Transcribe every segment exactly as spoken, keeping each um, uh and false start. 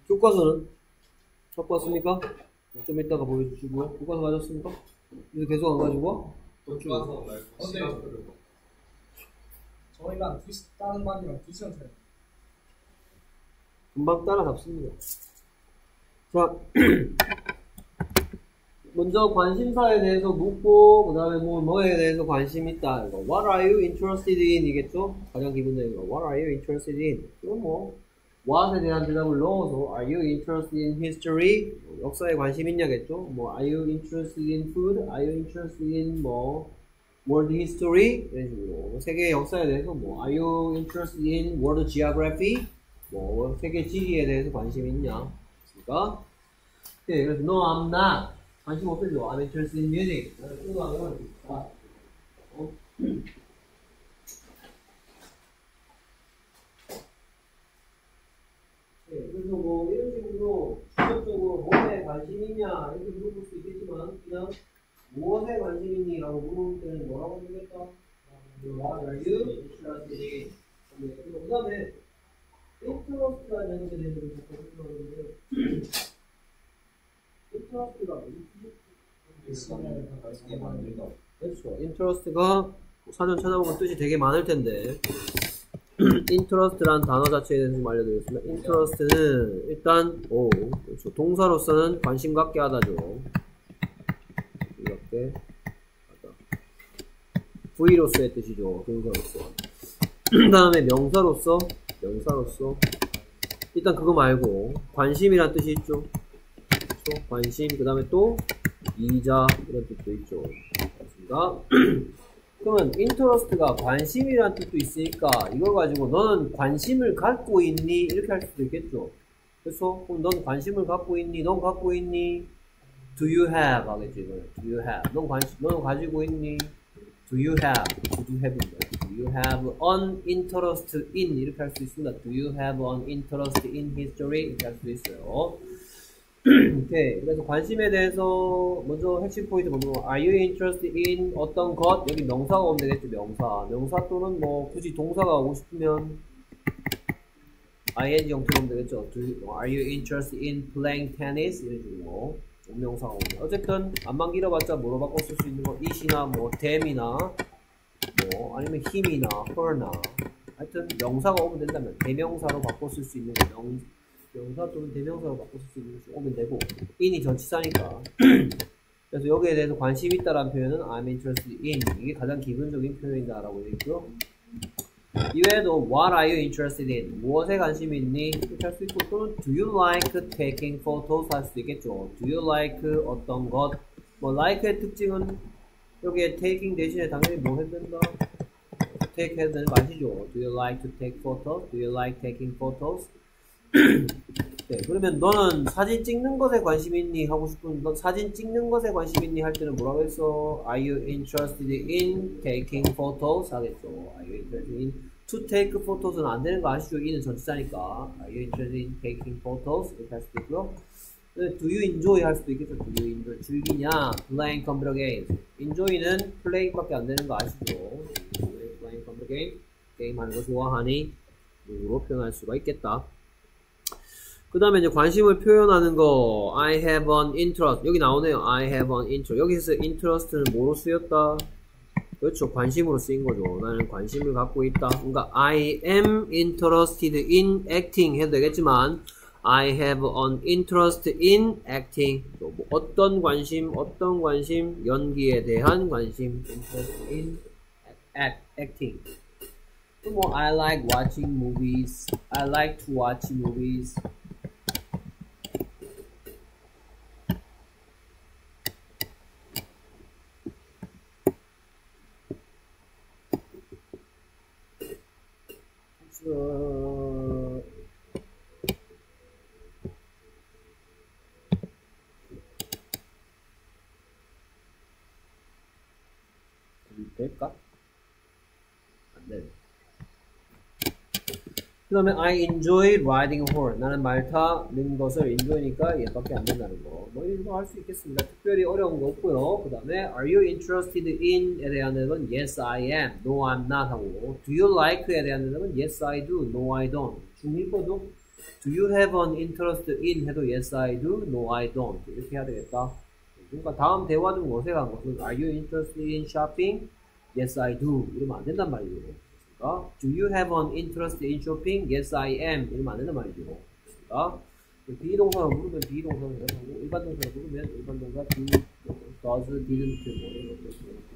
교과서는 갖고 왔습니까? 좀 이따가 보여주시고요. 교과서 가졌습니까? 이제 계속 안 가지고? 교과서 말고 시간표를. 저희랑 두, 다른 반이랑 두 시간 차이. 금방 따라잡습니다. 자, 먼저 관심사에 대해서 묻고, 그 다음에 뭐, 뭐에 대해서 관심 있다. 이거. What are you interested in? 이겠죠? 가장 기본적인 거. What are you interested in? 이건 뭐, what에 대한 대답을 넣어서, are you interested in history? 역사에 관심 있냐겠죠? 뭐, are you interested in food? Are you interested in 뭐, world history? 이런 식으로. 세계 역사에 대해서 뭐, are you interested in world geography? 뭐, 세계 지리에 대해서 관심 있냐? 그러니까, 네, 그래서 no, I'm not. 관심 없어져. I'm interested in music. 이거 하면 자, 어? 네, 그래서 뭐 이런 식으로 주격적으로 뭐에 관심 있냐 이렇게 물어볼 수 있겠지만 그냥 무엇에 관심 있니? 라고 물어볼 때는 뭐라고 하겠다? What are you interested in? 그 다음에 interest라는 연결에 대해서 자꾸 생각하는데 인터러스트가 그렇죠. 인터러스트가 사전 찾아보면 뜻이 되게 많을 텐데 인터러스트란 단어 자체에 대해서 좀 알려드리겠습니다. 인터러스트는 일단 오 그렇죠. 동사로서는 관심 갖게 하다죠. 이렇게 하다. V로서의 뜻이죠. 동사로서. 그 다음에 명사로서 명사로서 일단 그거 말고 관심이란 뜻이 있죠. 관심, 그 다음에 또 이자 이런 뜻도 있죠. 맞습니다. 그러면 interest가 관심이란 뜻도 있으니까 이걸 가지고 너는 관심을 갖고 있니? 이렇게 할 수도 있겠죠. 그래서 그럼 넌 관심을 갖고 있니? 넌 갖고 있니? Do you have 하겠지 이거는. Do you have? 넌 관심, 넌 가지고 있니? Do you have? Do you have인가? Do you have an interest in? 이렇게 할 수 있습니다. Do you have an interest in history? 이렇게 할 수도 있어요. 오케이. 그래서 관심에 대해서 먼저 핵심 포인트 먼저 Are you interested in 어떤 것? 여기 명사가 오면 되겠죠. 명사. 명사 또는 뭐 굳이 동사가 오고 싶으면 ing 형태로 오면 되겠죠. Do you, Are you interested in playing tennis? 이런 식으로 명사가 오면 어쨌든 안만 길어봤자 뭐로 바꿔 쓸 수 있는 거 it이나 뭐 them이나 뭐 아니면 him이나 her나 하여튼 명사가 오면 된다면 대명사로 바꿔 쓸 수 있는 거 명 명사 또는 대명사로 바꿔 쓸 수 있는 것이 오면 되고 in이 전치사니까 그래서 여기에 대해서 관심 있다라는 표현은 I'm interested in 이게 가장 기본적인 표현이다 라고 되어 있고요. 이외에도 what are you interested in 무엇에 관심이 있니 이렇게 할 수 있고 또는 do you like taking photos 할 수도 있겠죠. do you like 어떤 것 뭐 like의 특징은 여기에 taking 대신에 당연히 뭐 해야 된다 take 해야 되는 거 아시죠. do you like to take photos do you like taking photos 네, 그러면 너는 사진 찍는 것에 관심 있니? 하고 싶은 넌 사진 찍는 것에 관심 있니? 할 때는 뭐라고 했어? Are you interested in taking photos? 하겠죠. Are you interested in to take photos는 안 되는 거 아시죠? 이는 전치사니까 Are you interested in taking photos? 이렇게 할 수도 있고요. Do you enjoy? 할 수도 있겠죠. Do you enjoy? 즐기냐? Playing computer games. Enjoy는 playing밖에 안 되는 거 아시죠? Playing computer game. 게임 하는 거 좋아하니? 으로 표현할 수가 있겠다. 그 다음에 이제 관심을 표현하는 거 I have an interest 여기 나오네요. I have an interest 여기서 interest는 뭐로 쓰였다? 그렇죠. 관심으로 쓰인 거죠. 나는 관심을 갖고 있다. 그러니까 I am interested in acting 해도 되겠지만 I have an interest in acting 뭐 어떤 관심 어떤 관심 연기에 대한 관심 interest in act, acting 뭐 I like watching movies I like to watch movies 어... 될까? 안 돼. 그 다음에 I enjoy riding a horse. 나는 말 타는 것을 enjoy니까 얘밖에 안 된다는 거. 뭐 이런 거 할 수 있겠습니다. 특별히 어려운 거 없고요. 그 다음에 Are you interested in?에 대한 대답은 Yes, I am. No, I'm not 하고 Do you like?에 대한 대답은 Yes, I do. No, I don't. 중일 거죠? Do you have an interest in 해도 yes I do, no I don't 이렇게 해야 되겠다. 그러니까 다음 대화 중 어색한 것은 Are you interested in shopping? Yes I do 이러면 안 된단 말이죠. 그러니까 Do you have an interest in shopping? Yes I am 이러면 안 된단 말이죠. 그러니까 비동사로 물으면 비동사로 해서 일반 동사로 물으면 일반 동사 do, does, didn't 뭐 이런 것들.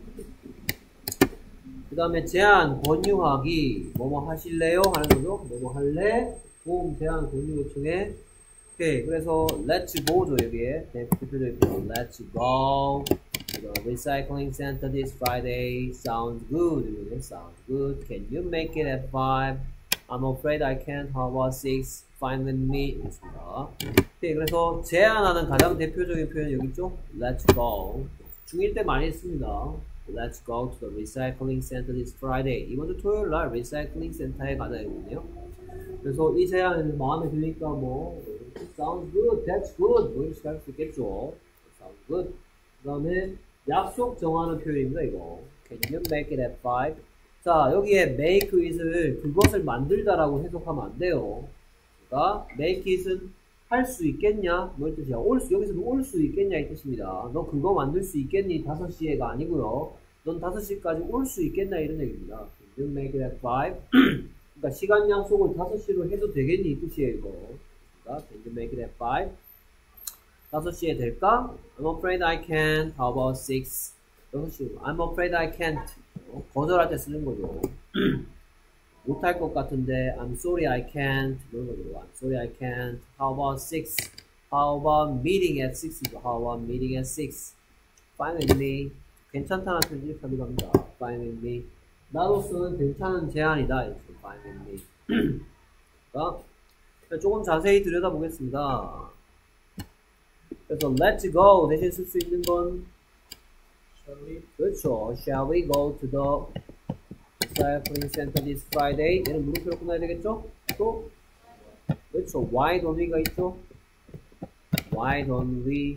그 다음에 제안, 권유하기, 뭐뭐 하실래요? 하는 거죠. 뭐뭐 할래? 도움, 제안, 권유 요청해. 오케이. 그래서 let's go죠, 여기에. 대표적인 let's go. Recycling center this Friday. Sounds good. Sounds good. Can you make it at five? I'm afraid I can't. How about six? Fine with me. 있습니다. 오케이. 그래서 제안하는 가장 대표적인 표현 여기 있죠? Let's go. 중일 때 많이 씁니다. Let's go to the recycling center this Friday. 이번 주 토요일 날 리사이클링 센터에 가자 이거네요. 그래서 이 제안이 마음에 드니까 뭐 sounds good, that's good 뭐 이렇게 할 수 있겠죠. sounds good. 그 다음에 약속 정하는 표현입니다 이거. Can you make it at five? 자 여기에 make it을 그것을 만들다라고 해석하면 안 돼요. 그러니까 make it은 할 수 있겠냐? 뭐 이 뜻이야? 올 수, 여기서는 올 수 있겠냐 이 뜻입니다. 너 그거 만들 수 있겠니? 다섯 시에가 아니고요. 넌 다섯 시까지 올 수 있겠나? 이런 얘기입니다. Can you make it at five? 그러니까 시간 약속을 다섯 시로 해도 되겠니? 이 뜻이에요, 이거. 그러니까 Can you make it at five? 다섯 시에 될까? I'm afraid I can't. How about six? 여섯 시. I'm afraid I can't. 어? 거절할 때 쓰는 거죠. 못할 것 같은데 I'm sorry I can't 이런 거죠. I'm sorry I can't. How about six? How about meeting at six? How about meeting at six? Fine with me. 괜찮다는 표현 이렇게 하기도 합니다. Fine with me. 나로서는 괜찮은 제안이다. 이렇게 Fine with me. 그러니까 조금 자세히 들여다보겠습니다. 그래서 let's go 대신 쓸 수 있는 건 Shall we? 그렇죠. Shall we go to the recycling center this Friday? 얘는 물음표로 끝나야 되겠죠? 또 그렇죠. Why don't we가 있죠? Why don't we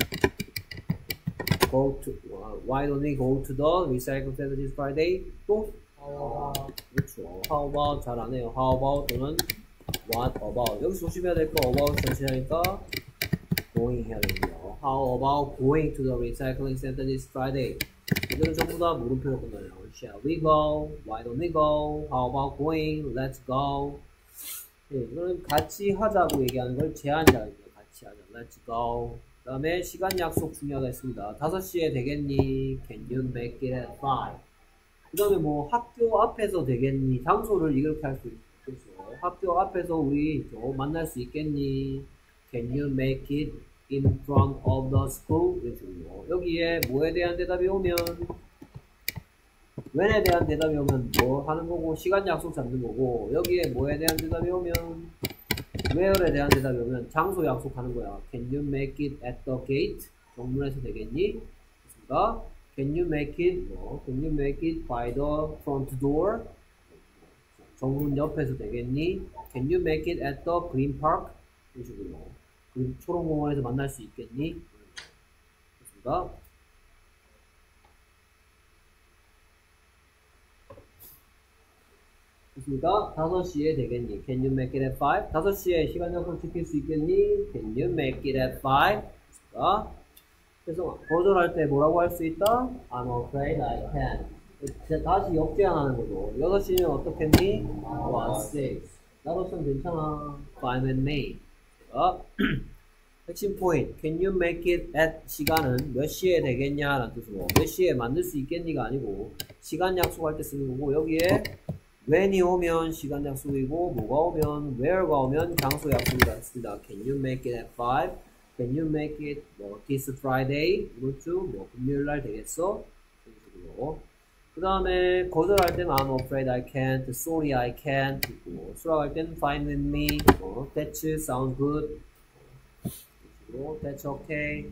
go to Why don't we go to the recycling center this Friday? 또 어, 그렇죠. How about 잘 안 해요. How about 또는 What about 여기서 조심해야 될 거 about 전치하니까 going 해야 되고요. How about going to the recycling center this Friday? 이들은 전부 다 물음표로 끝나요. Shall we go? Why don't we go? How about going? Let's go. 네, 이거는 같이 하자고 얘기하는 걸 제안자입니다. 같이 하자. Let's go. 그 다음에 시간 약속 중요하겠습니다. 다섯 시에 되겠니? Can you make it at five? 그 다음에 뭐 학교 앞에서 되겠니? 장소를 이렇게 할 수 있겠죠. 학교 앞에서 우리 또 만날 수 있겠니? Can you make it in front of the school? 이런 식으로. 여기에 뭐에 대한 대답이 오면 when에 대한 대답이 오면 뭐 하는 거고 시간 약속 잡는 거고 여기에 뭐에 대한 대답이 오면 where에 대한 대답이 오면 장소 약속하는 거야. Can you make it at the gate? 정문에서 되겠니? 그렇습니다. Can you make it? 뭐, Can you make it by the front door? 정문 옆에서 되겠니? Can you make it at the green park? 이런 식으로. 그 초록공원에서 만날 수 있겠니? 그렇습니다. 됐습니까? 다섯 시에 되겠니? Can you make it at five? 다섯 시에 시간 약속 지킬 수 있겠니? Can you make it at five? 됐습니까? 그래서 거절할 때 뭐라고 할 수 있다? I'm afraid I can't. 다시 역제안하는 거죠. 여섯 시면 어떻겠니? What six? 나로서는 괜찮아. Fine with me. 어? 핵심 포인트. Can you make it at 시간은 몇 시에 되겠냐 라는 뜻이고 몇 시에 만들 수 있겠니가 아니고 시간 약속할 때 쓰는 거고 여기에 when이 오면 시간 약속이고 뭐가 오면 where가 오면 장소 약속이라 했습니다. Can you make it at five? Can you make it 뭐 this Friday? 이번 주 뭐 금요일 날 되겠어? 그 다음에 거절할 때는 I'm afraid I can't, sorry I can't 있고 수락할 때는 fine with me, 뭐, that sounds good, 뭐, that's okay.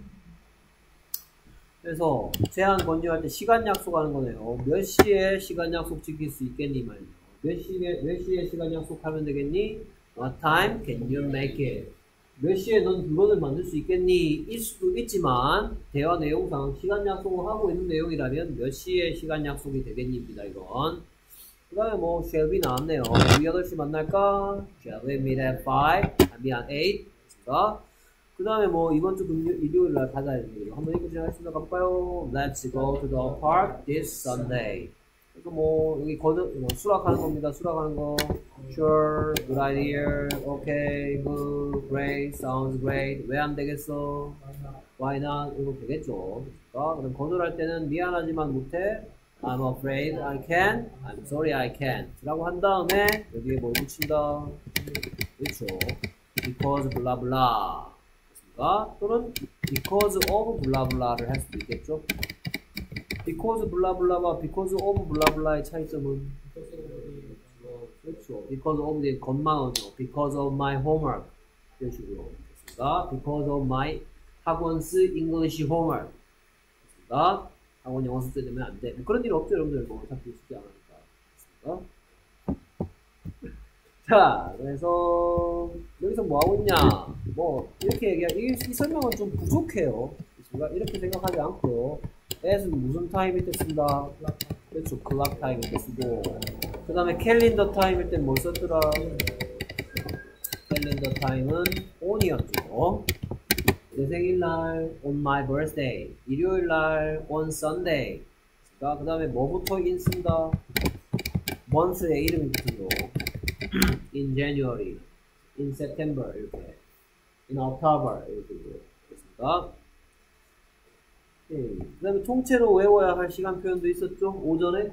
그래서 제안 권유할 때 시간 약속하는 거네요. 몇 시에 시간 약속 지킬 수 있겠니 말이죠. 몇 시에 몇 시에 시간 약속하면 되겠니? What time can you make it? 몇 시에 넌 물건을 만들 수 있겠니? 일 수도 있지만 대화 내용상 시간 약속을 하고 있는 내용이라면 몇 시에 시간 약속이 되겠니입니다. 이건 그 다음에 뭐 shall we 나왔네요. 우리 여덟 시 만날까? shall we meet at five? 아니 at eight? 그 다음에 뭐 이번 주 금요, 일요일 날 가자 얘기로 한번 읽고 진행하겠습니다. 가볼까요? Let's go to the park this Sunday. 그래서 뭐 여기 거드 뭐, 수락하는 겁니다. 수락하는 거. Sure, good idea. Okay, good, great, sounds great. 왜 안 되겠어? Why not? 이거 되겠죠. 그러니까 그럼 거절할 때는 미안하지만 못해. I'm afraid I can't. I'm sorry I can't. 라고 한 다음에 여기에 뭘 붙인다. 그렇죠. Because blah blah. 또는 because of blah blah를 할 수도 있겠죠. because blah blah와 because of blah blah의 차이점은 그렇죠. because of 의 건망어죠. because of my homework 이런 식으로 됐습니다. because of my 학원스 English homework 됐습니다. 학원 영어 숙제 되면 안 돼. 뭐 그런 일 없죠, 여러분들. 뭐 어차피 숙제 안 하니까. 됐습니다. 자, 그래서 여기서 뭐 하고 있냐? 뭐 이렇게 얘기하 이, 이 설명은 좀 부족해요. 그렇습니까? 이렇게 생각하지 않고요. as는 무슨 타임일 때 쓴다? 그렇죠, 클락 타임일 때 쓰고. 그 다음에 캘린더 타임일 때 뭘 썼더라? 캘린더 타임은 on이었죠. 내 생일날 on my birthday. 일요일날 on Sunday. 그 다음에 뭐부터 in 쓴다? month의 이름이 붙은 거. in January, in September 이렇게, in October 이렇게 됐습니다. 그 다음에 통째로 외워야 할 시간 표현도 있었죠. 오전에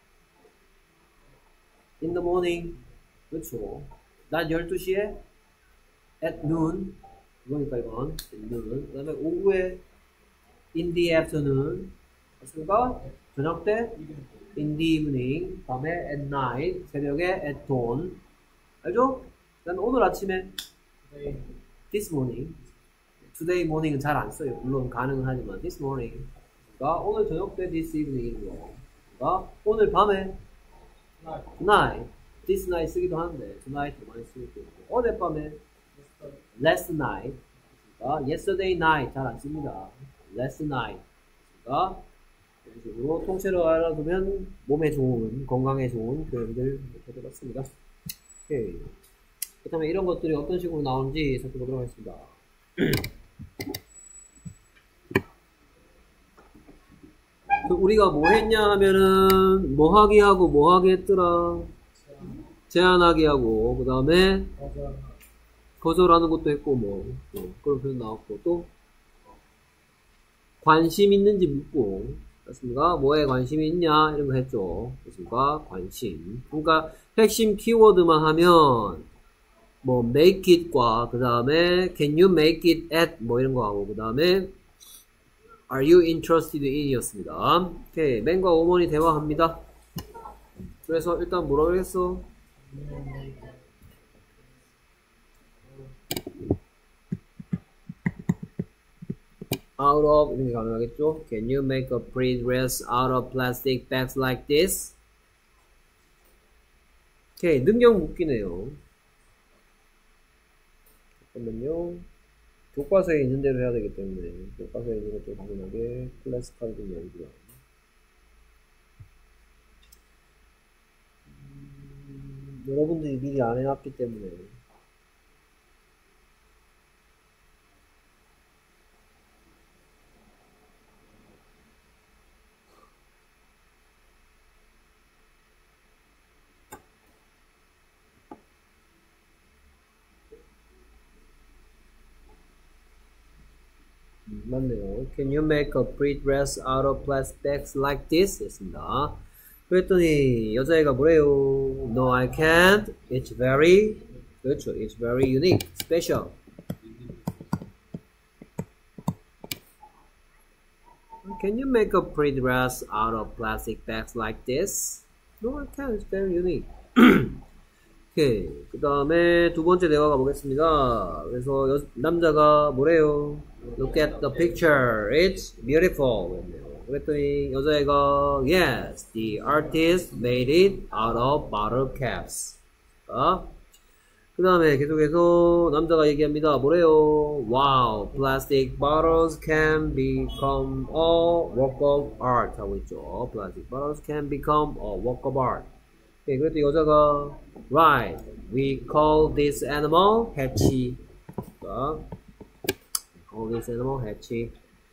in the morning, 그렇죠. 낮 열두 시에 at noon, 이거니까 이건 at noon. 그 다음에 오후에 in the afternoon, 맞습니까? 저녁 때 in the evening, 밤에 at night, 새벽에 at dawn. 알죠? 그 다음에 오늘 아침에 this morning. today morning은 잘 안 써요. 물론 가능은 하지만 this morning. 그러니까 오늘 저녁 때 this evening인 거. 그러니까 오늘 밤에 tonight. this night 쓰기도 하는데 tonight도 많이 쓰기도 있고. 어젯밤에 last night. 그러니까 yesterday night 잘 안 씁니다. last night. 그러니까 이런 식으로 통째로 알아두면 몸에 좋은, 건강에 좋은 표현들 이렇게 해봤습니다. 오케이. 그 다음에 이런 것들이 어떤 식으로 나오는지 살펴보도록 하겠습니다. 우리가 뭐 했냐 하면은 뭐 하기 하고 뭐 하기 했더라. 제안하기 하고, 그 다음에 거절하는 것도 했고, 뭐, 뭐 그런 표현 나왔고, 또 관심 있는지 묻고, 그렇습니까? 뭐에 관심이 있냐 이런 거 했죠. 그렇습니까? 관심. 그러니까 핵심 키워드만 하면 뭐 make it과 그 다음에 can you make it at 뭐 이런 거 하고 그 다음에 are you interested in 이었습니다. 오케이. 맨과 오먼이 대화합니다. 그래서 일단 뭐라고 했어? out of 이렇게 가능하겠죠? Can you make a pretty dress out of plastic bags like this? 오케이. 능력 묻기네요. 잠깐만요. 교과서에 있는 대로 해야 되기 때문에 교과서에 있는 것도 당연하게 클래스카이드 이야기고요. 음, 여러분들이 미리 안 해놨기 때문에 맞네요. Can you make a pretty dress out of plastic bags like this? 였습니다. 그랬더니 여자애가 뭐래요? No, I can't. It's very, 그렇죠. It's very unique, special. Can you make a pretty dress out of plastic bags like this? No, I can't. It's very unique. 오케이. 그 다음에 두 번째 대화 가보겠습니다. 그래서 여, 남자가 뭐래요? Look at the picture. It's beautiful. 그랬더니 여자애가 Yes, the artist made it out of bottle caps. 아? 그 다음에 계속해서 남자가 얘기합니다. 뭐래요? Wow, plastic bottles can become a work of art. 하고 있죠. Plastic bottles can become a work of art. 오케이, 그래도 여자가 right. We call this animal 해치. 자, call this animal 해치.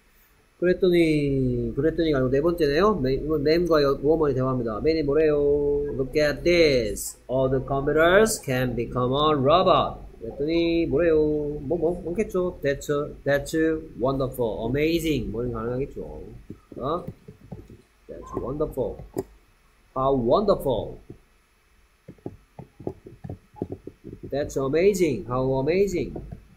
그랬더니 그랬더니가 아니고 네 번째네요. 이건 name과 woman이 대화합니다. 맨이 뭐래요? Look at this. All the computers can become a robot. 그랬더니 뭐래요? 뭐 뭐 뭐겠죠? That's that's wonderful, amazing. 뭐는 가능하겠죠. 어? That's wonderful. How wonderful. That's amazing. How amazing.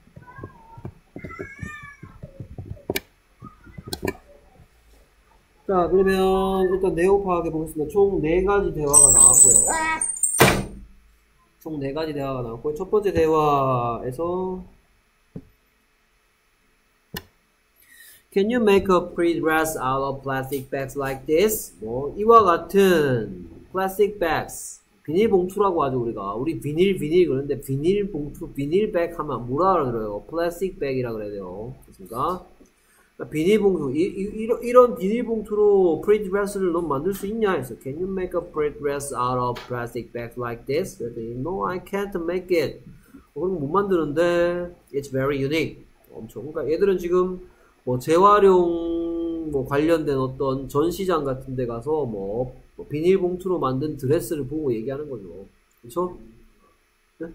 자, 그러면 일단 내용 파악해 보겠습니다. 총 네 가지 대화가 나왔고요. 총 네 가지 대화가 나왔고요. 첫 번째 대화에서 Can you make a pretty dress out of plastic bags like this? 뭐 이와 같은 plastic bags, 비닐 봉투라고 하죠. 우리가 우리 비닐 비닐 그러는데 비닐 봉투 비닐 백 하면 뭐라 그래요? 플라스틱 백이라 그래야 돼요. 그렇습니까? 비닐봉투, 이, 이, 이런, 이런 비닐봉투로 pretty dress를 넌 만들 수 있냐 해서 Can you make a pretty dress out of plastic bags like this? 그랬더니 No, I can't make it. 어, 그럼 못 만드는데 It's very unique. 엄청. 그러니까 얘들은 지금 뭐 재활용 뭐 관련된 어떤 전시장 같은 데 가서 뭐, 뭐 비닐봉투로 만든 드레스를 보고 얘기하는 거죠. 그쵸? 네?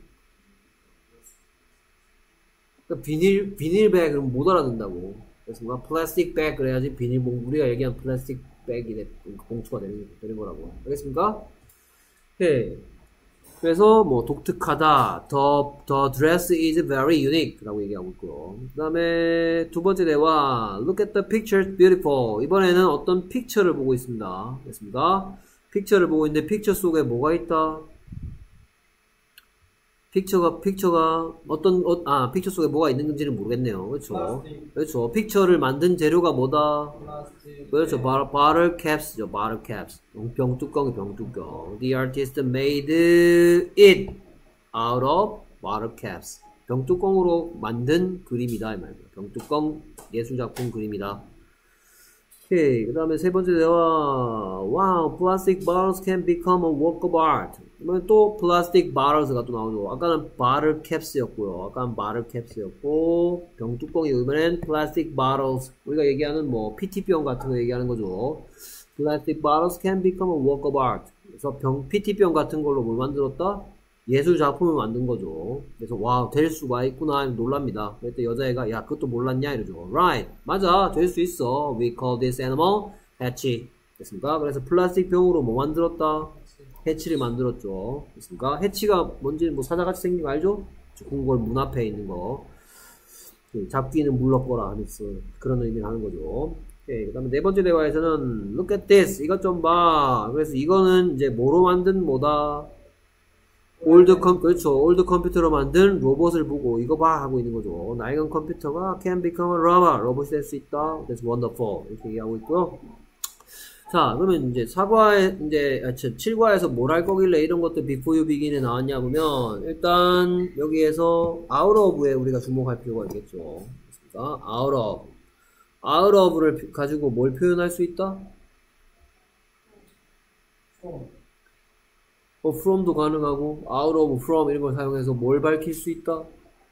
그러니까 비닐, 비닐백은 못 알아듣는다고. 그래서 뭔가 플라스틱 백 그래야지 비닐봉 우리가 얘기한 플라스틱 백이 되, 봉투가 되는, 되는 거라고. 알겠습니까? 네. 그래서 뭐 독특하다. The, the dress is very unique 라고 얘기하고 있고요. 그 다음에 두 번째 대화 Look at the picture, beautiful. 이번에는 어떤 픽처를 보고 있습니다. 됐습니까? 픽처를 보고 있는데 픽처 속에 뭐가 있다? 픽처가, 픽처가, 어떤, 어, 아, 픽처 속에 뭐가 있는지는 모르겠네요. 그렇죠. 그렇죠. 픽처를 만든 재료가 뭐다? 플라스틱. 그렇죠. 바, bottle caps죠. bottle caps. 병뚜껑이 병뚜껑. The artist made it out of bottle caps. 병뚜껑으로 만든 그림이다. 이 말이에요. 병뚜껑 예술작품 그림이다. 오케이. 그 다음에 세 번째 대화. Wow, plastic bottles can become a work of art. 그러면 또 플라스틱 bottles,가 또 나오죠. 아까는 bottle caps였고요. 아까는 bottle caps였고, 병뚜껑이고, 이번엔 plastic bottles. 우리가 얘기하는 뭐, 피티병 같은 거 얘기하는 거죠. Plastic bottles can become a work of art. 그래서 병, 피티병 같은 걸로 뭘 만들었다? 예술 작품을 만든 거죠. 그래서 와, 될 수가 있구나 놀랍니다. 그랬더니 여자애가 야, 그것도 몰랐냐 이러죠. Right, 맞아, 될 수 있어. We call this animal 해치. 됐습니까? 그래서 플라스틱 병으로 뭐 만들었다? 해치를 만들었죠. 됐습니까? 해치가 뭔지 뭐 사자같이 생긴 거 알죠? 궁궐 문 앞에 있는 거. 잡기는 물러거라 하면서 그런 의미를 하는 거죠. 오케이. 그 다음에 네 번째 대화에서는 Look at this. 이것 좀 봐. 그래서 이거는 이제 뭐로 만든 뭐다? 올드 컴, 그렇죠. 올드 컴퓨터로 만든 로봇을 보고 이거 봐 하고 있는 거죠. 낡은 컴퓨터가 can become a robot. 로봇이 될 수 있다. That's wonderful. 이렇게 얘기하고 있고요. 자, 그러면 이제 사과에, 이제, 아, 칠 과에서 뭘 할 거길래 이런 것도 before you begin에 나왔냐 보면, 일단, 여기에서 out of에 우리가 주목할 필요가 있겠죠. 그렇습니까? out of. out of를 가지고 뭘 표현할 수 있다? 뭐 from도 가능하고 out of, from 이런 걸 사용해서 뭘 밝힐 수 있다?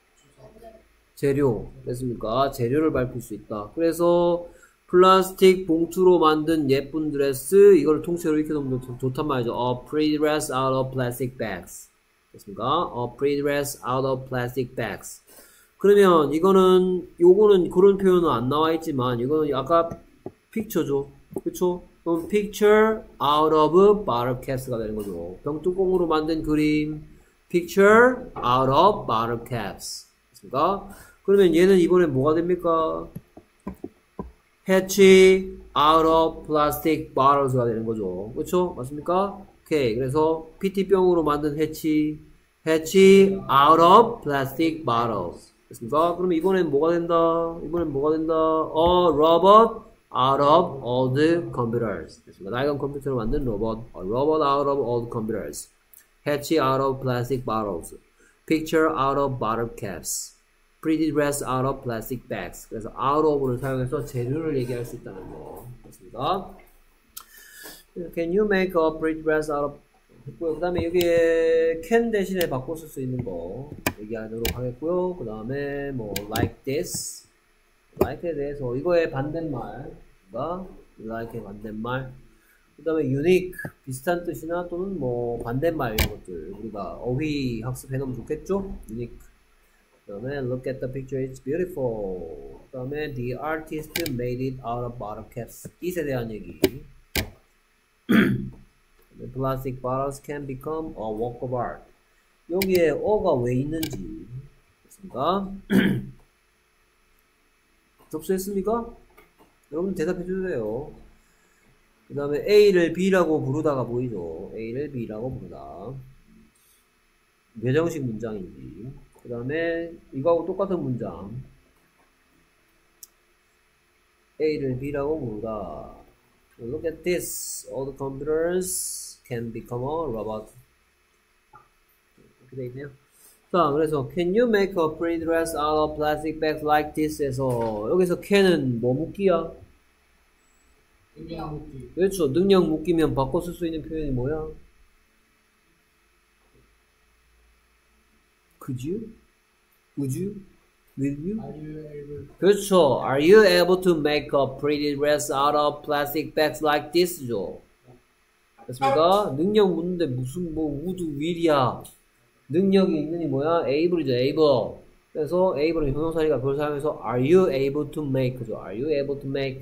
재료. 됐습니까? 재료를 밝힐 수 있다. 그래서 플라스틱 봉투로 만든 예쁜 드레스 이걸 통째로 익혀놓으면 좋단 말이죠. A pretty dress out of plastic bags. 됐습니까? A pretty dress out of plastic bags. 그러면 이거는 요거는 그런 표현은 안 나와 있지만 이거는 아까 픽처죠. 그쵸? 그럼 picture out of bottle caps가 되는 거죠. 병뚜껑으로 만든 그림 picture out of bottle caps. 됐습니까? 그러면 얘는 이번에 뭐가 됩니까? 해치 out of plastic bottles가 되는 거죠. 그쵸? 맞습니까? 오케이. 그래서 피티병으로 만든 해치 해치 out of plastic bottles. 됐습니까? 그러면 이번엔 뭐가 된다? 이번엔 뭐가 된다? A robot out of old computers. 됐습니까? 낡은 컴퓨터로 만든 로봇. A robot out of old computers. 해치 out of plastic bottles. Picture out of bottle caps. Pretty dress out of plastic bags. 그래서 out of를 사용해서 재료를 얘기할 수 있다는 거. 됐습니까? Can you make a pretty dress out of 됐고요. 그 다음에 여기에 can 대신에 바꿔 쓸 수 있는 거 얘기하도록 하겠고요. 그 다음에 뭐 like this, like에 대해서 이거의 반대말가 like의 반대말. 그 다음에 unique 비슷한 뜻이나 또는 뭐 반대말 이런 것들 우리가 어휘 학습해 놓으면 좋겠죠. unique. 그 다음에 look at the picture, it's beautiful. 그 다음에 the artist made it out of bottle caps. it에 대한 얘기. Plastic bottles can become a work of art. 여기에 어가 왜 있는지 됐습니까? 접수했습니까? 여러분 대답해 주세요. 그 다음에 A를 B라고 부르다가 보이죠? A를 B라고 부르다. 몇 정식 문장인지. 그 다음에 이거하고 똑같은 문장. A를 B라고 부르다. Look at this. All the computers can become a robot. 이렇게 돼 있네요. 자, 그래서 can you make a pretty dress out of plastic bags like this? 에서 여기서 can은 뭐 묶기야? 능력 묶기. 그렇죠. 능력 묶이면 바꿔 쓸 수 있는 표현이 뭐야? Could you? Would you? Will you? Are you able? 그렇죠. Are you able to make a pretty dress out of plastic bags like this?죠. 됐습니까? 능력 묻는데 무슨 뭐 would, will이야. 능력이 있느니 뭐야? able이죠. able. 그래서 able은 형용사니까 그걸 사용해서 are you able to make? 그죠? Are you able to make?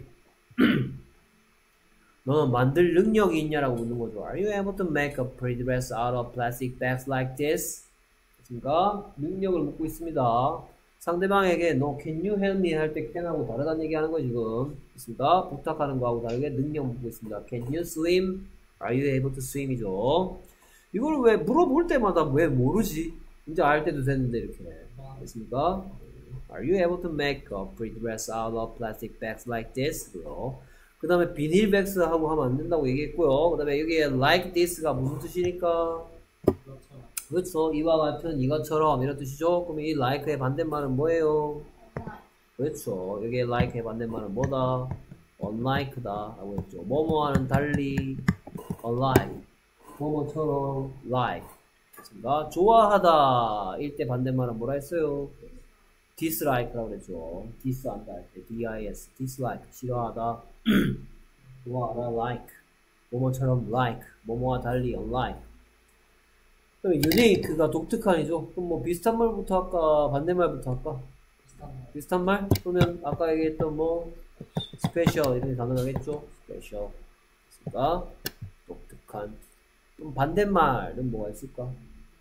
너는 만들 능력이 있냐라고 묻는 거죠. Are you able to make a pretty dress out of plastic bags like this? 됐습니까? 능력을 묻고 있습니다. 상대방에게 no can you help me 할 때 can하고 다르다는 얘기 하는 거 지금. 됐습니까? 부탁하는 거하고 다르게 능력 묻고 있습니다. Can you swim? Are you able to swim? 이죠. 이걸 왜 물어볼 때마다 왜 모르지? 이제 알 때도 됐는데 이렇게. 됐습니까? Are you able to make a pretty dress out of plastic bags like this? 그 다음에 비닐 백스 하고 하면 안 된다고 얘기했고요. 그 다음에 여기에 like this가 무슨 뜻이니까? 그렇죠. 이와 같은 이것처럼 이런 뜻이죠. 그럼 이 like의 반대말은 뭐예요? 그렇죠. 여기에 like의 반대말은 뭐다? unlike다 라고 했죠. 뭐뭐와는 달리 unlike 뭐뭐처럼 like 그렇습니다. 좋아하다 일 때 반대말은 뭐라 했어요? dislike라고 그랬죠. dis한다 할 때 dis dislike 싫어하다 좋아하다 like 뭐뭐처럼 like 뭐뭐와 달리 unlike. 그럼 unique가 독특한이죠. 그럼 뭐 비슷한 말부터 할까 반대말부터 할까? 비슷한 말. 비슷한 말? 그러면 아까 얘기했던 뭐 special 이런 게 가능하겠죠? special 그러니까 독특한. 그럼 반대말은 뭐가 있을까?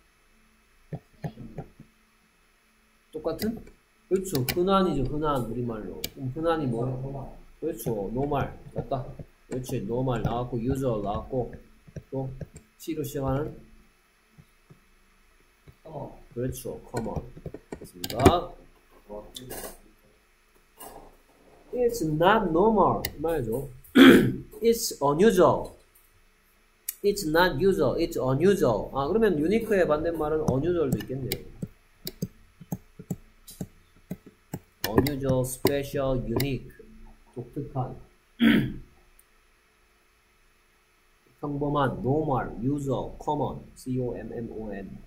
똑같은? 그렇죠. 흔한이죠. 흔한 우리말로. 그럼 흔한이 뭐예요? 그렇죠. normal 맞다. 그렇지. normal 나왔고 usual 나왔고 또 C로 시작하는 어. 그렇죠. common 됐습니다. It's not normal 말이죠. It's unusual. It's not usual. It's unusual. 아 그러면 unique의 반대말은 unusual도 있겠네요. unusual, special, unique. 독특한. 평범한, normal, usual, common. C O M M O N.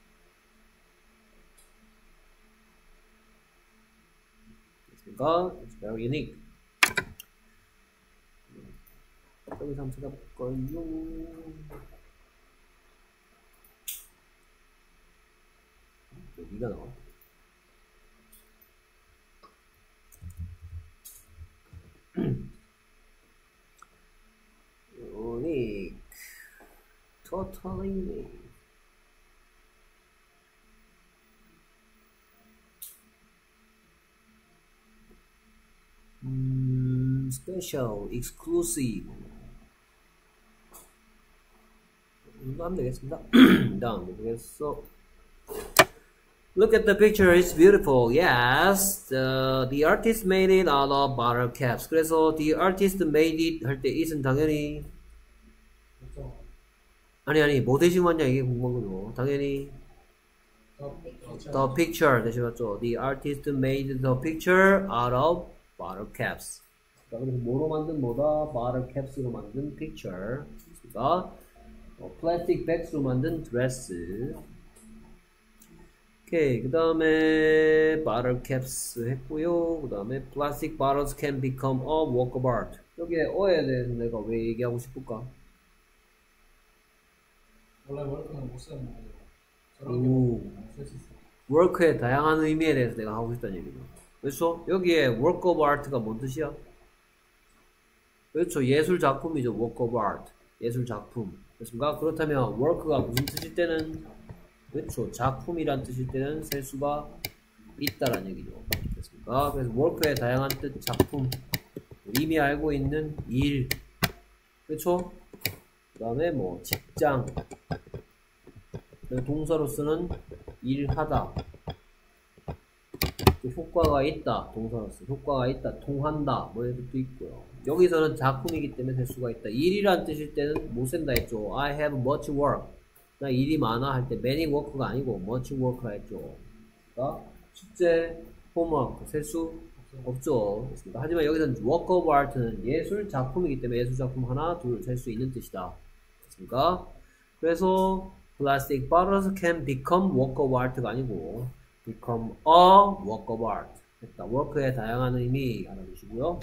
됐습니까? It's very unique. 여기서 한번 찾아볼까요? 여기가 나와. unique. Totally unique. 음, special, exclusive. 이거 하면 되겠습니다. 다음 보겠어. Look at the picture, it's beautiful. Yes, the, the artist made it out of bottle caps. 그래서 the artist made it 할 때 it은 당연히 그렇죠. 아니 아니 뭐 대신 왔냐 이게 궁금한 거죠. 당연히 더, the picture 대신 왔죠. The artist made the picture out of bottle caps. 그래서 뭐로 만든 뭐다? bottle caps로 만든 picture. 그러니까 어, 플라스틱 백스로 만든 드레스. 오케이. 그 다음에 bottle caps 했고요. 그 다음에 plastic bottles can become a work of art. 여기에 어에 대해서 내가 왜 얘기하고 싶을까? 원래 월급은 못 쓰는 거예요. 저런 오. 경우는 쓸 수 있어요. work의 다양한 의미에 대해서 내가 하고 싶다는 얘기죠. 그렇죠? 여기에 work of art가 뭔 뜻이야? 그렇죠. 예술 작품이죠. work of art. 예술 작품. 그렇습니까? 그렇다면 work가 무슨 뜻일 때는 그렇죠. 작품이란 뜻일 때는 셀 수가 있다라는 얘기죠. 그렇습니까? 그래서 work의 다양한 뜻, 작품, 이미 알고 있는 일, 그렇죠? 그 다음에 뭐 직장, 동사로 쓰는 일하다, 효과가 있다, 동사로서 효과가 있다, 통한다, 뭐 이런 뜻도 있고요. 여기서는 작품이기 때문에 될 수가 있다. 일이란 뜻일 때는 못 쓴다 했죠. I have much work. 나 일이 많아 할 때 many work가 아니고 much work라 했죠. 그러니까 숙제, 홈워크 셀 수 없죠. 그렇습니다. 하지만 여기서는 work of art는 예술 작품이기 때문에 예술 작품 하나, 둘 셀 수 있는 뜻이다. 그렇습니까? 그래서 plastic bottles can become work of art가 아니고 become a work of art. 됐다. work의 다양한 의미 알아두시고요.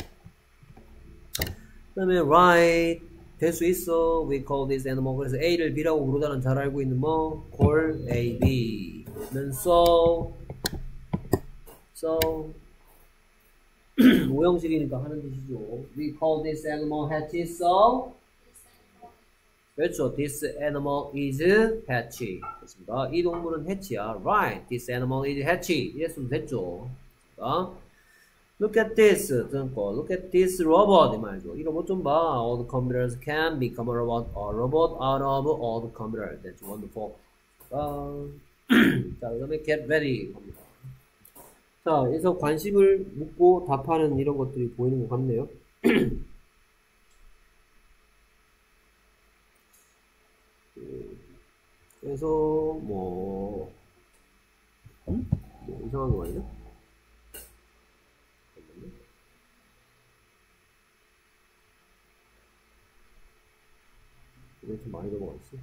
그 다음에 write 될 수 있어. We call this animal. 그래서 A를 B라고 부르다는 잘 알고 있는 뭐 call A, B 는 so so 오형식이니까 하는 뜻이죠. We call this animal hatchy. So 그렇죠. This animal is hatchy. 그렇습니다. 이 동물은 해치야. Right. This animal is hatchy. 이랬으면 됐죠. 그러니까 Look at this. 등거. Look at this robot. 이 말이죠. 이 로봇 좀 봐. All the computers can become a robot, a robot out of all the computers. That's wonderful. 아, 자, 그 다음에 get ready. 합니다. 자, 그래서 관심을 묻고 답하는 이런 것들이 보이는 것 같네요. 그래서 뭐, 음? 뭐 이상한 거 아니야? 왜 이렇게 많이 넘어가 있어?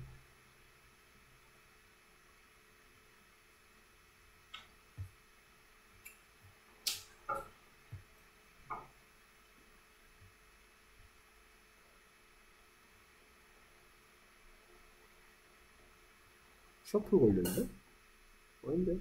셔플 걸렸는데? 아닌데?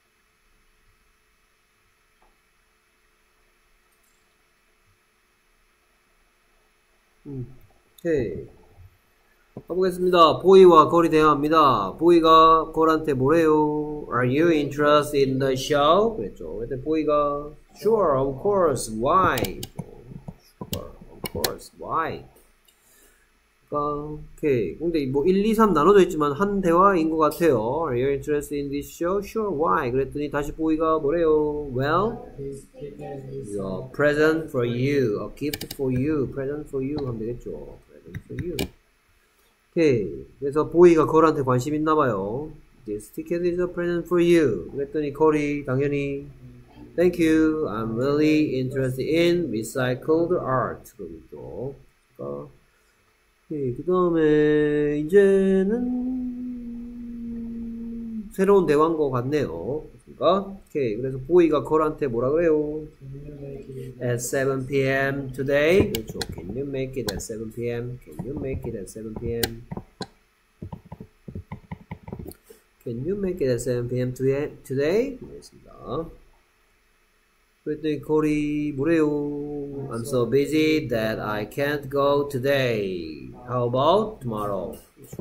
음, 오케이. 가보겠습니다. 보이와 걸이 대화합니다. 보이가 걸한테 뭐래요? Are you interested in the show? 그랬죠. 그때 보이가 Sure, of course. Why? Sure, of course. Why? 그러니까 오케이. 근데 뭐 일, 이, 삼 나눠져 있지만 한 대화인 것 같아요. Are you interested in this show? Sure, why? 그랬더니 다시 보이가 뭐래요? Well, a present for you. A gift for you. Present for you 하면 되겠죠. Present for you. 오케이. 그래서 보이가 걸한테 관심 있나봐요. This ticket is a present for you. 그랬더니 걸이 당연히 Thank you. I'm really interested in recycled art. 그러겠죠. 그러니까 오케이. 그 다음에 이제는 새로운 대화인 것 같네요. 그러니까 오케이. 그래서 보이가 걸한테 뭐라 그래요? At seven p m today. 그렇죠. Can you make it at seven p m? Can you make it at seven p m? Can you make it at seven p m today? 그렇습니다. 그랬더니 걸이 뭐래요? I'm so busy that I can't go today. How about tomorrow?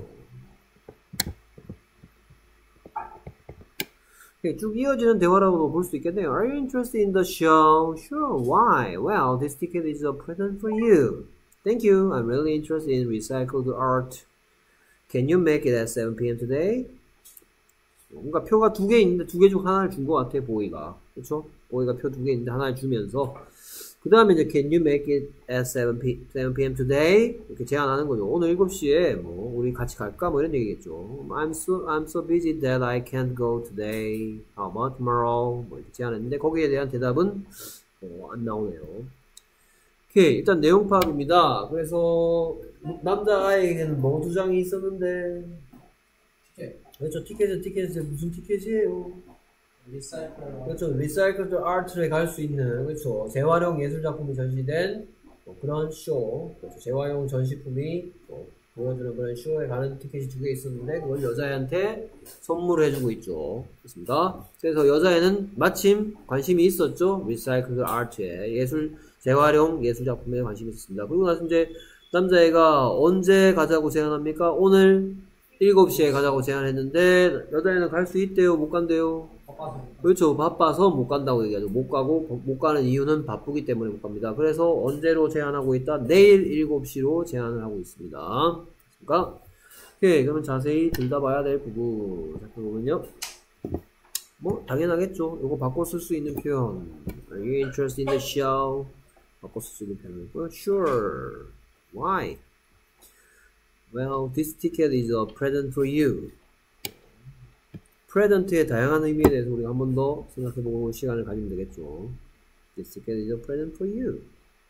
Okay, 쭉 이어지는 대화라고도 볼 수 있겠네요. Are you interested in the show? Sure, why? Well, this ticket is a present for you. Thank you. I'm really interested in recycled art. Can you make it at seven p m today? 뭔가 표가 두 개 있는데 두 개 중 하나를 준 것 같아, 보이가. 그쵸? 보이가 표 두 개 있는데 하나를 주면서 그 다음에 이제 Can you make it at seven p m today? 이렇게 제안하는 거죠. 오늘 일곱 시에 뭐 우리 같이 갈까? 뭐 이런 얘기겠죠. I'm so, I'm so busy that I can't go today. How about tomorrow? 뭐 이렇게 제안했는데 거기에 대한 대답은 어, 안 나오네요. 오케이, 일단 내용 파악입니다. 그래서 남자아이에게는 뭐 두 장이 있었는데 티켓. 그렇죠. 티켓은 티켓은 무슨 티켓이에요? 리사이클. 그렇죠. 리사이클드 아트에 갈 수 있는 그렇죠. 재활용 예술작품이 전시된 뭐 그런 쇼, 그렇죠. 재활용 전시품이 뭐 보여주는 그런 쇼에 가는 티켓이 두 개 있었는데 그걸 여자애한테 선물해주고 있죠. 그렇습니다. 그래서 여자애는 마침 관심이 있었죠. 리사이클드 아트에 예술 재활용 예술작품에 관심이 있었습니다. 그리고 나서 이제 남자애가 언제 가자고 제안합니까? 오늘 일곱 시에 가자고 제안했는데 여자애는 갈 수 있대요? 못 간대요? 바빠서. 그렇죠. 바빠서 못 간다고 얘기하죠. 못 가고 못 가는 이유는 바쁘기 때문에 못 갑니다. 그래서 언제로 제한하고 있다? 내일 일곱 시로 제한을 하고 있습니다. 그러니까 오케이. 그러면 자세히 들여다봐야 될 부분 살펴보면요. 뭐 당연하겠죠. 이거 바꿔 쓸 수 있는 표현. Are you interested in the show? 바꿔 쓸 수 있는 표현이고요. Sure. Why? Well, this ticket is a present for you. present의 다양한 의미에 대해서 우리가 한 번 더 생각해보고 시간을 가지면 되겠죠. This ticket is a present for you.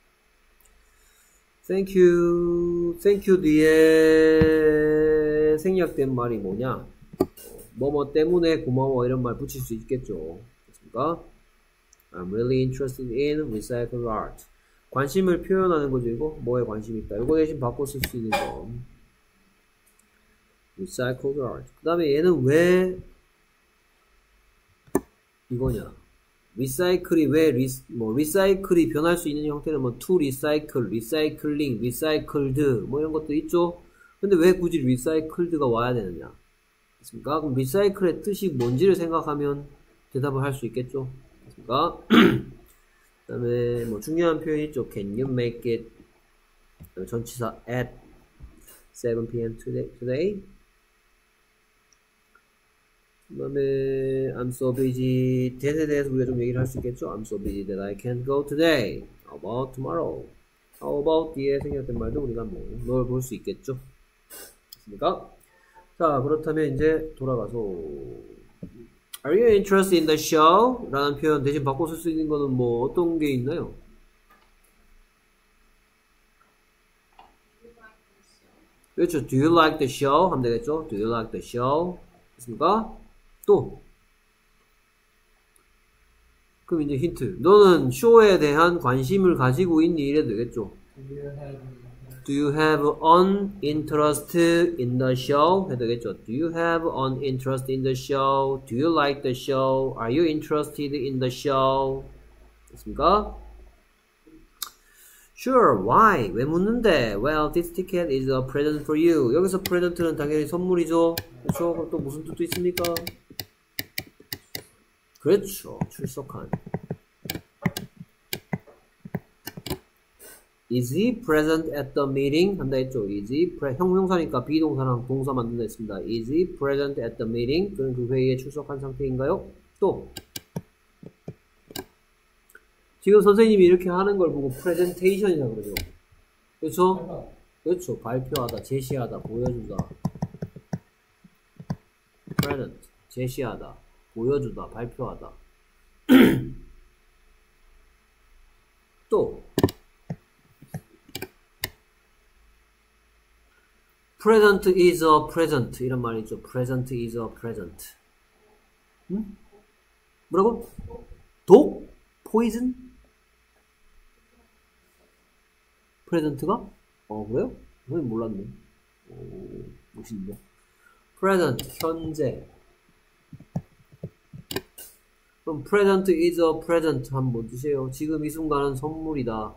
Thank you. Thank you 뒤에 생략된 말이 뭐냐? 뭐뭐 때문에 고마워 이런 말 붙일 수 있겠죠. 그렇습니까? I'm really interested in recycled art. 관심을 표현하는 거죠. 이거 뭐에 관심이 있다. 이거 대신 바꿔 쓸 수 있는 거. recycled art. 그 다음에 얘는 왜 이거냐? 리사이클이 왜 리, 뭐 리사이클이 변할 수 있는 형태는 뭐 to recycle, recycling, recycled 뭐 이런 것도 있죠. 근데 왜 굳이 recycled가 와야 되느냐? 그렇습니까? 그럼 recycle의 뜻이 뭔지를 생각하면 대답을 할 수 있겠죠. 그렇습니까? 그 다음에 뭐 중요한 표현이 있죠. Can you make it 전치사 at seven p m today? today? 그 다음에 I'm so busy that에 대해서 우리가 좀 얘기를 할 수 있겠죠. I'm so busy that I can't go today. How about tomorrow? How about 뒤에 생략된 말도 우리가 뭐 넣어 볼 수 있겠죠. 됐습니까? 자, 그렇다면 이제 돌아가서 Are you interested in the show? 라는 표현 대신 바꿔 쓸 수 있는 거는 뭐 어떤 게 있나요? 그렇죠. Do you like the show? 하면 되겠죠. Do you like the show? 됐습니까? 또 그럼 이제 힌트. 너는 쇼에 대한 관심을 가지고 있니? 이래도 되겠죠. Do you have an interest in the show? 해도 되겠죠. Do you have an interest in the show? Do you like the show? Are you interested in the show? 됐습니까? Sure, why? 왜 묻는데? Well, this ticket is a present for you. 여기서 present는 당연히 선물이죠. 그렇죠? 그럼 또 무슨 뜻도 있습니까? 그렇죠. 출석한. Is he present at the meeting? 한다 했죠. Is he pre- 형용사니까 비동사랑 동사 만든다 했습니다. Is he present at the meeting? 그는 그 회의에 출석한 상태인가요? 또 지금 선생님이 이렇게 하는 걸 보고 프레젠테이션이라고 그러죠. 그렇죠? 그렇죠. 발표하다, 제시하다, 보여주다. present, 제시하다, 보여주다, 발표하다. 또 present is a present 이런 말이 있죠. present is a present. 응? 뭐라고? 독? poison? present가? 어 그래요? 선생님 몰랐네. 오, 멋있는데. present, 현재. 그럼 present is a present 하면 뭐 뜻이에요? 지금 이 순간은 선물이다.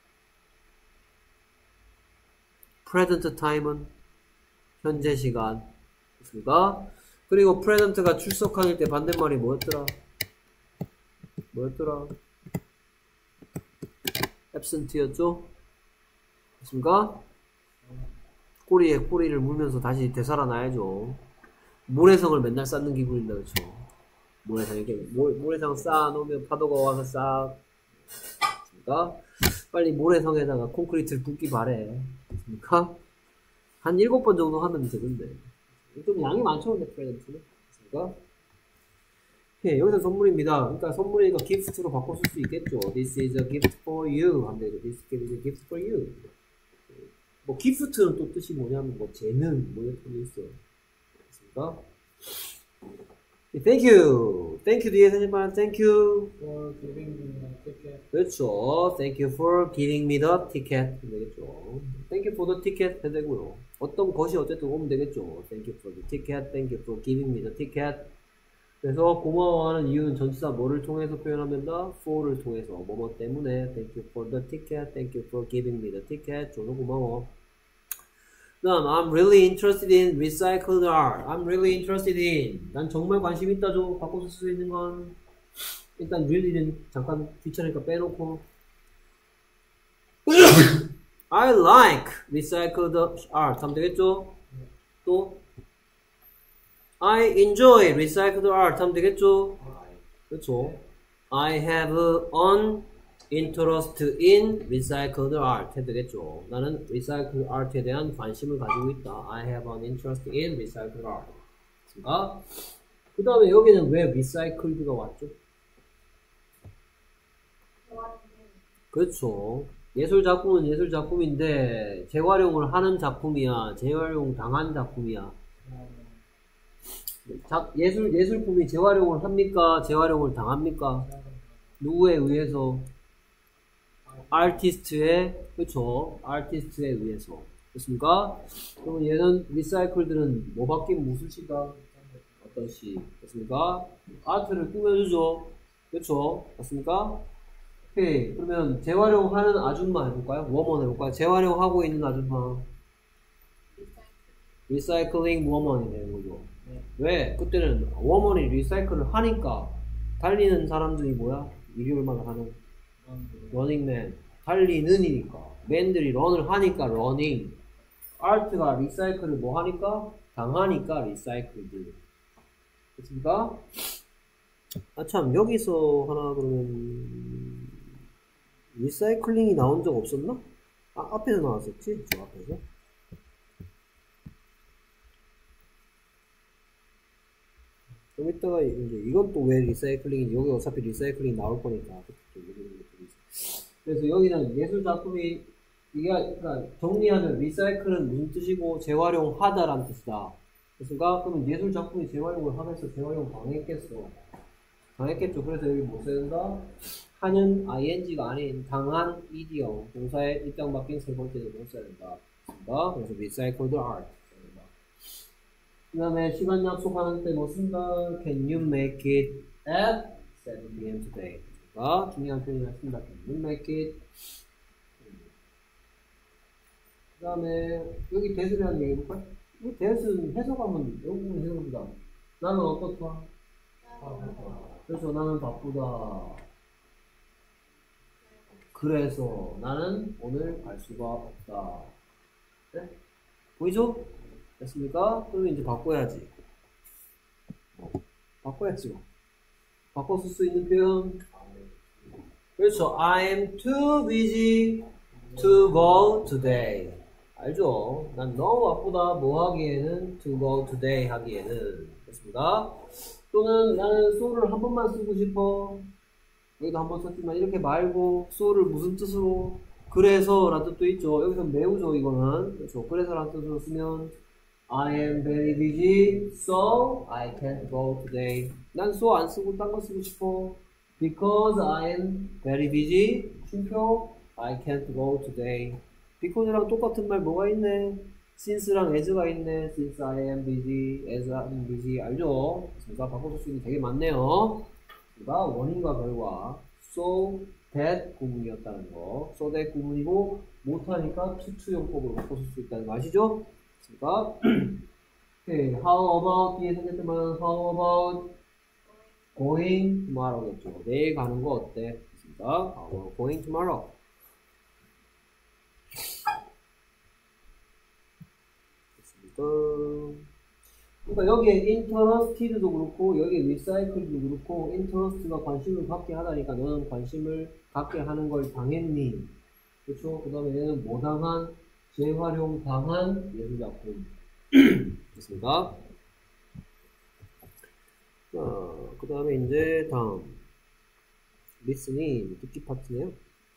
present time은 현재 시간. 그렇습니까? 그리고 present가 출석할 때 반대말이 뭐였더라? 뭐였더라? absent였죠? 그렇습니까? 꼬리에 꼬리를 물면서 다시 되살아나야죠. 모래성을 맨날 쌓는 기분입니다. 그렇죠? 모래성 이렇게 모, 모래성 쌓아놓으면 파도가 와서 싹. 그렇습니까? 빨리 모래성에다가 콘크리트를 붓기 바래. 그렇습니까? 한 일곱 번 정도 하면 되는데 좀 양이 많죠, 근데 프레젠트는. 그렇습니까? 오케이, 여기서 선물입니다. 그러니까 선물이니까 gift로 바꿔 쓸 수 있겠죠. This is a gift for you. 하면 되죠. This is a gift for you. 뭐 gift는 또 뜻이 뭐냐면 뭐 재능 뭐 이런 뜻이 있어요. 됐습니까? Thank you. Thank you 뒤에 생각만 thank you. For giving me a ticket. 그렇죠. Thank you for giving me the ticket. 되겠죠. Thank you for the ticket 해도 되고요. 어떤 것이 어쨌든 오면 되겠죠. Thank you for the ticket. Thank you for giving me the ticket. 그래서 고마워하는 이유는 전치사 뭐를 통해서 표현하면 된다? for를 통해서 뭐뭐 때문에 Thank you for the ticket. Thank you for giving me the ticket. 줘서 고마워. 그다음 I'm really interested in recycled art. I'm really interested in. 난 정말 관심 있다죠. 바꿔서 쓸 수 있는 건 일단 really는 잠깐 귀찮으니까 빼놓고 I like recycled art 하면 되겠죠? 또 I enjoy recycled art 하면 되겠죠? 그렇죠? I have an interest in recycled art 해도 되겠죠? 나는 recycled art에 대한 관심을 가지고 있다. I have an interest in recycled art. 그렇습니까? 그 다음에 여기는 왜 recycled가 왔죠? 그렇죠. 예술 작품은 예술 작품인데 재활용을 하는 작품이야, 재활용 당한 작품이야. 자, 예술 예술품이 재활용을 합니까? 재활용을 당합니까? 누구에 의해서? 아티스트에, 그렇죠? 아티스트에 의해서. 됐습니까? 그럼 얘는 리사이클들은 뭐 바뀐 무슨 시가? 어떤 시? 됐습니까? 아트를 꾸며주죠. 그렇죠? 맞습니까? 오케이. 그러면 재활용하는 아줌마 해볼까요? 워먼 해볼까요? 재활용하고 있는 아줌마. 리사이클링 워먼이 되는 거죠. 네. 왜? 그때는 워먼이 리사이클을 하니까 달리는 사람들이 뭐야? 일요일마다 하는 러닝맨. 달리는이니까. 맨들이 런을 하니까 러닝. 아트가 리사이클을 뭐 하니까? 당하니까 리사이클들. 됐습니까? 아, 참, 여기서 하나 그러면, 리사이클링이 나온 적 없었나? 아, 앞에서 나왔었지? 저 앞에서. 좀 이따가 이제 이건 또 왜 리사이클링인지, 여기 어차피 리사이클링 나올 거니까. 그래서 여기는 예술 작품이, 이게, 그러니까 정리하면 리사이클은 무슨 뜻이고 재활용하다라는 뜻이다. 그러니까 그러면 예술 작품이 재활용을 하면서 재활용 당했겠어. 당했겠죠. 그래서 여기 뭐 써야 된다? 하는 ing가 아닌 당한 ed형 동사의 입장 바뀐 세 번째는 뭐 써야 된다. 그래서 recycled art. 그 다음에 시간 약속하는 때 뭐 쓴다? Can you make it at seven p m today? 그러니까 중요한 표현을 쓴다. Can you make it? 그 다음에 여기 대수에 대한 얘기 해볼까요? 이 대수는 해석하면 여기 부분 해석합니다. 나는 어떻다? 그래서 나는 바쁘다. 그래서 나는 오늘 갈 수가 없다. 네? 보이죠? 됐습니까? 그러면 이제 바꿔야지. 어, 바꿔야지. 뭐. 바꿔 쓸 수 있는 표현. 그렇죠. I am too busy to go today. 알죠? 난 너무 바쁘다. 뭐 하기에는 to go today 하기에는. 됐습니다. 또는 나는 so를 한 번만 쓰고 싶어. 여기도 한 번 썼지만 이렇게 말고 so를 무슨 뜻으로? 그래서 라는 뜻도 있죠. 여기서 매우죠. 이거는. 그렇죠. 그래서 라는 뜻으로 쓰면 I am very busy, so I can't go today. 난 so 안 쓰고 딴 거 쓰고 싶어. Because I am very busy, 쉼표 I can't go today. Because랑 똑같은 말 뭐가 있네? Since랑 as가 있네. Since I am busy, as I am busy. 알죠? 제가 바꿔줄 수 있는 게 되게 많네요. 그러니까 원인과 결과 so that 구문이었다는 거. so that 구문이고 못하니까 to to 용법으로 바꿔줄 수 있다는 거 아시죠? 그러니까 okay, how about 뒤에 생겼지만 how about going tomorrow겠죠. 내일 가는 거 어때? 그러니까 how about going tomorrow? 그러니까 여기에 interested도 그렇고 여기에 recycled도 그렇고 interest가 관심을 갖게 하다니까 너는 관심을 갖게 하는 걸 당했니? 그렇죠? 그 다음에 얘는 뭐 당한? 재활용 당한 예술작품. 됐습니까? 자, 그 다음에 이제 다음 리스닝 듣기 파트네요.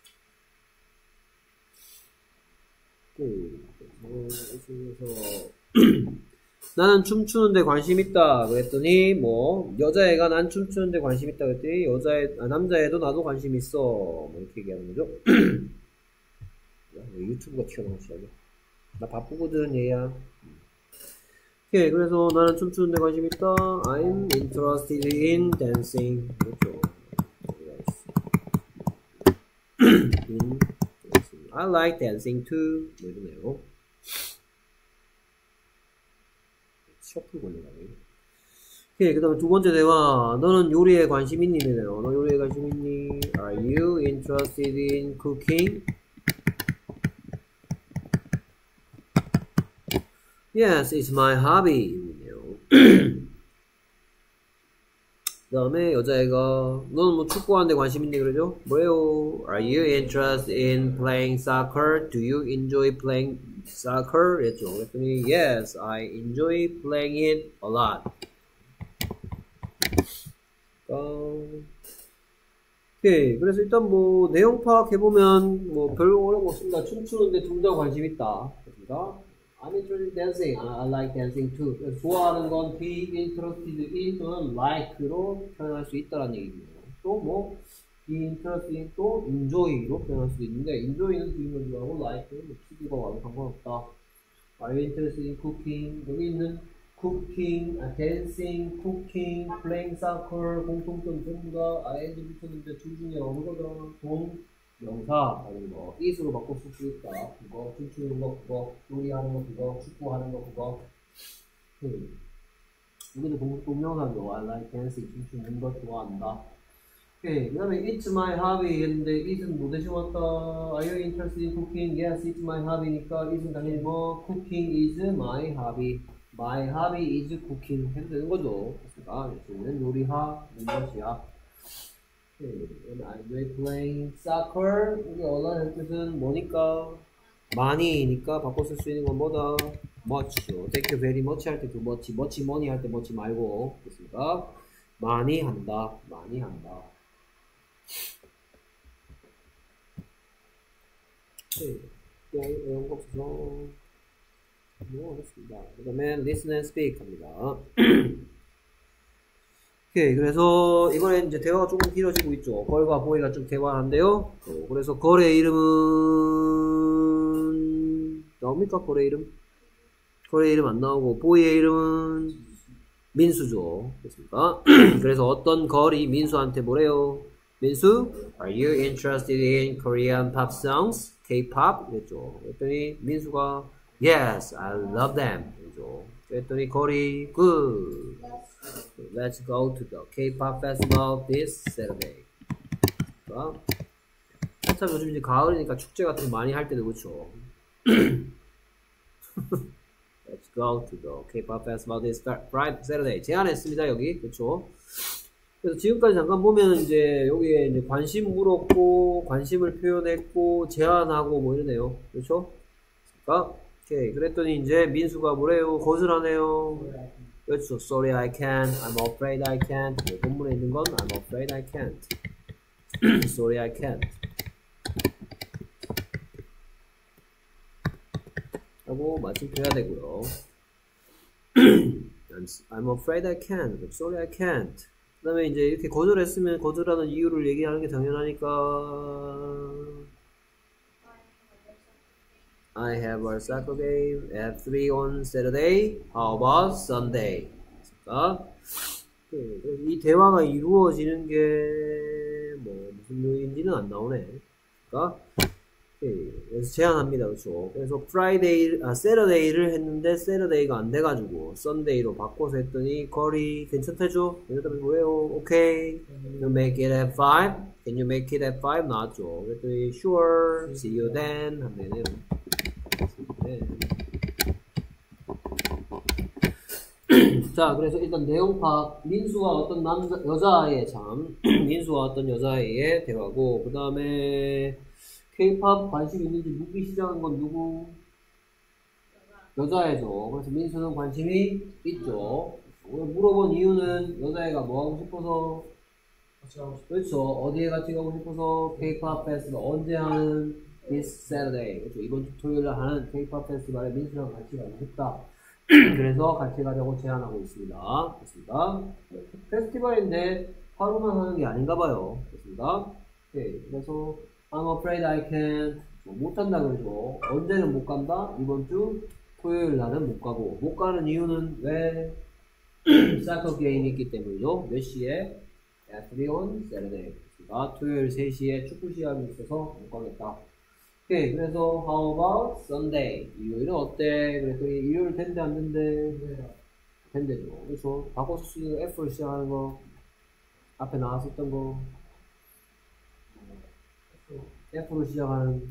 그, 그래서 나는 춤추는데 관심 있다 그랬더니 뭐 여자애가 난 춤추는데 관심 있다 그랬더니 여자애 아, 남자애도 나도 관심 있어 뭐 이렇게 얘기하는 거죠. 야, 왜 유튜브가 튀어나오지? 나 바쁘거든 얘야. 오케이, 그래서 나는 춤추는데 관심 있다. I'm interested in dancing. 그렇죠. in dancing. I like dancing too. 뭐 이러네요. 셔플 걸려가네. 오케이, 그 다음에 두 번째 대화. 너는 요리에 관심 있니? 이래요. 너 요리에 관심 있니? Are you interested in cooking? Yes, it's my hobby. 그 다음에 여자애가 너는 뭐 축구하는데 관심 있니? 그러죠? 뭐예요? Are you interested in playing soccer? Do you enjoy playing soccer? 그랬죠. 그랬더니 Yes, I enjoy playing it a lot. 어... 오케이. 그래서 일단 뭐 내용 파악해보면 뭐 별로 어려운 거 없습니다. 춤추는데 둘 다 관심 있다. 그렇습니다. I'm interested in dancing. I, I like dancing too. 좋아하는 건 be interested in 또는 like로 표현할 수 있다는 얘기입니다. 또 뭐 be interested in 또 enjoy로 표현할 수도 있는데 enjoy는 들리는 거하고 like는 뭐 피드가 와도 상관없다. Are you interested in cooking? 여기 있는 cooking, dancing, cooking, playing soccer 공통점 전부 다 ing 붙였는데 둘 중에 어느 거더라? 동 명사 아니면 뭐 it으로 바꿔 쓸 수 있다. 그거 춤추는 거 그거 요리하는 거 그거 축구하는 거 그거 음. 여기도 동명사죠. I like dancing 춤추는 거 좋아한다. 오케이. 그 다음에 it's my hobby 했는데 it은 뭐 대신 왔다. Are you interested in cooking? Yes, it's my hobby니까 it은 당연히 뭐 cooking is my hobby. My hobby is cooking 해도 되는 거죠. 그러니까 저는 요리하는 것이야. Okay. And I enjoy playing soccer. 우리 언어의 뜻은 뭐니까? 많이니까 바꿔 쓸 수 있는 건 뭐다? much죠. Thank you very much 할 때 그 much, much money 할 때 much 말고 됐습니까? 많이 한다. 많이 한다. 오케이. 또 이런 거 없어서 뭐 하겠습니다. 그 다음에 listen and speak 합니다. 오케이, 그래서 이번에 이제 대화가 조금 길어지고 있죠. 걸과 보이가 좀 대화하는데요. 어, 그래서 걸의 이름은 나옵니까? 걸의 이름? 걸의 이름 안 나오고 보이의 이름은 민수죠. 됐습니까? 그래서 어떤 걸이 민수한테 뭐래요? 민수, are you interested in Korean pop songs? K-pop? 그랬죠. 그랬더니 민수가 yes, I love them. 그랬죠. 그랬더니 걸이 good. Let's go to the K-pop festival this Saturday. 그러니까 참 요즘 이제 가을이니까 축제 같은 거 많이 할 때도 그렇죠. Let's go to the K-pop festival this Friday, Saturday. 제안했습니다 여기 그렇죠. 그래서 지금까지 잠깐 보면 이제 여기에 이제 관심 물었고 관심을 표현했고 제안하고 뭐 이러네요. 그렇죠? 그러니까 오케이. 그랬더니 이제 민수가 뭐래요? 거절하네요. 그렇죠. Sorry, I can't. I'm afraid I can't. 본문에 있는 건 I'm afraid I can't. Sorry, I can't. 하고 마침표해야 되고요. I'm, I'm afraid I can't. I'm sorry, I can't. 그 다음에 이제 이렇게 거절했으면 거절하는 이유를 얘기하는 게 당연하니까 I have a soccer game at three on Saturday. How about Sunday? 그러니까 이 대화가 이루어지는 게 뭐 무슨 요인지는 안 나오네. 그러니까 그래서 제안합니다. 그렇죠. 그래서 Friday, 아, Saturday를 했는데 Saturday가 안 돼가지고 Sunday로 바꿔서 했더니 거리 괜찮다죠? 그랬더니 뭐예요? Okay. You make it at five. Can you make it at five? 나왔죠. 그랬더니 Sure. See you then. 하면 되네요. 네. 자, 그래서 일단 내용 파악. 민수와 어떤 남자, 여자아이의 참, 민수와 어떤 여자아이의 대화고, 그 다음에 K-팝 관심 있는지 묻기 시작한 건 누구? 여자애죠. 그래서 민수는 관심이 있죠. 오늘 물어본 이유는 여자애가 뭐 하고 싶어서 같이 하고 싶어. 그렇죠. 어디에 같이 가고 싶어서 K-pop 페스티벌 언제 하는 this Saturday 그렇죠. 이번 주 토요일에 하는 K-pop 페스티벌에 민수랑 같이 가고 싶다. 그래서 같이 가자고 제안하고 있습니다. 됐습니다. 페스티벌인데 하루만 하는 게 아닌가 봐요. 됐습니다. 오케이. 그래서 I'm afraid I can't 뭐 못한다 그러죠. 언제는 못 간다? 이번 주 토요일 날은 못 가고 못 가는 이유는 왜? 사커 게임이 있기 때문이죠. 몇 시에? At three on Saturday. 그러니까 토요일 세 시에 축구 시합이 있어서 못 가겠다. 오케이. 그래서 how about Sunday? 일요일은 어때? 그랬더니 일요일 된대 안 된대? 된대죠. 그래서 바꿔서 쓰는 F를 시작하는 거 앞에 나왔었던 거 F로 시작하는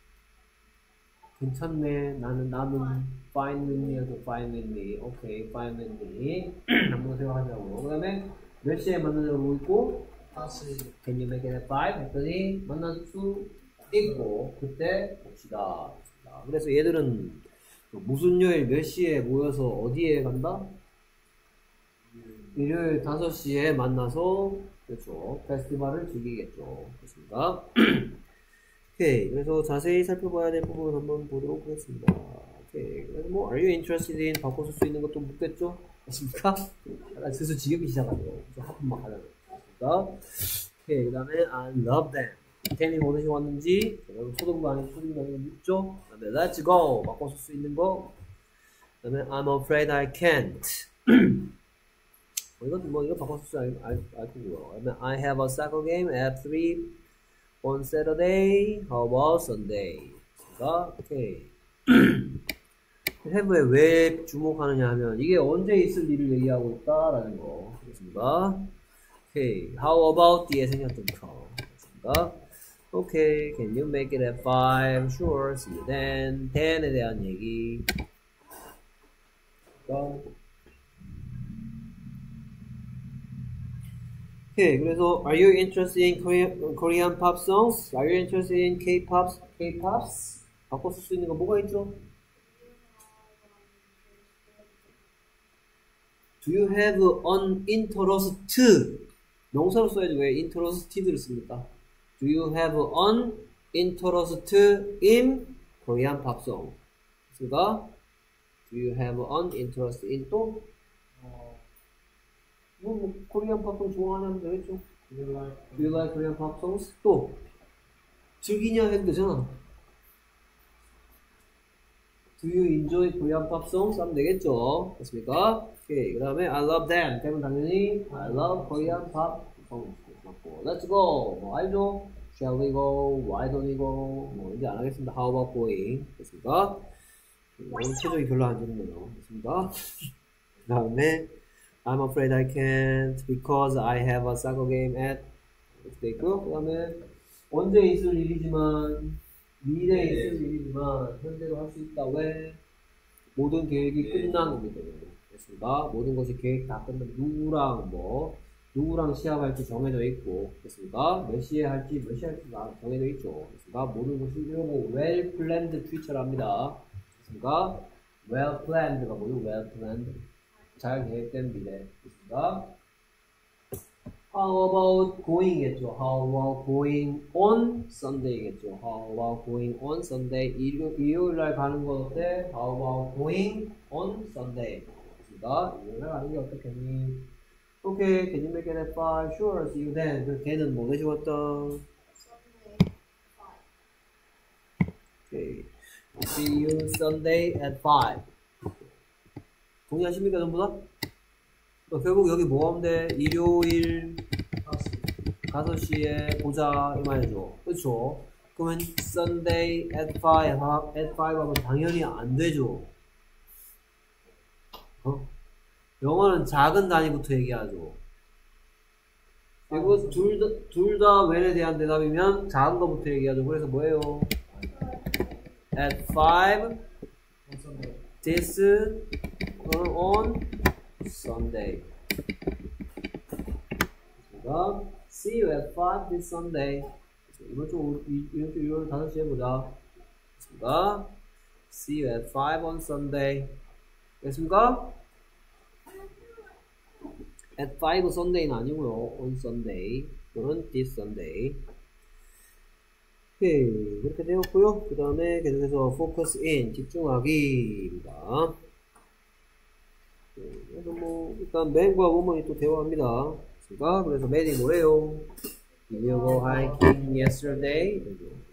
괜찮네. 나는 나는 fine with me 해도 fine with me. 오케이, fine with me. 한번 생각하자고. 그 다음에 몇 시에 만나자고 있고 다시 can you make it at five? 했더니 만날 수 있고 그때 봅시다. 그래서 얘들은 무슨 요일 몇 시에 모여서 어디에 간다? 일요일 다섯 시에 만나서 그렇죠. 페스티벌을 즐기겠죠. 그렇습니까? 오케이. 그래서 자세히 살펴봐야 될 부분 한번 보도록 하겠습니다. 오케이. 그래서 뭐 are you interested in 바꿔 쓸 수 있는 것도 묻겠죠? 맞습니까? 약간 슬슬 지겹기 시작하네요. 그래서 하품 막 하잖아요. 맞습니까? 오케이. 그 다음에 I love them. 템이 어디서 왔는지 여러분 소등부 아닌 소등부 아닌 묻죠? 그 다음에 let's go 바꿔 쓸 수 있는 거. 그 다음에 I'm afraid I can't. 뭐 이건 뭐 이거 바꿔 쓸 수 알, 알, 알 거고요. 그 다음에 I have a soccer game at three on Saturday. How about Sunday? 자, 오케이. have에 왜 주목하느냐 하면 이게 언제 있을 일을 얘기하고 있다라는 거. 그렇습니다. 오케이. How about 뒤에 생겼던 거. 그렇습니다. 오케이. Can you make it at five? Sure. See you then. then에 대한 얘기. 오케이. 그래서 Are you interested in Korean, Korean pop songs? Are you interested in K-pops? K-pops? 바꿔 쓸 수 있는 거 뭐가 있죠? Do you have an interest? 명사로 써야지 왜 interested를 씁니까? Do you have an interest in Korean pop song? 그러니까 Do you have an interest in 또? 어, 뭐, 뭐 코리안 팝송 좋아하는 되겠죠? Do you like, Do you like Korean pop songs? 또 즐기냐 해도 되잖아. Do you enjoy Korean pop songs? 하면 되겠죠? 됐습니까? 오케이. 그 다음에 I love them. 그러면 당연히 I love Korean pop songs. 맞고 Let's go. 뭐 알죠? Shall we go? Why don't we go? 뭐 이제 안 하겠습니다. How about going? 됐습니까? 오늘 표정이 별로 안 좋네요. 됐습니다. 그 다음에 I'm afraid I can't because I have a soccer game at 이렇게 있고요. 그 다음에 언제 있을 일이지만 미래에 있을 일이지만 현재로 할 수 있다. 왜? 모든 계획이 끝난 거기 때문에. 됐습니다. 모든 것이 계획 다 끝난 누구랑 뭐 누구랑 시합할지 정해져 있고 됐습니다. 몇 시에 할지 몇 시에 할지 다 정해져 있죠. 됐습니다. 모든 것이 이러고 well planned future랍니다. 됐습니까? well planned가 뭐죠? well planned 잘 계획된 미래. 됐습니다. How about going겠죠. How about going on Sunday겠죠. How about going on Sunday? 일요, 일요일날 가는 거 어때? How about going on Sunday? 됐습니다. 일요일날 가는 게 어떻겠니? Okay, can you make it at five? Sure, see you then. 그 걔는 뭐 해주었다? Okay, see you Sunday at five. 동의하십니까 전부 다? 어, 결국 여기 뭐 하면 돼? 일요일 다섯 시에 보자 이 말이죠. 그렇죠? 그러면 Sunday at five at five 하면 당연히 안 되죠. 어? 영어는 작은 단위부터 얘기하죠. 그리고 둘 다, 둘 다 when에 대한 대답이면 작은 거부터 얘기하죠. 그래서 뭐예요? at five this on Sunday. 그러니까 see you at five this Sunday. 이번 주 이번 주 일요일 다섯 시에 보자. 됐습니까? see you at five on Sunday. 됐습니까? at five Sunday는 아니고요. on Sunday 또는 this Sunday. 오케이, 그렇게 되었고요. 그 다음에 계속해서 focus in, 집중하기입니다. 그래서 뭐 일단 man과 woman이 또 대화합니다. 그러니까 그래서 man이 뭐래요? Did you go hiking yesterday?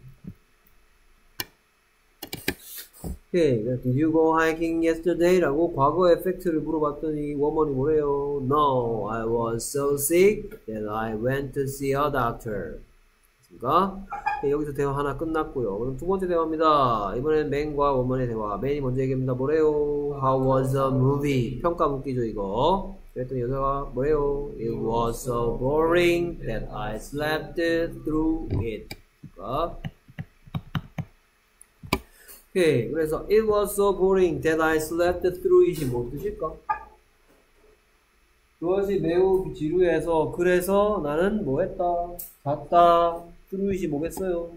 오케이, did you go hiking yesterday? 라고 과거 에펙트를 물어봤더니 woman이 뭐래요? No, I was so sick that I went to see a doctor. 그러니까 네, 여기서 대화 하나 끝났고요. 그럼 두 번째 대화입니다. 이번엔 man과 woman의 대화. man이 먼저 얘기합니다. 뭐래요? How was the movie? 평가 묻기죠 이거. 그랬더니 여자가 뭐래요? It was so boring that I slept through it. 그러니까 오케이, 그래서 it was so boring that I slept through it이 뭐 뜻일까? 그것이 매우 지루해서 그래서 나는 뭐 했다? 잤다. through it이 뭐겠어요?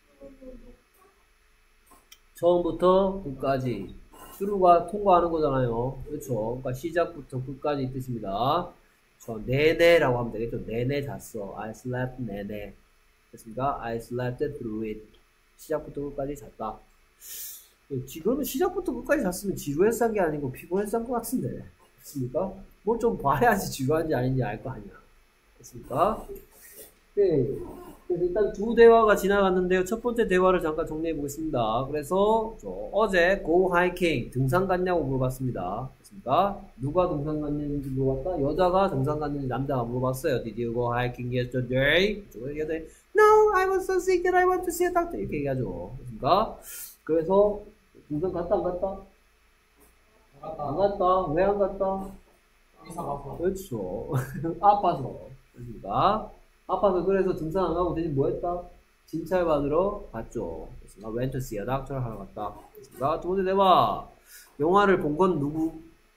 처음부터 끝까지. through가 통과하는 거잖아요. 그렇죠? 그러니까 시작부터 끝까지 이 뜻입니다. 저 내내라고 하면 되겠죠? 내내 잤어. I slept 내내. 됐습니까? I slept through it. 시작부터 끝까지 잤다. 지금은 시작부터 끝까지 잤으면 지루해서 한 게 아니고 피곤해서 한 것 같은데. 됐습니까? 뭘 좀 봐야지 지루한지 아닌지 알 거 아니야. 됐습니까? 네. 그래서 일단 두 대화가 지나갔는데요. 첫 번째 대화를 잠깐 정리해 보겠습니다. 그래서 저 어제 go hiking 등산 갔냐고 물어봤습니다. 됐습니까? 누가 등산 갔는지 물어봤다? 여자가 등산 갔는지 남자가 물어봤어요. Did you go hiking yesterday? 여자가 No, I was so sick that I went to see a doctor. 이렇게 얘기하죠. 됐습니까? 그래서 등산 갔다 안 갔다? 안 갔다. 왜 안 갔다? 이사 가서. 그렇죠. 아파서. 됐습니까? 아파서 그래서 등산 안 가고 대신 뭐 했다? 진찰 받으러 갔죠. 됐습니까? went to see a doctor 하러 갔다. 됐습니까? 두 번째 대화. 영화를 본 건 누구?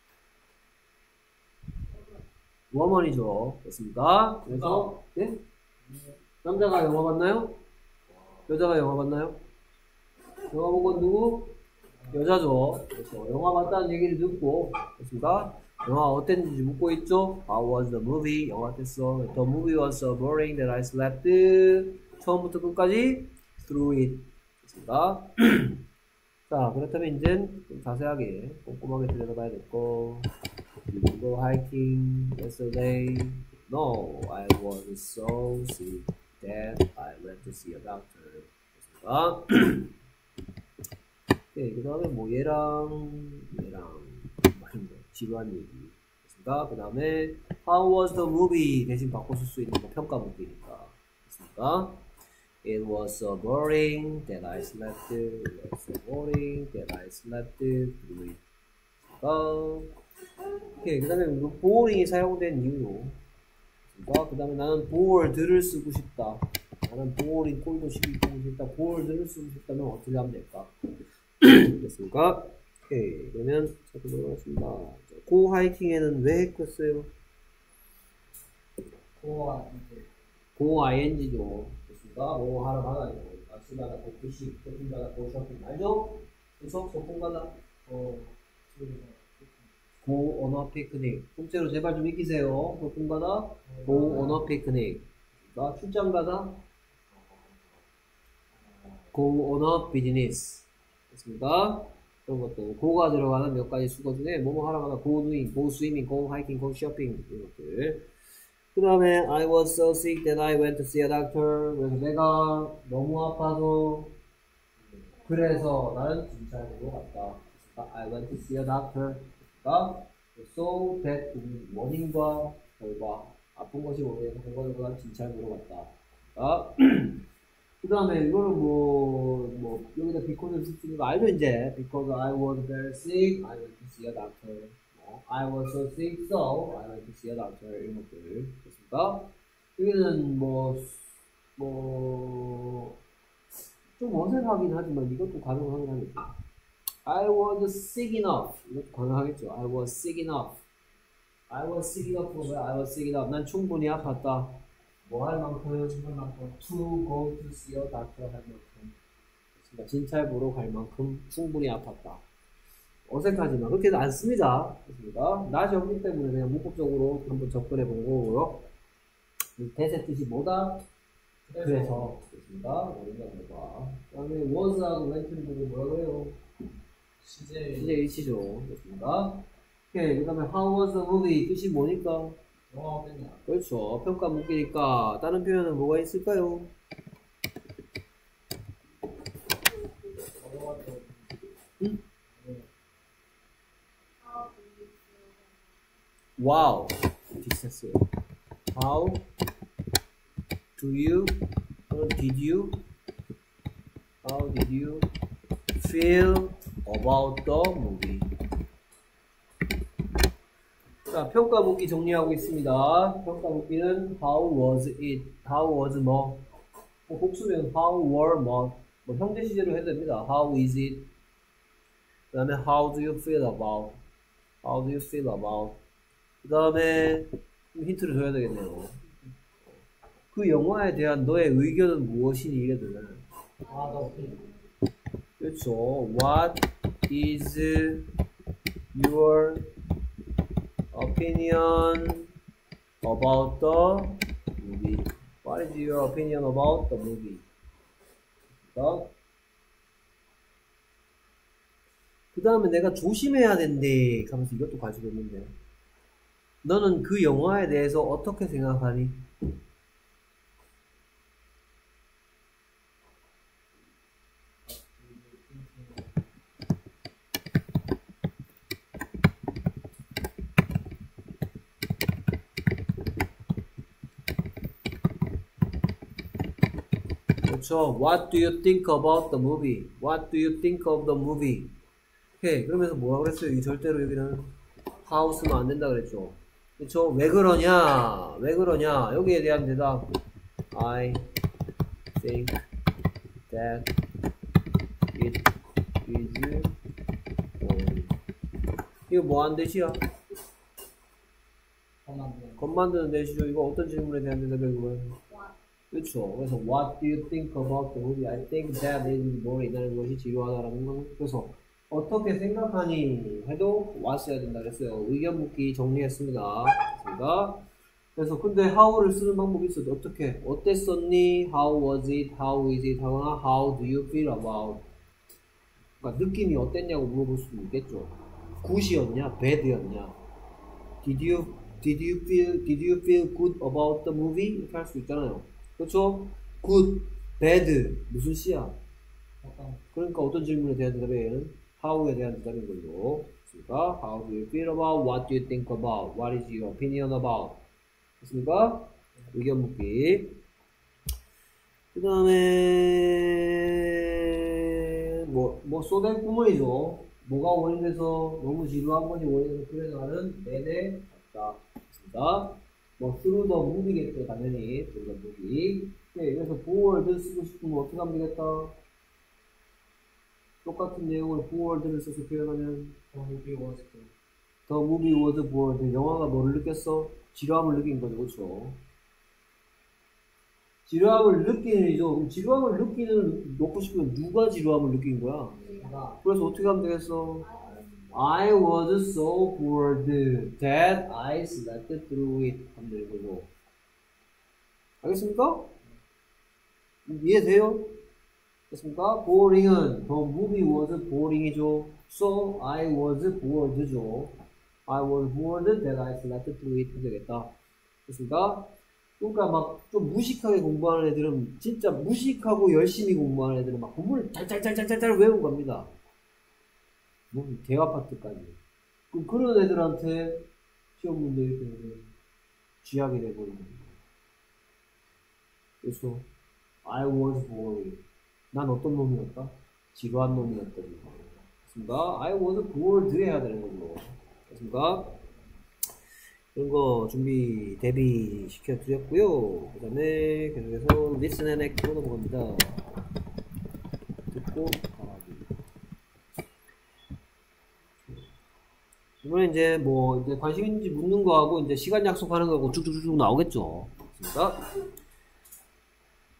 워먼이죠. 됐습니까? 그래서 예? 남자가 영화 봤나요? 여자가 영화 봤나요? 영화 본 건 누구? 여자죠. 그래서 영화 봤다는 얘기를 듣고 됐습니까? 영화 어땠는지 묻고 있죠? How was the movie? 영화 어땠어? The movie was so boring that I slept 처음부터 끝까지 through it. 됐습니까? 자, 그렇다면 이제 좀 자세하게 꼼꼼하게 들여다봐야 될 거. Did you go hiking yesterday? No, I was so sick that I went to see a doctor. 됐습니까? 네, 그 다음에 뭐 얘랑 얘랑 지루한 얘기 됐습니까? 그 다음에 How was the movie? 대신 바꿔 쓸 수 있는 거 평가 묻기니까 됐습니까? It was so boring that I slept. It was so boring that I slept through it. 오케이, 그 다음에 boring이 사용된 이유. 그 다음에 나는 bored를 쓰고 싶다. 나는 boring 꼴도 시기 쓰고 싶다. bored를 쓰고 싶다면 어떻게 하면 될까? 됐습니까? 오케이, 그러면 찾아보겠습니다. 고 하이킹에는 왜 했겠어요? 고가 이제 고 아이엔지죠. 됐습니까? 뭐 하러 가가지고 낚시가다 고피시, 쇼핑가다 고쇼핑 알죠? 그래서 소풍가다 어 고 언어 피크닉. 통째로 제발 좀 익히세요. 소풍가다 고 언어 피크닉. 그러니까 출장 가다 고 언어 비즈니스. 됐습니까? 그런 것들. 고가 들어가는 몇 가지 수거 중에 뭐뭐 하러 가다 go doing, go swimming, go hiking, go shopping 이런 것들. 그 다음에 I was so sick that I went to see a doctor. 그래서 내가 너무 아파서 그래서 나는 진찰보러 갔다. I went to see a doctor. 그러니까 so that 원인과 결과 아픈 것이 원인에서 결과적으로 진찰보러 갔다. 그러니까 그 다음에 이거는 뭐, 뭐, 여기다 because 쓸 수 있는 거 알죠, 이제? Because I was very sick, I went to see a doctor. 뭐, I was so sick, so I went to see a doctor. 이런 것들. 됐습니까? 여기는 뭐, 뭐, 좀 어색하긴 하지만 이것도 가능하긴 하겠죠. I was sick enough. 이것도 가능하겠죠. I was sick enough. I was sick enough. 뭐야? I was sick enough. 난 충분히 아팠다. 뭐 할 만큼, to go to see a doctor 할 만큼. 진찰 보러 갈 만큼 충분히 아팠다. 어색하지만 그렇게도 안 씁니다. 그렇습니다. 낫이 없기 때문에 그냥 문법적으로 한번 접근해 본 거고요. that의 뜻이 뭐다? 그래서 그렇습니다. 그 다음에 was하고 went를 보고 뭐라고 해요? 시제 시제 일치죠. 그렇습니다. 오케이. 그 다음에 how was the movie 뜻이 뭐니까? 영화 어땠냐? 그렇죠. 평가 묻기니까 다른 표현은 뭐가 있을까요? 응? 와우. 비슷했어요. How do you or did you how did you feel about the movie? 자, 평가 묻기 정리하고 있습니다. 평가 묻기는 how was it? how was 뭐? 뭐 복수면 how were 뭐? 뭐 형제 시제로 해도 됩니다. how is it? 그 다음에 how do you feel about? how do you feel about? 그 다음에 힌트를 줘야 되겠네요. 그 영화에 대한 너의 의견은 무엇이니? 이래도 되잖아요. 아, 너 그렇죠. What is your opinion about the movie? What is your opinion about the movie? 그 다음에 내가 조심해야 된대 하면서 이것도 가지고 있는데 너는 그 영화에 대해서 어떻게 생각하니? 그렇죠. What do you think about the movie? What do you think of the movie? 오케이. 그러면서 뭐라고 그랬어요? 이 절대로 여기는 how 쓰면 안 된다 그랬죠. 그렇죠. 왜 그러냐? 왜 그러냐? 여기에 대한 대답. I think that it is boring. 이거 뭐 하는 뜻이야? 겉 만드는 뜻이죠. 이거 어떤 질문에 대한 대답이에요? 그거는? 그렇죠. 그래서 what do you think about the movie? I think that is boring. 이라는 것이 지루하다라는 거는. 그래서 어떻게 생각하니? 해도 what 써야 된다 그랬어요. 의견 묻기 정리했습니다. 그렇습니다. 그래서 근데 how를 쓰는 방법이 있어도 어떻게? 어땠었니? How was it? How is it? 하거나 how do you feel about? 그러니까 느낌이 어땠냐고 물어볼 수도 있겠죠. good이었냐? bad였냐? Did you did you feel did you feel good about the movie? 이렇게 할 수 있잖아요. 그렇죠? good, bad 무슨 시야? 그러니까 어떤 질문에 대한 대답에는 how에 대한 대답인 걸로. 그러니까 how do you feel about? What do you think about? What is your opinion about? 됐습니까? 의견 묻기. 그 다음에 뭐, 뭐 쏟을 구문이죠. 뭐가 원인돼서 너무 지루한 건지 원인돼서 그래나가는 내내 없다. 됐습니다. 뭐 through the movie겠죠. 당연히 through the movie. 네, 그래서 보어월드 쓰고 싶으면 어떻게 하면 되겠다? 똑같은 내용을 보어월드를 써서 표현하면 The movie was The movie was bored. 영화가 뭐를 느꼈어? 지루함을 느낀 거죠. 그렇죠? 지루함을 느끼는 일이죠. 그럼 지루함을 느끼는 놓고 싶으면 누가 지루함을 느낀 거야? 내가 그래서 어떻게 하면 되겠어? I was so bored that I slept through it 하면 되는 거고. 알겠습니까? 이해돼요? 됐습니까? boring은 the movie was boring이죠. So I was bored죠. I was bored that I slept through it 하면 되겠다. 됐습니까? 그러니까 막 좀 무식하게 공부하는 애들은 진짜 무식하고 열심히 공부하는 애들은 막 공부를 짤짤짤짤짤 외우고 갑니다. 뭐 대화 파트까지. 그럼 그런 애들한테 시험 문제 이렇게 쥐하게 돼버리는 겁니다. 그래서 I was boring. 난 어떤 놈이었다? 지루한 놈이었다. 됐습니까? I was bored 해야 되는 거죠. 됐습니까? 이런 거 준비, 대비 시켜드렸고요. 그 다음에 계속해서 listen and act로 넘어갑니다. 듣고 가기. 이번에 이제 뭐 이제 관심 있는지 묻는 거하고 이제 시간 약속하는 거하고 쭉쭉쭉 나오겠죠. 됐습니까?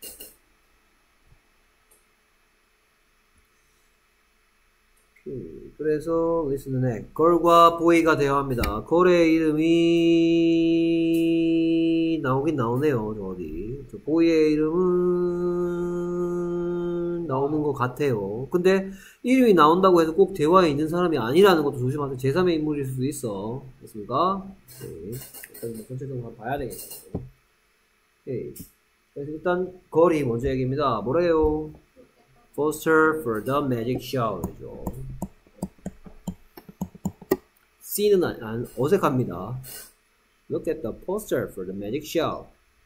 오케이. 그래서 listen은 girl과 boy가 대화합니다. girl의 이름이 나오긴 나오네요. 저 어디. 저 boy의 이름은 나오는 것 같아요. 근데 이름이 나온다고 해서 꼭 대화에 있는 사람이 아니라는 것도 조심하세요. 제삼의 인물일 수도 있어. 됐습니까? 네. 일단 뭐 전체적으로 한번 봐야 되겠어요. 오케이. 그래서 일단 girl이 먼저 얘기입니다. 뭐래요? poster for the magic show죠. C는 안, 안, 어색합니다. Look at the poster for the magic show.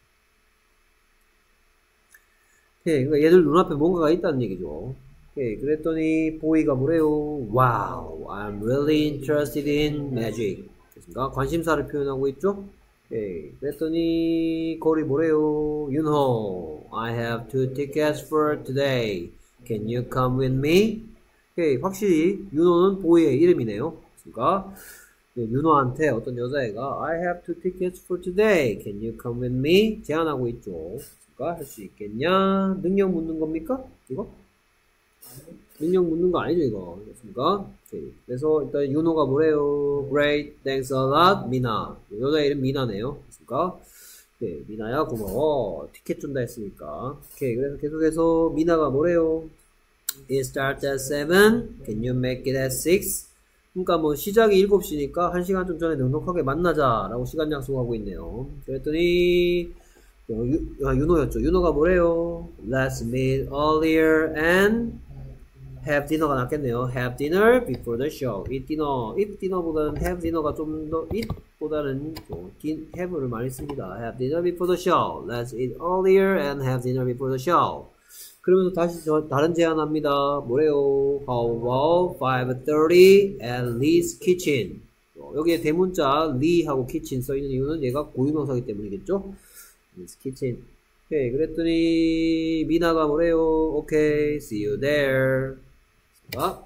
오케이, 그러니까 얘들 눈앞에 뭔가가 있다는 얘기죠. 오케이, 그랬더니 보이가 뭐래요? Wow, I'm really interested in magic. 됐습니까? 관심사를 표현하고 있죠? 오케이, 그랬더니 거리 뭐래요? You know, I have two tickets for today. Can you come with me? 오케이, 확실히 유노는 보이의 이름이네요. 그러니까 유노한테 어떤 여자애가 I have two tickets for today. Can you come with me? 제안하고 있죠. 그러니까 할 수 있겠냐? 능력 묻는 겁니까? 이거? 능력 묻는 거 아니죠, 이거. 그렇습니까? 오케이. 그래서 일단 유노가 뭐래요? Great, thanks a lot, 미나. 여자 이름 미나네요. 그렇습니까? 오케이, 미나야 고마워. 티켓 준다 했으니까. 오케이, 그래서 계속해서 미나가 뭐래요? It starts at seven. Can you make it at six? 그러니까 뭐 시작이 일곱 시니까 한 시간 좀 전에 넉넉하게 만나자 라고 시간 약속하고 있네요. 그랬더니 유, 아, 유노였죠. 유노가 뭐래요? Let's meet earlier and have dinner가 낫겠네요. Have dinner before the show. eat dinner. eat dinner보다는 have dinner가 좀 더 eat보다는 have를 많이 씁니다. Have dinner before the show. Let's eat earlier and have dinner before the show. 그러면서 다시 저 다른 제안합니다. 뭐래요? How about five thirty at Lee's kitchen? 여기에 대문자 Lee하고 kitchen 써있는 이유는 얘가 고유명사이기 때문이겠죠? Lee's kitchen. 오케이, 그랬더니 미나가 뭐래요? 오케이, see you there. 자,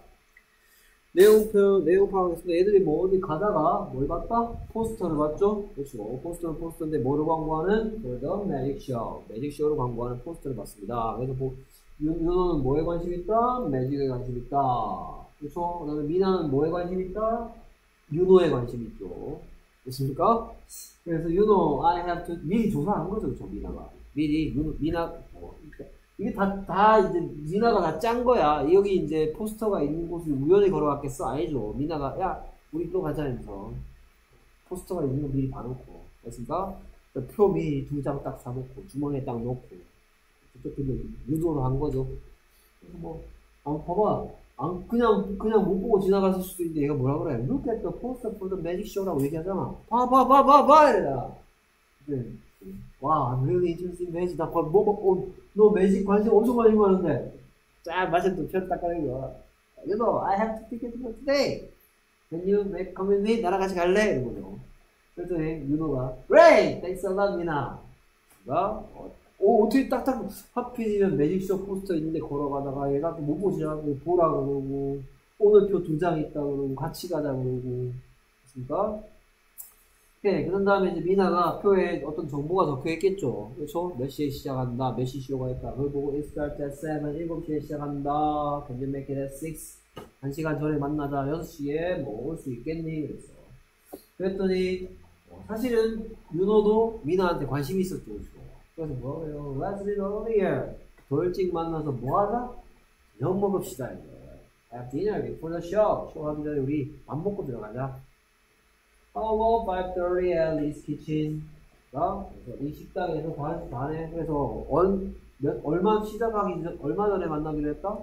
내용표, 내용 파악했습니다. 애들이 뭐 어디 가다가 뭘 봤다? 포스터를 봤죠? 그렇죠. 포스터는 포스터인데 뭐를 광고하는? For the magic show. 매직 쇼를 광고하는 포스터를 봤습니다. 그래서 뭐 윤호는 뭐에 관심 있다? 매직에 관심 있다. 그렇죠? 그 다음에 미나는 뭐에 관심 있다? 윤호에 관심 있죠. 됐습니까? 그래서 윤호, I have to, 미리 조사한 거죠, 저 미나가. 미리, 윤호, 미나, 어, 이게 다, 다 이제 미나가 다 짠 거야. 여기 이제 포스터가 있는 곳을 우연히 걸어갔겠어? 아니죠. 미나가, 야, 우리 또 가자 하면서 포스터가 있는 거 미리 봐놓고. 됐습니까? 표 미리 두 장 딱 사놓고, 주머니에 딱 놓고. 그쪽도 유도를 한 거죠. 그래서 뭐, 아, 봐봐. 안, 그냥, 그냥 못 보고 지나갔을 수도 있는데 얘가 뭐라 그래? Look at the poster for the magic show라고 얘기하잖아. 봐, 봐, 봐, 봐, 봐! 이래라. 네. 와, I'm really interested in magic. 나, 뭐, 뭐, 어, 너 매직 관심 엄청 많이 많은데. 쫙, 마셔 또 편 닦아내는 거야. You know, I have to ticket for today. Can you make, come with me? 나랑 같이 갈래? 이런 거죠. 그랬더니, 유노가, Great! Thanks a lot, 미나. 가 오, 어떻게 딱딱 하필이면 매직쇼 포스터 있는데 걸어가다가 얘가 또 못 보시라고 보라 그러고 오늘 표 두 장 있다 그러고 같이 가자 그러고 그렇습니까? 오케이, 그런 다음에 이제 미나가 표에 어떤 정보가 적혀 있겠죠. 그렇죠? 몇 시에 시작한다, 몇 시 쇼가 있다. 그걸 보고 it starts at seven, 일곱 시에 시작한다. Can you make it at six? 한 시간 전에 만나자. 여섯 시에 뭐 올 수 있겠니? 그랬어. 그랬더니 사실은 윤호도 미나한테 관심이 있었죠. 그래서 뭐예요? Let's meet earlier. 더 일찍 만나서 뭐하자? 저녁 먹읍시다. 이제. Have dinner before the show. 쇼 하기 전에 우리 밥 먹고 들어가자. How about five thirty at Lee's kitchen? 자, 그래서 이 식당에서 반, 반에, 그래서 얼, 몇, 얼마 시작하기 전, 얼마 전에 만나기로 했다?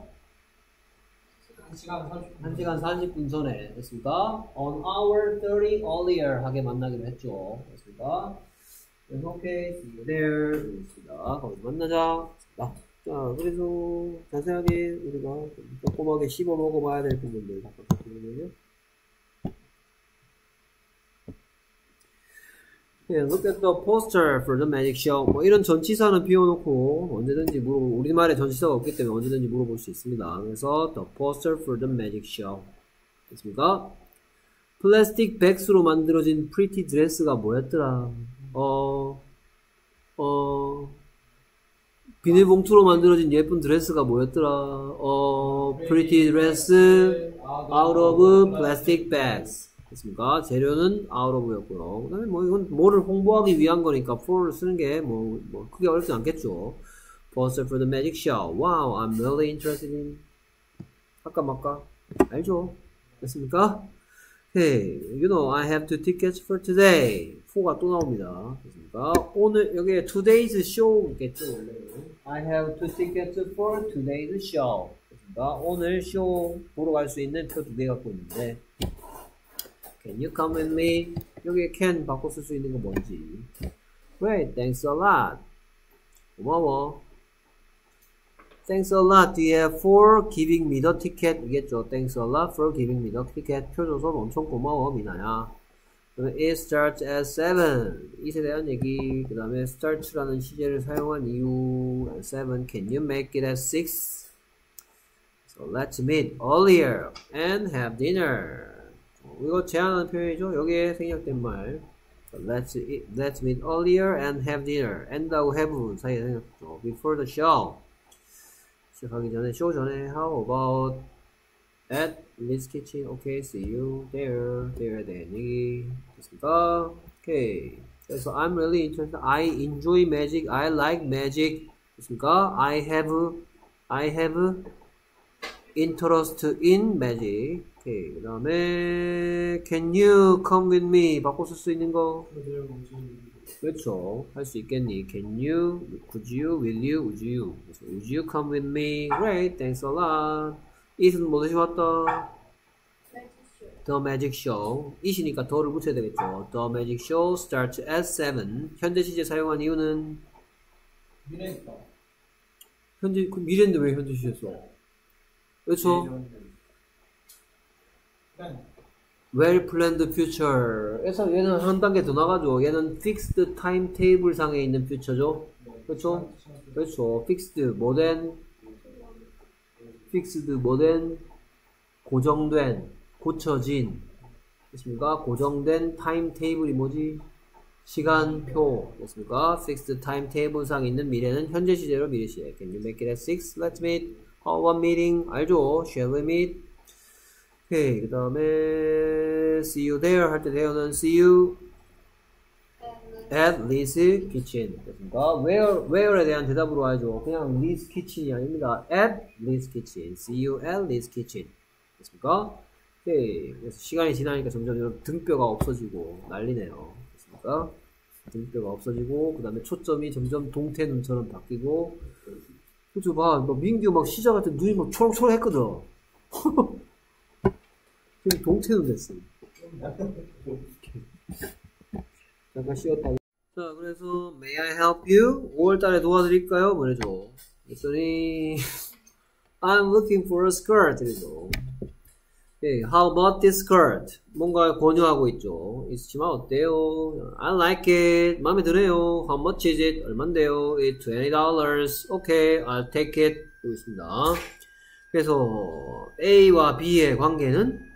한 시간 삼십 분. 한 시간 사십 분 전에 했습니까? On hour thirty earlier 하게 만나기로 했죠. 됐습니까? 그래서 오케이, see you there. 됐습니다. 거기서 만나자. 자, 자, 그래서 자세하게 우리가 꼼꼼하게 씹어 먹어봐야 될 부분들 잠깐 보시면요. 네, look at the poster for the magic show. 뭐 이런 전치사는 비워놓고 언제든지 물어, 우리말에 전치사가 없기 때문에 언제든지 물어볼 수 있습니다. 그래서 the poster for the magic show. 됐습니까? 플라스틱 백스로 만들어진 프리티 드레스가 뭐였더라? 어, 어, 비닐봉투로 만들어진 예쁜 드레스가 뭐였더라? 어, pretty dress out of plastic bags. 됐습니까? 재료는 out of였고요. 그 다음에 뭐 이건 뭐를 홍보하기 위한 거니까 for를 쓰는 게 뭐, 뭐 크게 어렵지 않겠죠. Poster for the magic show. Wow, I'm really interested in. 할까 말까? 알죠? 됐습니까? Hey, you know, I have two tickets for today. fo가 또 나옵니다. 됐습니까? 오늘, 여기에 today's show 있겠죠, 원래. I have two tickets for today's show. 됐습니까? 오늘 쇼 보러 갈 수 있는 표 두 개 갖고 있는데. Can you come with me? 여기에 can 바꿔 쓸 수 있는 거 뭔지. Great, thanks a lot. 고마워. Thanks a lot, dear, for giving me the ticket. 이겠죠. Thanks a lot for giving me the ticket. 표 줘서 엄청 고마워, 미나야. It starts at seven. 이에 대한 얘기. 그 다음에 starts라는 시제를 사용한 이유. At seven. Can you make it at six? So let's meet earlier and have dinner. 이거 제안하는 표현이죠. 여기에 생략된 말. So let's, eat, let's meet earlier and have dinner. and하고 have 사이에 생략했죠. Before the show. 시작하기 전에, 쇼 전에, how about at Liz Kitchen? Okay, see you there. there에 대한 얘기 됐습니까? Okay. 그래서 I'm really interested. I enjoy magic. I like magic. 됐습니까? I have, I have interest in magic. Okay. 그 다음에, can you come with me? 바꿔 쓸 수 있는 거? 그렇죠. 할 수 있겠니? Can you, could you, will you, would you? 그래서, would you come with me? Great, thanks a lot. it은 뭐 대신 왔다? The magic show. it이니까 더를 붙여야 되겠죠. The magic show starts at seven. 현재 시제 사용한 이유는? 미래니까. 현재, 그 미래인데 왜 현재 시제 써? 그렇죠. Well planned future. 그래서 얘는 한 단계 더 나가죠. 얘는 fixed timetable 상에 있는 future죠. 그렇죠? 그렇죠. fixed, 뭐된? fixed, 뭐된? 고정된, 고쳐진. 됐습니까? 고정된 timetable이 뭐지? 시간표. 됐습니까? fixed timetable 상에 있는 미래는 현재 시제로 미래 시제. Can you make it at six? Let's meet. Oh, one meeting. 알죠? Shall we meet? 오케이, 그 다음에 see you there 할 때 there는 see you at Liz Kitchen. 됐습니까? where, where에 대한 대답으로 와야죠. 그냥 Liz Kitchen이 아닙니다. at Liz Kitchen. see you at Liz Kitchen. 됐습니까? 오케이. 그래서 시간이 지나니까 점점 여러분 등뼈가 없어지고 난리네요. 됐습니까? 등뼈가 없어지고 그 다음에 초점이 점점 동태 눈처럼 바뀌고. 그쵸, 봐. 뭐 민규 막 시작할 때 눈이 막 초록초록 했거든. 지금 동태는 됐어. 잠깐 쉬었다. 자, 그래서 May I help you? 오월달에 도와드릴까요? 뭐래죠? 그랬더니 I'm looking for a skirt. 그래죠. Okay, how about this skirt? 뭔가 권유하고 있죠. 이 치마 어때요? I like it. 마음에 드네요. How much is it? 얼만데요? It's twenty dollars. Okay, I'll take it. 여기 있습니다. 그래서 A와 B의 관계는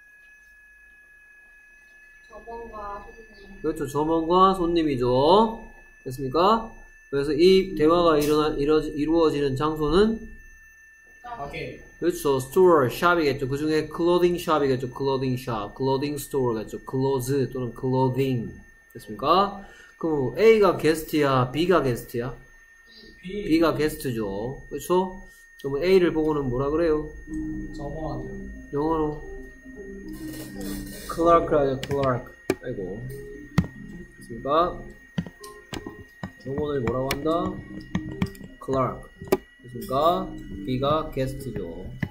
점원과 손님. 그렇죠. 점원과 손님이죠. 됐습니까? 그래서 이 대화가 일어나, 이루, 이루어지는 장소는 가게. 그렇죠. store, shop이겠죠. 그 중에 clothing shop이겠죠. clothing shop, clothing store겠죠. clothes 또는 clothing. 됐습니까? 그럼 A가 게스트야, B가 게스트야? B. B가 게스트죠. 그렇죠? 그럼 A를 보고는 뭐라 그래요? 점원. 영어로 clerk라죠. clerk. 아이고. 됐습니까? 정원을 뭐라고 한다? clerk. 됐습니까? B가 게스트죠.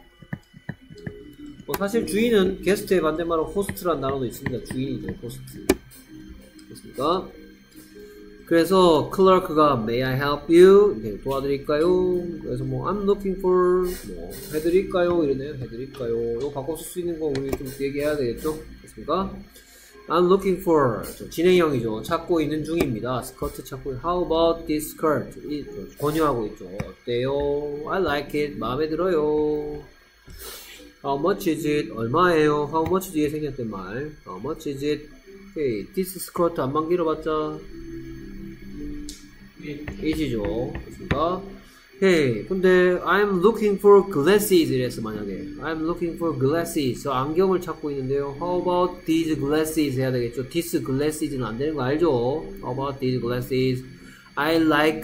뭐 사실 주인은 게스트의 반대말로 호스트란 단어도 있습니다. 주인이죠. 호스트. 됐습니까? 그래서 clerk가 May I help you? 이렇게 도와드릴까요? 그래서 뭐 I'm looking for 뭐 해드릴까요? 이러네요. 해드릴까요? 이거 바꿔 쓸 수 있는 거 우리 좀 얘기해야 되겠죠? 됐습니까? I'm looking for 진행형이죠. 찾고 있는 중입니다. 스커트 찾고 How about this skirt? 이, 권유하고 있죠. 어때요? I like it. 마음에 들어요. How much is it? 얼마예요? How much 뒤에 생겼던 말. How much is it? Okay. This skirt 안만 길어봤자 it이죠. 됐습니까? Hey, 근데 I'm looking for glasses 이랬어 만약에 I'm looking for glasses 저 안경을 찾고 있는데요. How about these glasses 해야 되겠죠. These glasses는 안 되는 거 알죠? How about these glasses? I like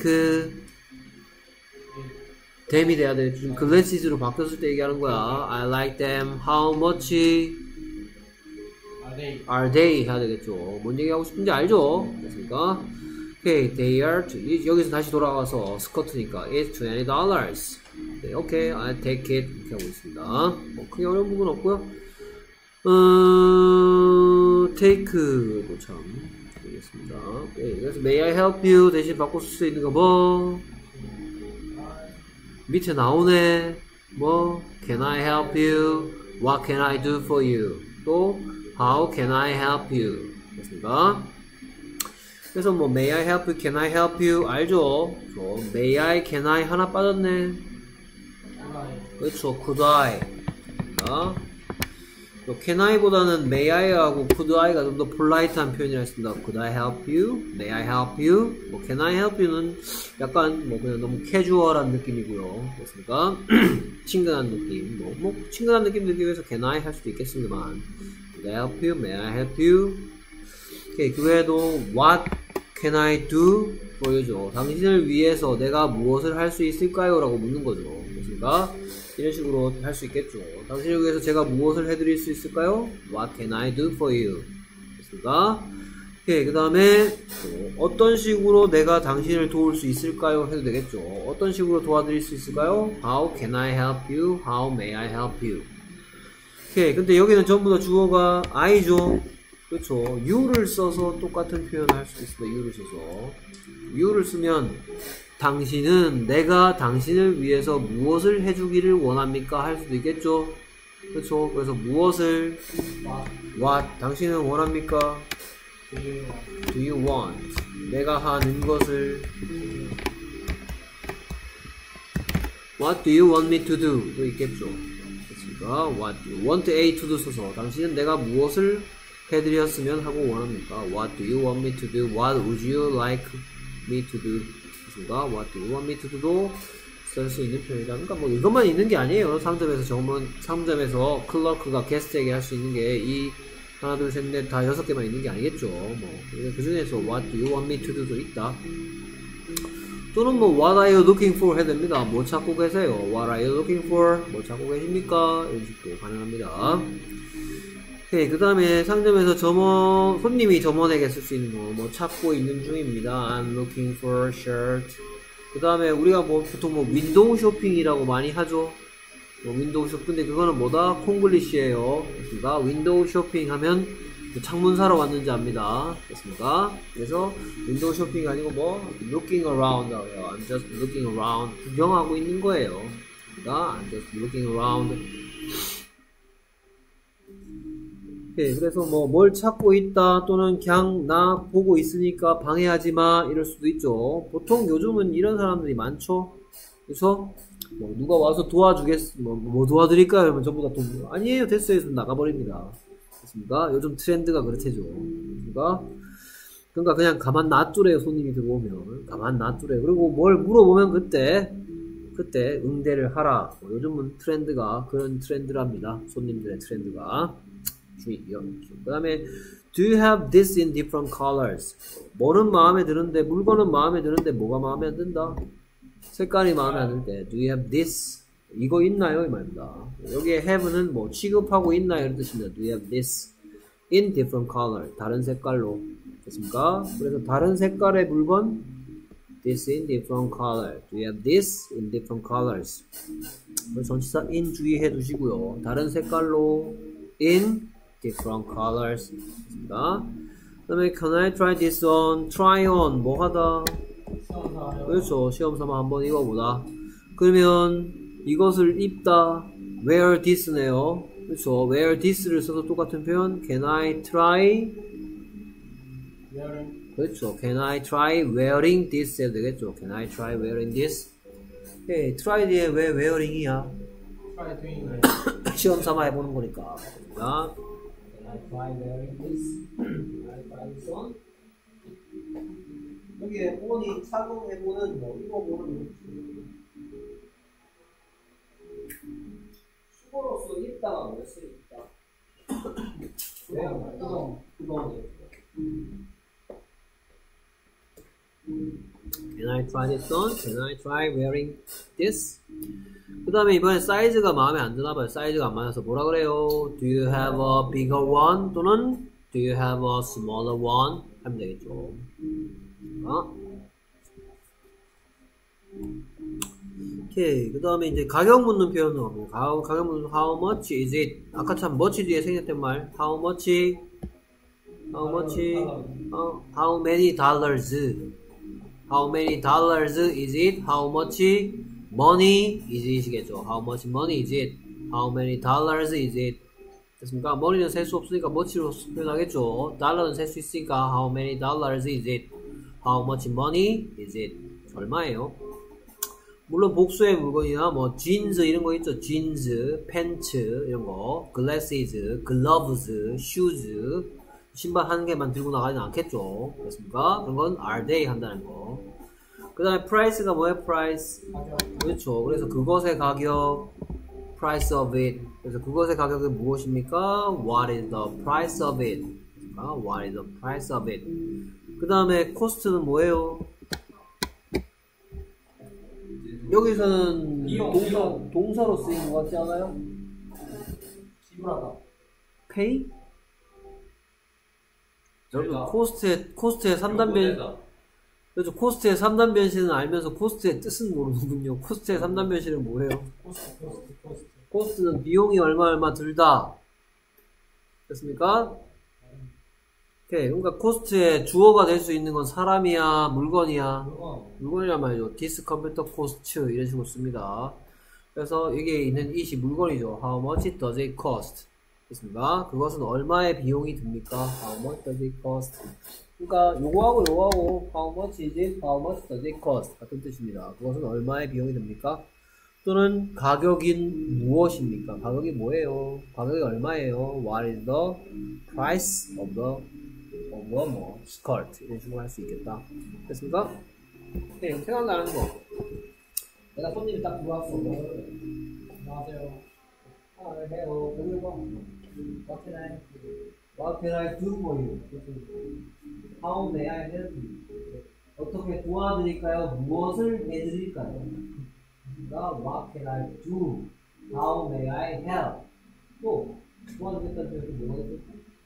them이 돼야 돼. 지금 glasses로 바뀌었을 때 얘기하는 거야. I like them. How much 아, 네. are they 해야 되겠죠. 뭔 얘기하고 싶은지 알죠? 됐습니까? Okay, they are, 여기서 다시 돌아가서 스커트니까 it's twenty dollars. 네, okay, I'll take it. 이렇게 하고 있습니다. 뭐 크게 어려운 부분 없고요. 어, take도 참 되겠습니다. 네, 그래서 may I help you 대신 바꿔 쓸 수 있는 거 뭐? 밑에 나오네. 뭐? Can I help you? What can I do for you? 또 How can I help you? 됐습니까? 그래서 뭐 May I help you? Can I help you? 알죠? 저 May I? Can I? 하나 빠졌네. 그렇죠. Could I? 자, Can I 보다는 May I 하고 Could I가 좀 더 폴라이트한 표현이라 했습니다. Could I help you? May I help you? 뭐 Can I help you는 약간 뭐 그냥 너무 캐주얼한 느낌이고요. 그렇습니까? 친근한 느낌. 뭐, 뭐 친근한 느낌 들기 위해서 Can I 할 수도 있겠습니다만 Could I help you? May I help you? 오케이, 그 외에도 What can I do for you죠. 당신을 위해서 내가 무엇을 할 수 있을까요? 라고 묻는 거죠. 그렇습니까? 이런 식으로 할 수 있겠죠. 당신을 위해서 제가 무엇을 해드릴 수 있을까요? What can I do for you? 됐습니까? 오케이, 그 다음에 어떤 식으로 내가 당신을 도울 수 있을까요? 해도 되겠죠. 어떤 식으로 도와드릴 수 있을까요? How can I help you? How may I help you? 오케이, 근데 여기는 전부 다 주어가 I죠. 그렇죠. you를 써서 똑같은 표현을 할 수도 있습니다. you를 써서 you를 쓰면 당신은 내가 당신을 위해서 무엇을 해주기를 원합니까? 할 수도 있겠죠. 그렇죠. 그래서 무엇을 what 당신은 원합니까? do you want 내가 하는 것을 what do you want me to do 도 있겠죠. 그렇습니까? what do you want A to do 써서 당신은 내가 무엇을 해드렸으면 하고 원합니까? What do you want me to do? What would you like me to do? 그렇습니까? What do you want me to do도 쓸 수 있는 표현이다. 그러니까 뭐 이것만 있는 게 아니에요. 상점에서 정말 상점에서 클러크가 게스트에게 할 수 있는 게 이 하나 둘 셋 넷 다 여섯 개만 있는 게 아니겠죠. 뭐 그 중에서 What do you want me to do도 있다. 또는 뭐 What are you looking for 해야 됩니다. 뭐 찾고 계세요? What are you looking for? 뭐 찾고 계십니까? 이런 식도 가능합니다. 오케이, 그 다음에 상점에서 점원, 손님이 점원에게 쓸 수 있는 거, 뭐, 찾고 있는 중입니다. I'm looking for a shirt. 그 다음에 우리가 뭐, 보통 뭐, 윈도우 쇼핑이라고 많이 하죠. 뭐, 윈도우 쇼핑. 근데 그거는 뭐다? 콩글리시예요. 그렇습니까? 윈도우 쇼핑 하면 창문 사러 왔는지 압니다. 됐습니까? 그래서 윈도우 쇼핑이 아니고 뭐, looking around 하고요. I'm just looking around. 구경하고 있는 거예요. 그러니까, I'm just looking around. 네, 그래서 뭐 뭘 찾고 있다 또는 그냥 나 보고 있으니까 방해하지 마 이럴 수도 있죠. 보통 요즘은 이런 사람들이 많죠. 그래서 뭐 누가 와서 도와주겠 뭐, 뭐 도와드릴까요? 이러면 전부 다 돈 아니에요 됐어요 해서 나가버립니다. 그렇습니까? 요즘 트렌드가 그렇대죠. 그러니까 그러니까 그냥 가만 놔두래요. 손님이 들어오면 가만 놔두래요. 그리고 뭘 물어보면 그때 그때 응대를 하라. 뭐 요즘은 트렌드가 그런 트렌드랍니다. 손님들의 트렌드가. 주의요. 그 다음에 Do you have this in different colors? 뭐는 마음에 드는데 물건은 마음에 드는데 뭐가 마음에 안 든다? 색깔이 마음에 안 들 때 Do you have this? 이거 있나요? 이 말입니다. 여기에 have는 뭐 취급하고 있나요? 이런 뜻입니다. Do you have this in different color? 다른 색깔로 됐습니까? 그래서 다른 색깔의 물건 This in different color. Do you have this in different colors? 전치사 in 주의해 두시고요. 다른 색깔로 in different colors. 그 다음에 can I try this on? try on 뭐 하다? 그렇죠. 시험 삼아 한번 입어보다. 그러면 이것을 입다. wear this네요. 그렇죠. wear this를 써서 똑같은 표현. Can I try? 그렇죠. Can I try wearing this? 해도 되겠죠. Can I try wearing this? 오케이. try 뒤에 왜 wearing이야? try doing 시험 삼아 해보는 거니까. 자, Can I try wearing this? Can I try this on? 여기에 on이 착용해보는 뭐 입어보는 있다가 뭐였어요? 있다. 왜? 뜨거운, 뜨거운. Can I try this on? Can I try wearing this? 그 다음에 이번에 사이즈가 마음에 안 드나봐요. 사이즈가 안 맞아서 뭐라 그래요? Do you have a bigger one? 또는 Do you have a smaller one? 하면 되겠죠. 어? 오케이. 그 다음에 이제 가격 묻는 표현은 없네요. 가격, 가격 묻는 How much is it? 아까 참 much 뒤에 생겼던 말. How much? How much? 어, how many dollars? How many dollars is it? How much money is it이겠죠. How much money is it? How many dollars is it? 됐습니까? money는 셀 수 없으니까 much로 표현하겠죠. 달러는 셀 수 있으니까 How many dollars is it? How much money is it? 얼마예요? 물론 복수의 물건이나 뭐 jeans 이런 거 있죠. jeans, 팬츠 이런 거, glasses, gloves, shoes 신발 한 개만 들고 나가지는 않겠죠. 그렇습니까? 그런 건 are they 한다는 거. 그 다음에 price가 뭐예요? price. 그렇죠. 그래서 그것의 가격, price of it. 그래서 그것의 가격은 무엇입니까? What is the price of it? What is the price of it? 그 다음에 cost는 뭐예요? 여기서는 비용, 동사, 비용. 동사로 쓰이는 것 같지 않아요? 지불하다. pay? 여러분 제가 코스트의 코스트의 삼 단 변 그렇죠. 코스트의 삼 단 변신은 알면서 코스트의 뜻은 모르는군요. 코스트의 삼 단 변신은 뭐예요? 코스트, 코스트, 코스트. 코스트는 비용이 얼마 얼마 들다. 됐습니까? 오케이. 그러니까 코스트의 주어가 될 수 있는 건 사람이야, 물건이야. 물건. 물건이란 말이죠. This computer costs 이런 식으로 씁니다. 그래서 여기에 있는 it이 물건이죠. How much does it cost? 됐습니까? 그것은 얼마의 비용이 듭니까? How much does it cost? 그러니까 요거하고 요거하고 How much is it? How much does it cost? 같은 뜻입니다. 그것은 얼마의 비용이 듭니까? 또는 가격인 무엇입니까? 가격이 뭐예요? 가격이 얼마예요? What is the price of the of the 뭐 skirt? 이런 식으로 할 수 있겠다. 됐습니까? 네, 생각나는 거. 내가 손님이 딱 들어왔어. 안녕하세요. 아, 해요. 그리고 What can I What can I do for you? How may I help you? 어떻게 도와드릴까요? 무엇을 해드릴까요? 그러니까 What can I do? How may I help? 또 도와주겠다는 뜻은 뭐가 있죠?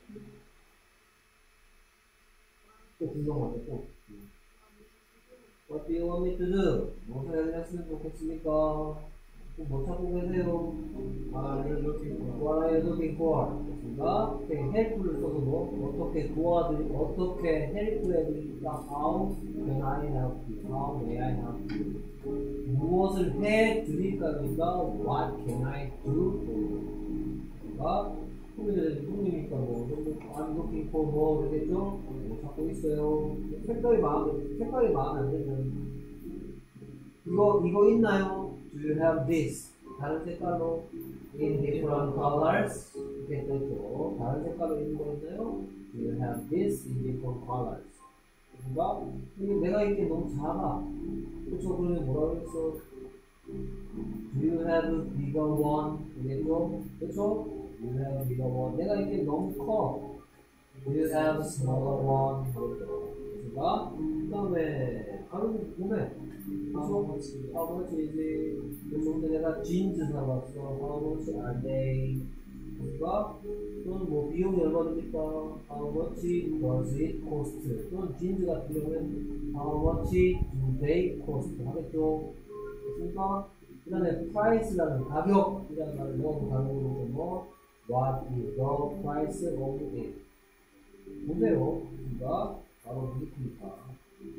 또 궁금하죠? 또 What do you want me to do? 무엇을 해드렸으면 좋겠습니까? 뭐 찾고 계세요? 아, you're looking for. What are you looking for? 그렇습니까? help를 써서 뭐 어떻게 도와드리 어떻게 help해드릴까? How can I help you? How may I help you? 무엇을 해드릴까니까 What can I do for you? 그러니까 손님이 손님이니까 뭐 I'm looking for 뭐 되겠죠? 뭐 찾고 있어요. 색깔이 마음에 색깔이 마음에 안 들면 이거 이거 있나요? Do you have this? 다른 색깔로 in different colors 이렇게 써있죠. 다른 색깔로 있는 거 있나요? Do you have this in different colors? 그러니까 이게 내가 입기에 너무 작아. 그렇죠? 그러면 뭐라고 했어? Do you have a bigger one? 되겠죠? 그렇죠? Do you have a bigger one? 내가 입기에 너무 커. Do you have a smaller one? 그러니까 그 다음에 다른 보면 How much, how much is it? 그래서 근데 내가 jeans 사봤어. How much are they? 그러니까 또는 뭐 비용이 얼마 듭니까? How much does it cost? 또는 jeans 같은 경우는 How much do they cost? 하겠죠? 그러니까 그 다음에 price라는 가격이라는 말을 넣어서 가격으로 뭐 What is the price of it? 보세요. 그러니까 바로 이렇게니까.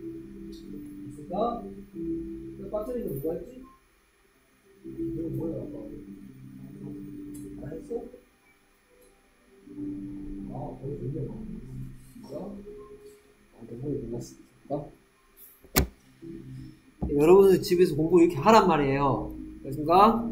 그러니까 그 배터리가 누가 했지? 이거 뭐야 아까? 안 했어? 아 거의 굉장히 많아. 공부를 끝났습니까? 여러분들 집에서 공부 이렇게 하란 말이에요. 그렇습니까?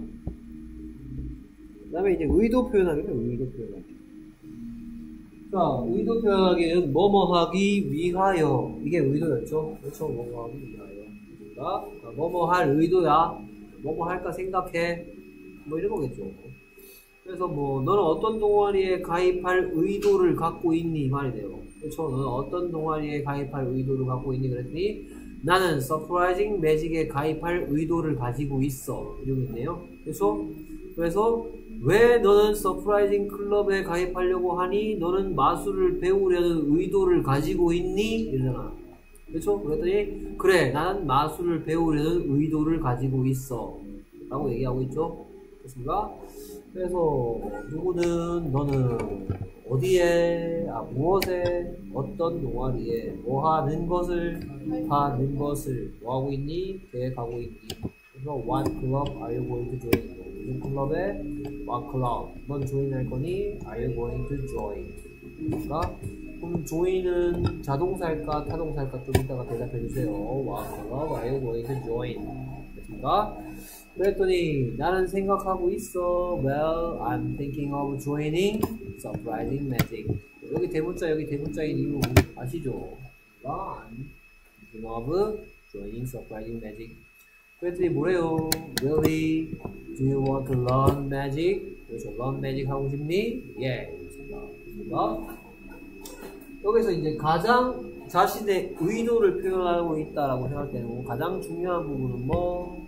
그 다음에 이제 의도 표현하기는 의도 표현하기. 자, 의도 표현하기는 뭐뭐 하기 위하여. 이게 의도였죠? 그렇죠? 뭐뭐 하기 위하여. 그러니까 뭐뭐 할 의도야. 뭐뭐 할까 생각해. 뭐 이런 거겠죠. 그래서 뭐 너는 어떤 동아리에 가입할 의도를 갖고 있니 말이 돼요. 그렇죠? 너는 어떤 동아리에 가입할 의도를 갖고 있니 그랬더니 나는 서프라이징 매직에 가입할 의도를 가지고 있어 이러고 있네요. 그래서 그래서 왜 너는 서프라이징 클럽에 가입하려고 하니? 너는 마술을 배우려는 의도를 가지고 있니? 이러잖아. 그렇죠? 그랬더니 그래 나는 마술을 배우려는 의도를 가지고 있어 라고 얘기하고 있죠. 됐습니까? 그래서 누구는 너는 어디에 아 무엇에 어떤 동아리에 뭐 하는 것을 하는 것을 뭐 하고 있니? 계획하고 있니? 그래서 what club are you going to join? 무슨 클럽에? what club? 넌 join 할 거니? are you going to join? 그러니까 그럼 join은 자동사일까 타동사일까 좀 이따가 대답해 주세요. what club are you going to join? 됐습니까? 그랬더니 나는 생각하고 있어. Well, I'm thinking of joining Surprising Magic. 여기 대문자 여기 대문자인 이유 아시죠? I'm thinking of joining Surprising Magic. 그랬더니 뭐래요? Really? Do you want to learn magic? 그래서 learn magic 하고 싶니? 예. 그렇습니다. 여기서 이제 가장 자신의 의도를 표현하고 있다라고 생각할 때는 가장 중요한 부분은 뭐?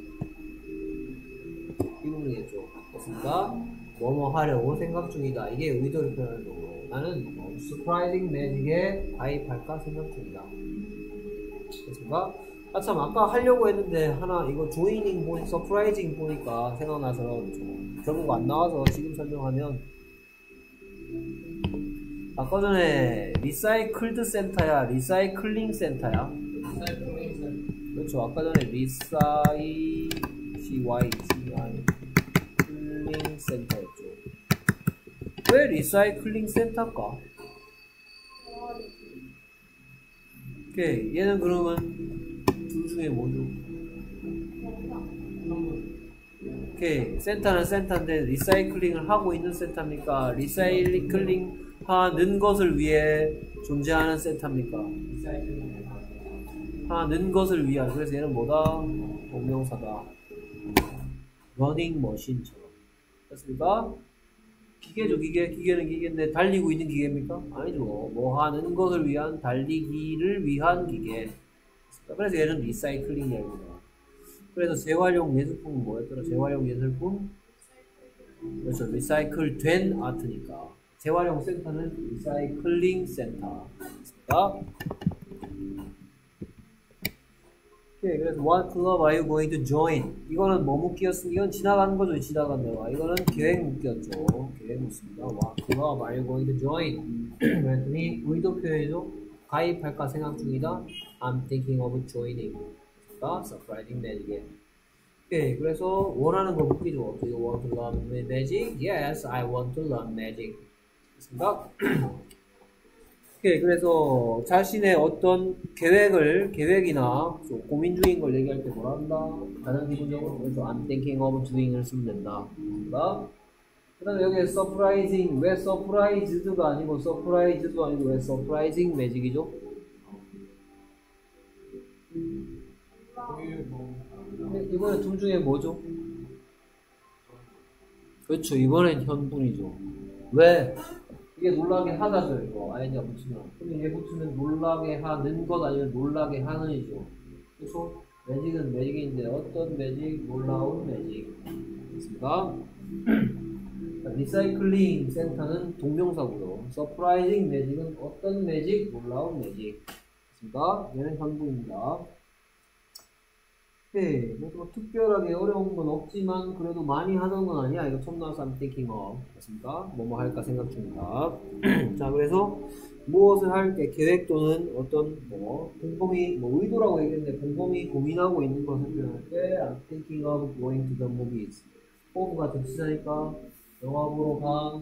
이 부분이겠죠. 그렇습니까? 뭐뭐 하려고 생각 중이다. 이게 의도를 표현하는 거고 나는 뭐 surprising magic에 가입할까 생각 중이다. 그렇습니까? 아 참 아까 하려고 했는데 하나 이거 joining 보니 surprising 보니까 생각나서 결국 안 나와서 지금 설명하면 아까 전에 리사이클드 센터야 리사이클링 센터야 리사이클링 센터. 그렇죠. 아까 전에 리사이 씨와이티아이 클링 센터였죠. 왜 리사이클링 센터일까? 오케이 얘는 그러면 둘 중에 뭐죠? 오케이 센터는 센터인데 리사이클링을 하고 있는 센터입니까? 리사이클링 하는 것을 위해 존재하는 센터입니까? 리사이클링. 하는 것을 위한. 그래서 얘는 뭐다? 동명사다. 러닝 머신처럼. 됐습니까? 기계죠, 기계. 기계는 기계인데 달리고 있는 기계입니까? 아니죠. 뭐 하는 것을 위한 달리기를 위한 기계. 그래서 얘는 리사이클링이랍니다. 그래서 재활용 예술품은 뭐였더라? 재활용 예술품? 그렇죠. 리사이클 된 아트니까. 재활용 센터는 리사이클링 센터. 됐습니까? 오케이, 그래서 what club are you going to join? 이거는 뭐 묶였으면 이건 지나가는 거죠. 지나간 대화. 이거는 계획 묶였죠. 계획 묶습니다. what club are you going to join? 그랬더니 의도 표현이죠. 가입할까 생각 중이다. I'm thinking of joining. 그러니까 surprising magic. 오케이, 그래서 원하는 거 묶이죠. Do you want to learn magic? Yes, I want to learn magic. 됐습니까? 오케이, 그래서 자신의 어떤 계획을, 계획이나 고민 중인 걸 얘기할 때 뭐라 한다? 가장 기본적으로 그래서 I'm thinking of doing을 쓰면 된다. 그 다음에 여기에 surprising, 왜 surprised가 아니고 surprised도 아니고 왜 surprising magic이죠? 이번에 둘 중에 뭐죠? 그렇죠, 이번엔 현분이죠. 왜? 이게 놀라게 하다죠. 이거 아이디어 붙이면. 근데 얘 붙이면 놀라게 하는 것 아니면 놀라게 하는이죠. 그래서 매직은 매직인데 어떤 매직? 놀라운 매직. 됐습니까? 리사이클링 센터는 동명사고요. 서프라이징 매직은 어떤 매직? 놀라운 매직. 됐습니까? 얘는 현부입니다. 네, 그래서 뭐 특별하게 어려운 건 없지만 그래도 많이 하는 건 아니야. 이거 처음 나와서 I'm thinking of. 됐습니까? 뭐뭐 할까 생각 중이다. 자, 그래서 무엇을 할 때 계획 또는 어떤 뭐 곰곰이 뭐 의도라고 얘기했는데 곰곰이 고민하고 있는 것을 표현할 때 I'm thinking of going to the movies. of가 대치사니까 영화 보러 가.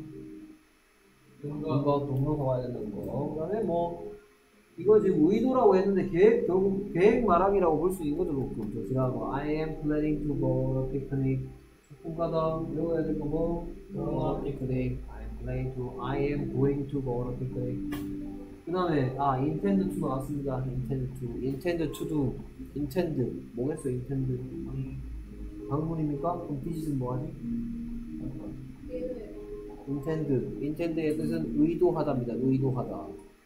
이거 동명사 와야 된다는 거. 그 다음에 뭐 이거 지금 의도라고 했는데 계획, 결국 계획 말하기라고 볼 수 있는 거죠. 그럼 지나고 I am planning to go on a picnic. 소풍 가다 이거 해야 될 거 뭐? go on a picnic. I am planning to, I am going to go on a picnic. 그 다음에 아 intend to 나왔습니다. intend to, intend to do, intend 뭐겠어? intend 방문입니까? 그럼 디짓은 뭐하지? intend. intend의 뜻은 의도하다입니다. 의도하다.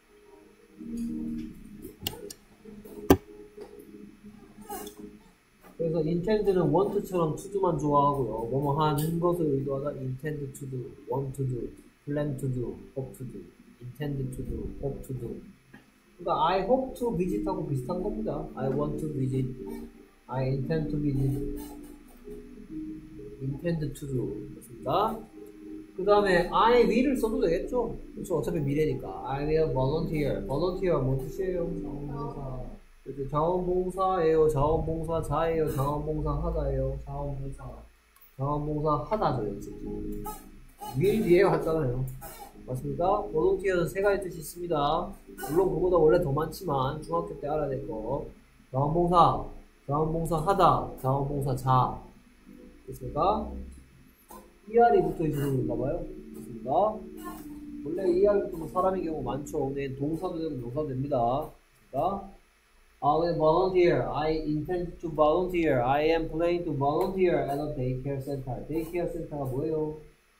그래서 intend는 want처럼 to do만 좋아하고요. 뭐뭐 하는 것을 의도하다 intend to do, want to do, plan to do, hope to do, intend to do, hope to do. 그러니까 I hope to visit하고 비슷한 겁니다. I want to visit, I intend to visit, intend to do. 그렇습니다. 그 다음에 I will을 써도 되겠죠? 그렇죠. 어차피 미래니까. I will volunteer. volunteer 뭔 뜻이에요? 그렇죠. 자원봉사예요. 자원봉사자예요. 자원봉사하다예요. 자원봉사. 자원봉사하다죠. 여기. will 뒤에 왔잖아요. 맞습니다. volunteer는 세 가지 뜻이 있습니다. 물론 그보다 원래 더 많지만 중학교 때 알아야 될 거. 자원봉사, 자원봉사하다, 자원봉사자. 됐습니까? 이알이 붙어 있는 건가 봐요. 됐습니다. 원래 이알이 붙으면 사람의 경우 많죠. 근데 동사도 되고 명사도 됩니다. 자, I will volunteer. I intend to volunteer. I am planning to volunteer at a daycare center. daycare center가 뭐예요?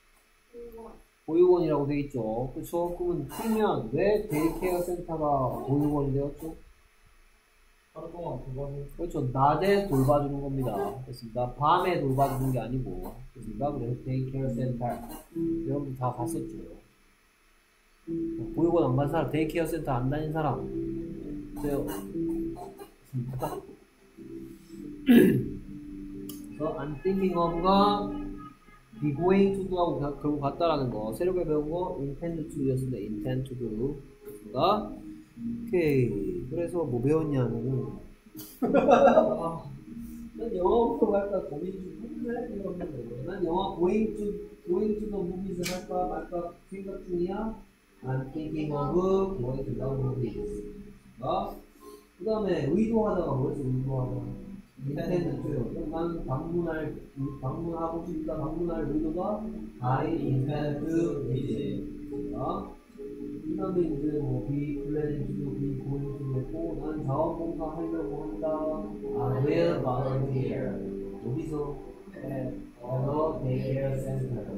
보육원이라고 되어 있죠. 그렇죠? 그러면 틀면 왜 데이케어 센터가 보육원이 되었죠? 하루 동안 그거는 그렇죠. 낮에 돌봐주는 겁니다. 됐습니다. 밤에 돌봐주는 게 아니고. 됐습니다. 그래서 데이케어 센터. 여러분 다 갔었죠. 보육원 안 간 사람, 데이케어 센터 안 다닌 사람. 있어요. 그래서 I'm thinking of가 be going to do하고 결국 같다라는 거. 새롭게 배운 거 intend to 였습니다. intend to do. 됐습니다. 오케이. 그래서 뭐 배웠냐면 아, 난 영어 공부 할까 고민 중. 난 영어 going to going to the movies 할까 말까 생각 중이야. I'm thinking of going to the movies. 그 다음에 의도하다가 뭐였어? 의도하다. intend to요. 난 방문할 방문하고 싶다. 방문할 의도가 I intend to visit. 그 다음에 이제 뭐 be planning to be going to 했고 난 자원봉사 하려고 한다. I will volunteer. 어디서? at the daycare center.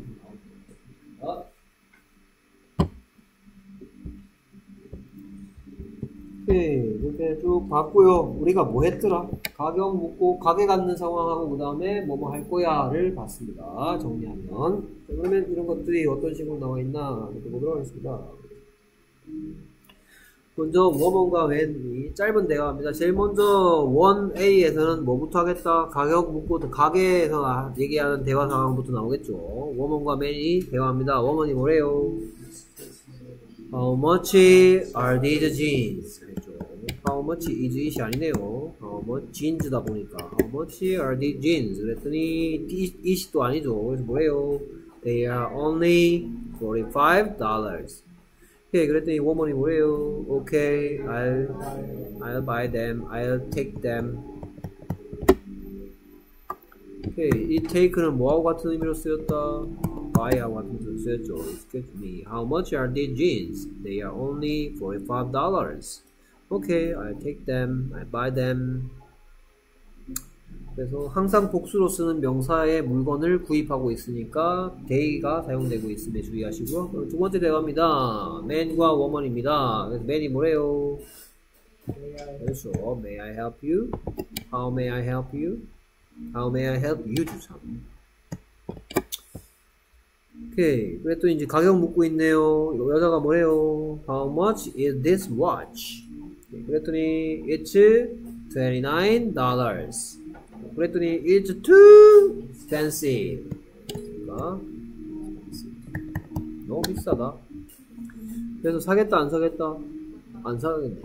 오케이. 이렇게 쭉 봤고요. 우리가 뭐 했더라? 가격 묻고 가게 갖는 상황하고 그 다음에 뭐뭐 할 거야를 봤습니다. 정리하면. 자, 그러면 이런 것들이 어떤 식으로 나와 있나 이렇게 보도록 하겠습니다. 먼저 워먼과 웬이 짧은 대화입니다. 제일 먼저 원 에이에서는 뭐부터 하겠다? 가격 묻고 가게에서 얘기하는 대화 상황부터 나오겠죠. 워먼과 맨이 대화합니다. 워먼이 뭐래요? How much are these jeans? 했죠. How much is it이 아니네요. How much jeans다 보니까 How much are these jeans? 그랬더니 it이 또 아니죠. 그래서 뭐래요? They are only forty-five dollars. 오케이, 그랬더니 woman이 뭐래요? Okay, I'll, I'll buy them. I'll take them. 오케이, 이 take는 뭐하고 같은 의미로 쓰였다? buy하고 같은 의미로 쓰였죠. Excuse me. How much are these jeans? They are only forty-five dollars. Okay, I'll take them. I'll buy them. 그래서 항상 복수로 쓰는 명사의 물건을 구입하고 있으니까 they가 사용되고 있음에 주의하시고요. 그럼 두 번째 대화입니다. man과 woman입니다. 그래서 man이 뭐래요? 그래서 may I help you? How may I help you? How may I help you? 주참. 오케이. 그랬더니 이제 가격 묻고 있네요. 여자가 뭐래요? How much is this watch? 그랬더니 it's twenty-nine dollars. 그랬더니 it's too expensive. 그러니까 너무 비싸다. 그래서 사겠다 안 사겠다? 안 사겠네요.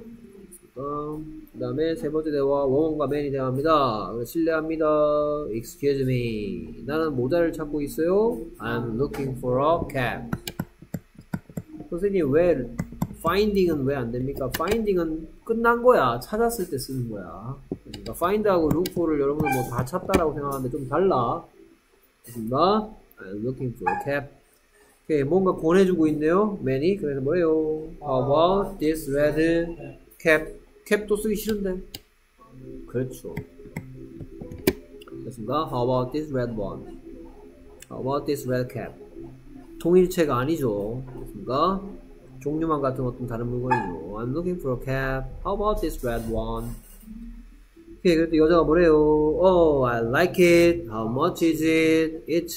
그 다음에 세 번째 대화 워먼과 맨이 대화합니다. 실례합니다. Excuse me. 나는 모자를 찾고 있어요. I'm looking for a cap. 선생님 왜 finding은 왜 안 됩니까? finding은 끝난 거야. 찾았을 때 쓰는 거야. 그러니까 find하고 look for를 여러분은 뭐 다 찾다라고 생각하는데 좀 달라. 됐습니다. I'm looking for a cap. 오케이, 뭔가 권해주고 있네요. 맨이. 그래서 뭐예요? How about this red cap? 캡도 쓰기 싫은데. 그렇죠. 됐습니다. How about this red one? How about this red cap? 통일체가 아니죠. 그렇습니까? 종류만 같은 어떤 다른 물건이죠. I'm looking for a cap. How about this red one? 오케이, 그랬더니 여자가 뭐래요? Oh, I like it. How much is it? It's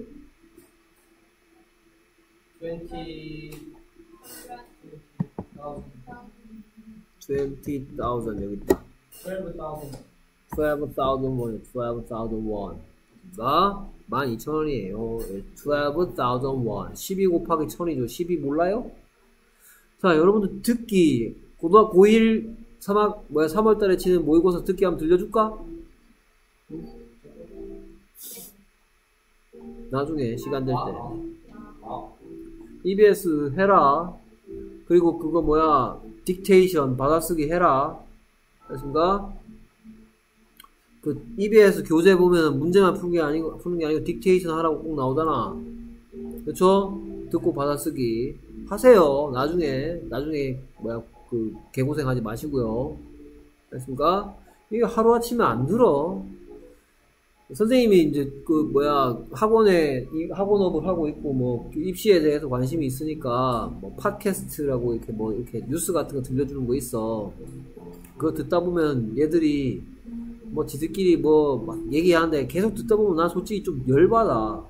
twenty thousand. twenty thousand 여기 있다. twelve thousand. twelve thousand won, twelve thousand won. 가 만 이천 원이에요. twelve thousand won. 십이 곱하기 천이죠. 십이 몰라요? 자, 여러분들 듣기 고등학교 고일 삼학 뭐야 삼월 달에 치는 모의고사 듣기 한번 들려줄까? 나중에 시간 될 때. 이비에스 해라. 그리고 그거 뭐야 딕테이션 받아쓰기 해라. 됐습니까? 그 이비에스 교재 보면 문제만 푸는 게 아니고 푸는 게 아니고 딕테이션 하라고 꼭 나오잖아. 그쵸? 듣고 받아쓰기 하세요. 나중에 나중에 뭐야 그 개고생하지 마시고요. 됐습니까? 이게 하루아침에 안 들어. 선생님이 이제 그 뭐야 학원에 학원업을 하고 있고 뭐 입시에 대해서 관심이 있으니까 뭐 팟캐스트라고 이렇게 뭐 이렇게 뉴스 같은 거 들려주는 거 있어. 그거 듣다 보면 얘들이 뭐 지들끼리 뭐 막 얘기하는데 계속 듣다 보면 난 솔직히 좀 열받아. 어?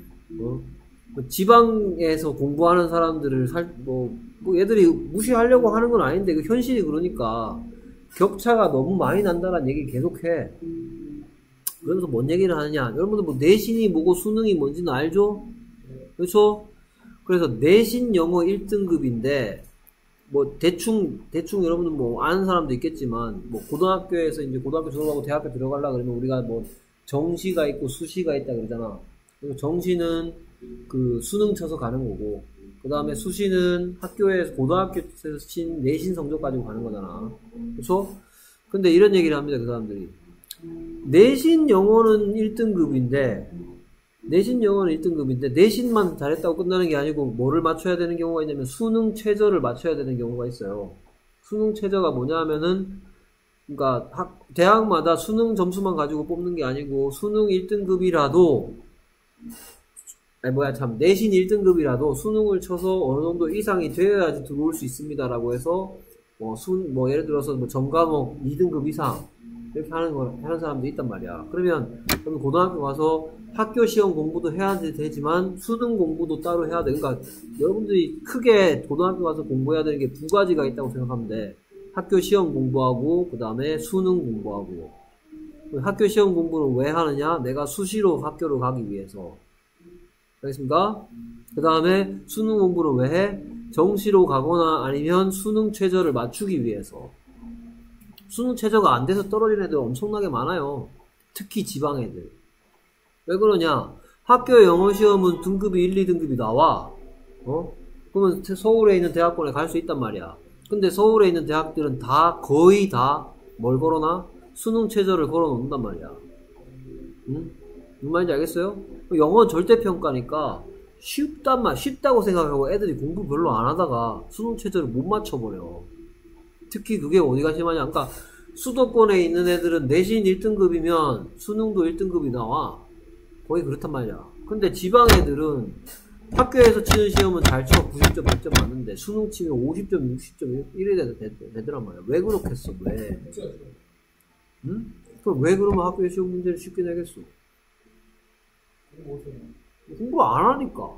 뭐 지방에서 공부하는 사람들을 살 뭐 뭐 얘들이 무시하려고 하는 건 아닌데 그 현실이 그러니까 격차가 너무 많이 난다는 얘기 계속해. 그러면서 뭔 얘기를 하느냐? 여러분들 뭐 내신이 뭐고 수능이 뭔지는 알죠? 그렇죠? 그래서 내신 영어 일 등급인데 뭐 대충 대충 여러분들 뭐 아는 사람도 있겠지만 뭐 고등학교에서 이제 고등학교 졸업하고 대학교 들어가려 그러면 우리가 뭐 정시가 있고 수시가 있다 그러잖아. 그리고 정시는 그 수능 쳐서 가는 거고 그 다음에 수시는 학교에서 고등학교에서 친 내신 성적 가지고 가는 거잖아. 그렇죠? 근데 이런 얘기를 합니다. 그 사람들이 내신 영어는 일 등급인데 내신 영어는 일 등급인데 내신만 잘했다고 끝나는 게 아니고 뭐를 맞춰야 되는 경우가 있냐면 수능 최저를 맞춰야 되는 경우가 있어요. 수능 최저가 뭐냐 하면은 그러니까 학, 대학마다 수능 점수만 가지고 뽑는 게 아니고 수능 일 등급이라도 아니 뭐야 참 내신 일 등급이라도 수능을 쳐서 어느 정도 이상이 되어야지 들어올 수 있습니다 라고 해서 뭐, 수, 뭐 예를 들어서 뭐 전과목 이 등급 이상 이렇게 하는 거, 하는 사람도 있단 말이야. 그러면, 그러면 고등학교 가서 학교 시험 공부도 해야 되지만 수능 공부도 따로 해야 돼. 그러니까 여러분들이 크게 고등학교 가서 공부해야 되는 게 두 가지가 있다고 생각하면 돼. 학교 시험 공부하고 그 다음에 수능 공부하고. 학교 시험 공부는 왜 하느냐? 내가 수시로 학교를 가기 위해서. 알겠습니까? 그 다음에 수능 공부를 왜 해? 정시로 가거나 아니면 수능 최저를 맞추기 위해서. 수능 최저가 안 돼서 떨어진 애들 엄청나게 많아요. 특히 지방 애들. 왜 그러냐? 학교 영어 시험은 등급이 일, 이 등급이 나와. 어? 그러면 서울에 있는 대학원에 갈 수 있단 말이야. 근데 서울에 있는 대학들은 다 거의 다 뭘 걸어놔? 수능 최저를 걸어 놓는단 말이야. 응? 무슨 말인지 알겠어요? 영어는 절대평가니까 쉽단 말, 쉽다고 생각하고 애들이 공부 별로 안 하다가 수능 최저를 못 맞춰버려. 특히 그게 어디가 심하냐. 그러니까 수도권에 있는 애들은 내신 일 등급이면 수능도 일 등급이 나와. 거의 그렇단 말이야. 근데 지방 애들은 학교에서 치는 시험은 잘 쳐. 구십 점, 백 점 맞는데 수능 치면 오십 점, 육십 점 이래 되더란 말이야. 왜 그렇겠어? 왜? 응? 그럼 왜 그러면 학교에 시험 문제를 쉽게 내겠어? 공부 안 하니까.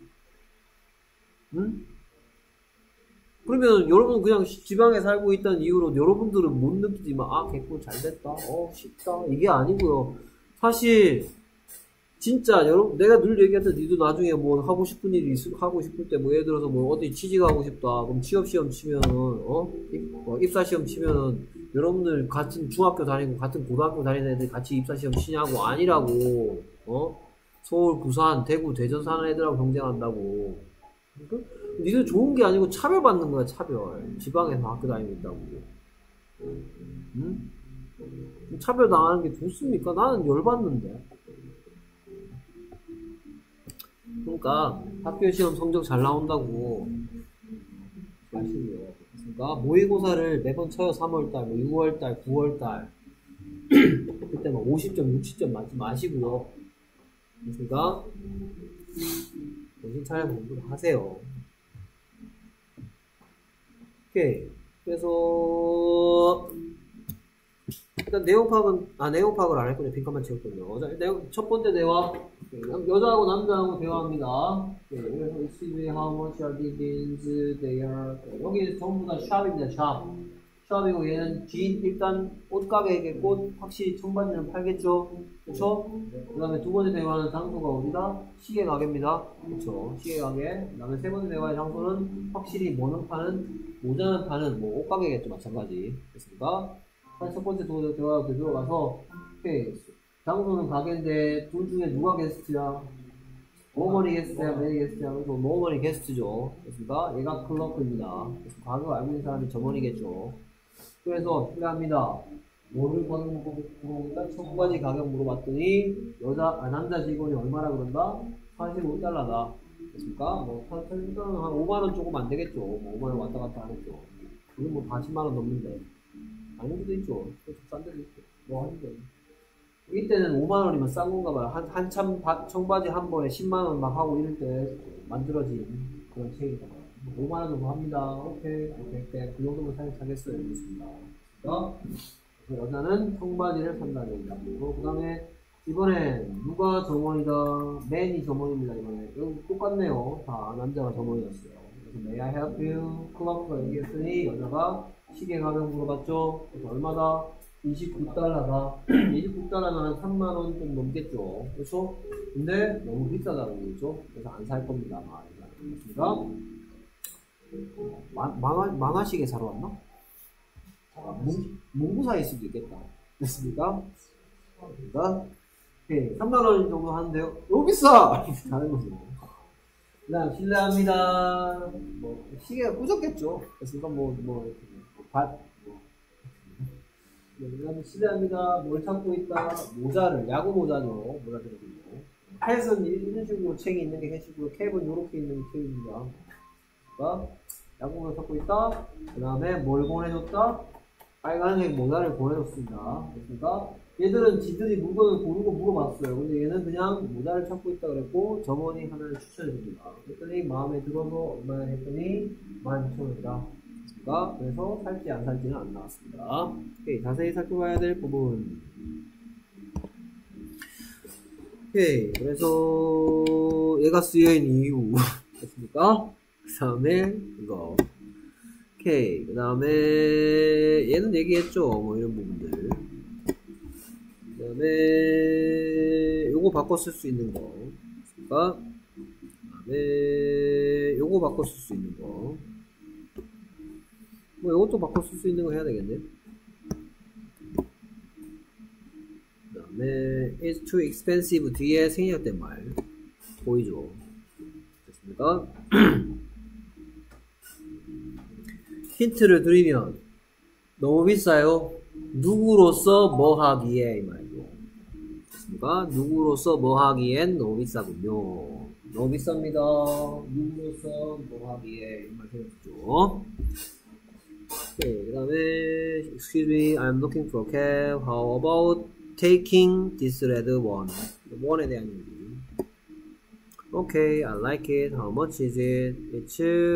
응? 그러면 여러분 그냥 지방에 살고 있다는 이유로 여러분들은 못 느끼지만 아 개꿀 잘됐다 어 쉽다 이게 아니고요. 사실 진짜 여러분 내가 늘 얘기했던 니도 나중에 뭐 하고 싶은 일이 있, 하고 싶을 때 뭐 예를 들어서 뭐 어디 취직하고 싶다 그럼 취업시험 치면은 어? 입, 어 입사시험 치면은 여러분들 같은 중학교 다니고 같은 고등학교 다니는 애들 같이 입사시험 치냐고 아니라고. 어? 서울, 부산, 대구, 대전 사는 애들하고 경쟁한다고. 그러니까 니들 좋은 게 아니고 차별받는 거야, 차별. 지방에서 학교 다니고 있다고. 응? 차별 당하는 게 좋습니까? 나는 열받는데. 그러니까 학교 시험 성적 잘 나온다고 마시고요. 그러니까 모의고사를 매번 쳐요. 삼월달, 뭐 유월달, 구월달. 그때 막 오십 점, 육십 점 맞지 마시고요. 됐습니까? 정신 차려 공부를 하세요. 오케이. 그래서 일단 내용 파악은 아 내용 파악을 안 했군요. 빈칸만 채웠군요. 자, 내용 첫 번째 대화. 여자하고 남자하고 대화합니다. 오케이. 그래서 excuse me, how much are these beans? They are 여기 전부 다 샵입니다. 샵. 샵이고 얘는 진 일단 옷가게겠고 확실히 청바지는 팔겠죠. 그렇죠? 그 다음에 두 번째 대화는 장소가 어디다? 시계 가게입니다. 그렇죠? 시계 가게. 그 다음에 세 번째 대화의 장소는 확실히 뭐는 파는 모자는 파는 뭐 옷가게겠죠. 마찬가지. 됐습니까? 첫 번째 대화가 되돌아 가서 오케이. 장소는 가게인데 둘 중에 누가 게스트야? 모어머니 게스트야, 메리 게스트야? 그래서 모어머니 게스트죠. 됐습니까? 얘가 클러크입니다. 그래서 가격을 알고 있는 사람이 점원이겠죠. 그래서 실례합니다. 뭐를 가격 물어보니까 청바지 가격 물어봤더니 여자 아, 남자 직원이 얼마라 그런다? 사십오 달러다. 됐습니까? 뭐 일단 한 오만 원 조금 안 되겠죠. 뭐 오만 원 왔다 갔다 하겠죠. 그게 뭐 사십만 원 넘는데 아닌 것도 있죠. 싼 데도 있고 뭐 하는데 이때는 오만 원이면 싼 건가 봐요. 한 한참 바, 청바지 한 번에 십만 원 막 하고 이럴 때 만들어진 그런 책이다. 오만 원 정도 합니다. 오케이, 오케이, 오케이. 그 정도면 사실 사겠어요. 이렇습니다. 그래서 여자는 청바지를 산다는 얘기다. 그 다음에 이번에 누가 점원이다? 맨이 점원입니다. 이번에 여기 똑같네요. 다 남자가 점원이었어요. 그래서 May I help you? 클럽가 얘기했더니 여자가 시계 가격 물어봤죠. 그래서 얼마다? 이십구 달러다. 이십구 달러면 한 삼만 원 좀 넘겠죠. 그렇죠? 근데 너무 비싸다는 거죠. 그래서 안 살 겁니다. 그렇습니까? 망하, 망하시게 사러 왔나? 문, 문구사일 수도 있겠다. 됐습니까? 그러니까, 오케이. 삼만 원 정도 하는데요. 너무 비싸! 다른 거죠. 그 다음, 실례합니다. 뭐, 시계가 꾸졌겠죠. 됐습니까? 뭐, 뭐, 뭐, 밭, 뭐. 그 다음에 실례합니다. 뭘 찾고 있다? 모자를, 야구 모자죠. 모자들이고. 햇은 이런 식으로 책이 있는 게 햇이고요. 캡은 이렇게 있는 게 캡입니다. 야구를 찾고 있다. 그 다음에 뭘 보내줬다? 빨간색 모자를 보내줬습니다. 그러니까 얘들은 지들이 물건을 고르고 물어봤어요. 근데 얘는 그냥 모자를 찾고 있다 그랬고 점원이 하나를 추천해줍니다. 그랬더니 마음에 들어서 얼마나 했더니 만 이천 원이다. 그러니까 그래서 살지 안 살지는 안 나왔습니다. 오케이, 자세히 살펴봐야 될 부분. 오케이, 그래서 얘가 쓰여있는 이유 됐습니까? 그 다음에 이거 오케이. 그 다음에 얘는 얘기했죠. 뭐 이런 부분들. 그 다음에 요거 바꿔 쓸 수 있는 거. 그러니까 그 다음에 요거 바꿔 쓸 수 있는 거. 뭐 요것도 바꿔 쓸 수 있는 거 해야 되겠네. 그 다음에 it's too expensive 뒤에 생략된 말 보이죠. 됐습니까? 힌트를 드리면 너무 비싸요. 누구로서 뭐 하기에 이 말이죠. 됐습니까? 누구로서 뭐 하기엔 너무 비싸군요. 너무 비쌉니다. 누구로서 뭐 하기에 이 말 생겼죠. 오케이, 그 다음에 excuse me, I'm looking for a cab. How about taking this red one? one에 대한 얘기. Okay, I like it. How much is it? It's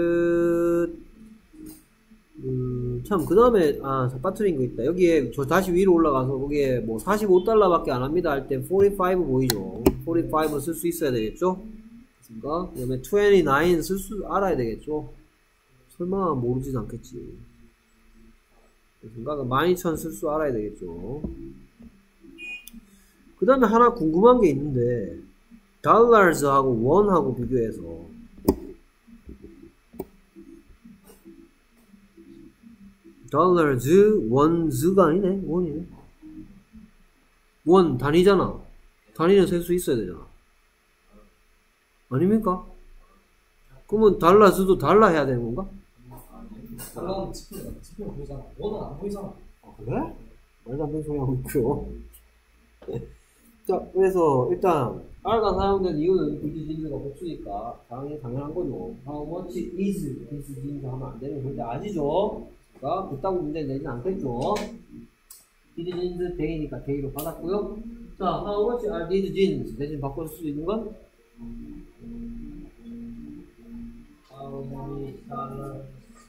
음, 참, 그 다음에, 아, 빠뜨린 거 있다. 여기에, 저 다시 위로 올라가서, 거기에 뭐, 사십오 달러밖에 안 합니다. 할 때, 사십오 보이죠? 사십오 쓸 수 있어야 되겠죠? 됐습니까? 그 다음에, 이십구 쓸 수 알아야 되겠죠? 설마 모르진 않겠지. 됐습니까? 만 이천 쓸 수 알아야 되겠죠? 그 다음에 하나 궁금한 게 있는데, 달러즈하고 원하고 비교해서, 달러즈, 원즈가 아니네. 원이네. 원 단위잖아. 단위는 셀 수 있어야 되잖아. 아닙니까? 그러면 달러즈도 달러 해야 되는 건가? 달러는 지표다. 지표 보이잖아. 원은 안 보이잖아. 아, 그래? 말도 안 되는 소리 하고 있고요. 자, 그래서 일단 R가 사용된 이유는 this jeans가 복수니까 당연히 당연한 거죠. How much is this jeans 하면 안 되는 건데 아시죠? 그러니까 그따구 문제 내지는 않겠죠. this jeans 데이니까 데이로 받았고요. 자, how much are these jeans? 대신 바꿀 수 있는 건? How many dollars?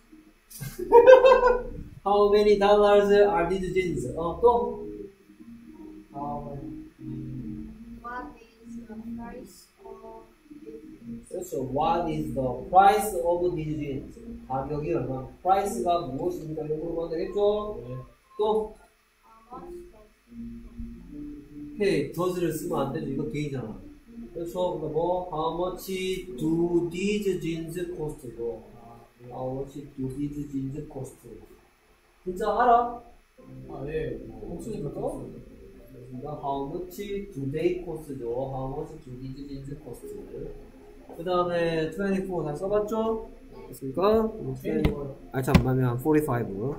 How many dollars are these jeans? 어, 또? How many? What is the price of this? 그렇죠. What is the price of these jeans? 가격이 얼마? price가 무엇입니까? 이런 거 물어보면 되겠죠? 네. 또? How much does hey, does를 쓰면 안 되죠. 이거 돼있잖아. 그렇죠. 그러니까 뭐, how much do these jeans cost? 죠 how much do these jeans cost? 진짜 알아? 아, 예. 목소리가 또? 그러니까 how much do they cost? 죠 how much do these jeans cost? 그 다음에 이십사 다 써봤죠? 됐습니까? 아, 잠깐만, 사십오.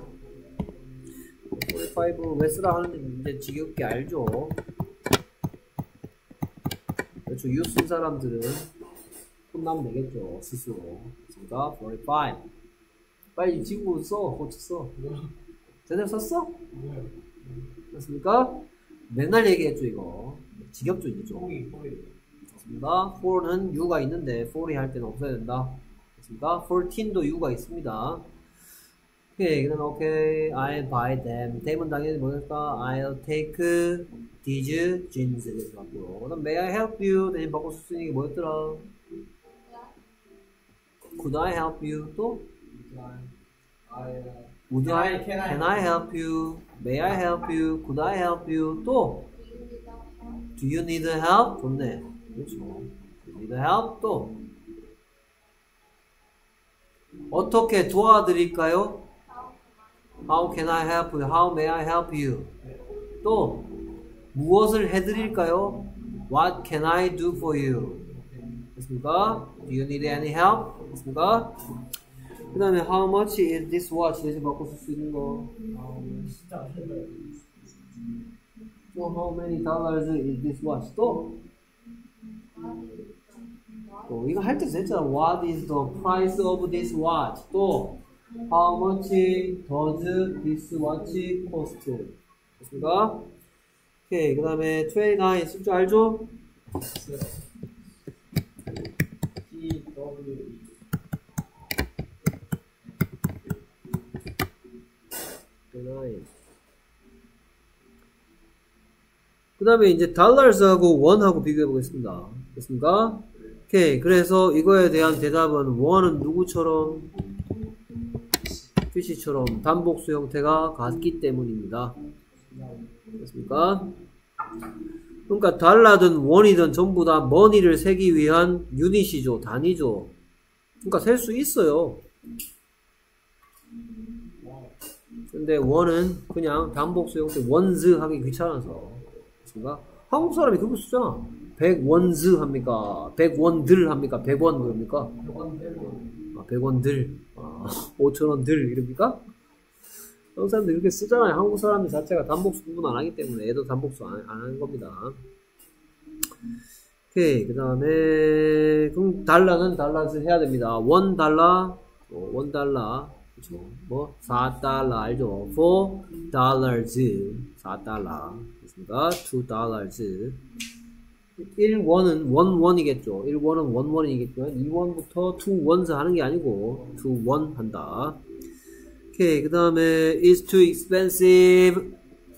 사십오 왜 쓰라 하는지 이제 지겹게 알죠? 그렇죠. 유 쓴 사람들은 혼나면 되겠죠. 스스로. 그러니까 사십오. 빨리 지구 써. 고치 써. 제대로 썼어? 네. 됐습니까? 맨날 얘기했죠, 이거. 지겹죠, 이제 좀. 호이, 호이. 됐습니다. 사는 U가 있는데, 사이 할 때는 없어야 된다. 됐습니까? 십사도 U가 있습니다. 오케이, 그 다음에 오케이, I'll buy them. them은 당연히 뭐였을까? I'll take these jeans. 이렇게 바꾸고. 그 다음 may I help you? 대신 바꿔 쓸 수 있는 게 뭐였더라? Could I help you? 또? I, Would Can I, I- can I can I help you? May I help you? Could I help you? 또? do you need Do you need a help? help? 좋네. 그렇죠. Do you need help? 또? 어떻게 도와드릴까요? How How can can I help? I help you? How may I help you? 또? 무엇을 해드릴까요? What can I do for you? 됐습니까? Do you need any help? 됐습니까? 그 다음에 How much is this watch? 대신 바꿔 쓸 수 있는 거. 아, 진짜 안 된다. 또 How many dollars is this watch? 또? What is the 또 이거 할 때 됐잖아. What is the price of this watch? 또 How much does this watch cost? 됐습니까? 오케이. 그 다음에 이십구 쓸 줄 알죠? T W E. 그 다음에 이제 dollars하고 원하고 비교해 보겠습니다. 됐습니까? 오케이. 그래서 이거에 대한 대답은 원은 누구처럼? 피씨처럼 단복수 형태가 같기 때문입니다. 됐습니까? 그러니까 달러든 원이든 전부 다 머니를 세기 위한 유닛이죠. 단위죠. 그러니까 셀 수 있어요. 근데 원은 그냥 단복수 형태 원즈 하기 귀찮아서. 됐습니까? 한국 사람이 그거 쓰잖아. 백 원즈 합니까? 백 원들 합니까? 백 원 그럽니까? 아, 백 원들. 아, 오천 원들 이럽니까? 한국 사람들 그렇게 쓰잖아요. 한국 사람들 자체가 단복수 구분 안 하기 때문에 애도 단복수 안, 안 하는 겁니다. 오케이. 그 다음에, 그럼 달러는 달러를 해야 됩니다. 원 달러, 어, 원 달러, 그쵸. 뭐, 사 달러, 알죠? four dollars, 사 달러. 됐습니까? two dollars. 일 원은 원 원이겠죠. 일 원은 원 원이겠죠. 이 원부터 two ones 하는 게 아니고, two one 한다. 오케이. 그 다음에, is too expensive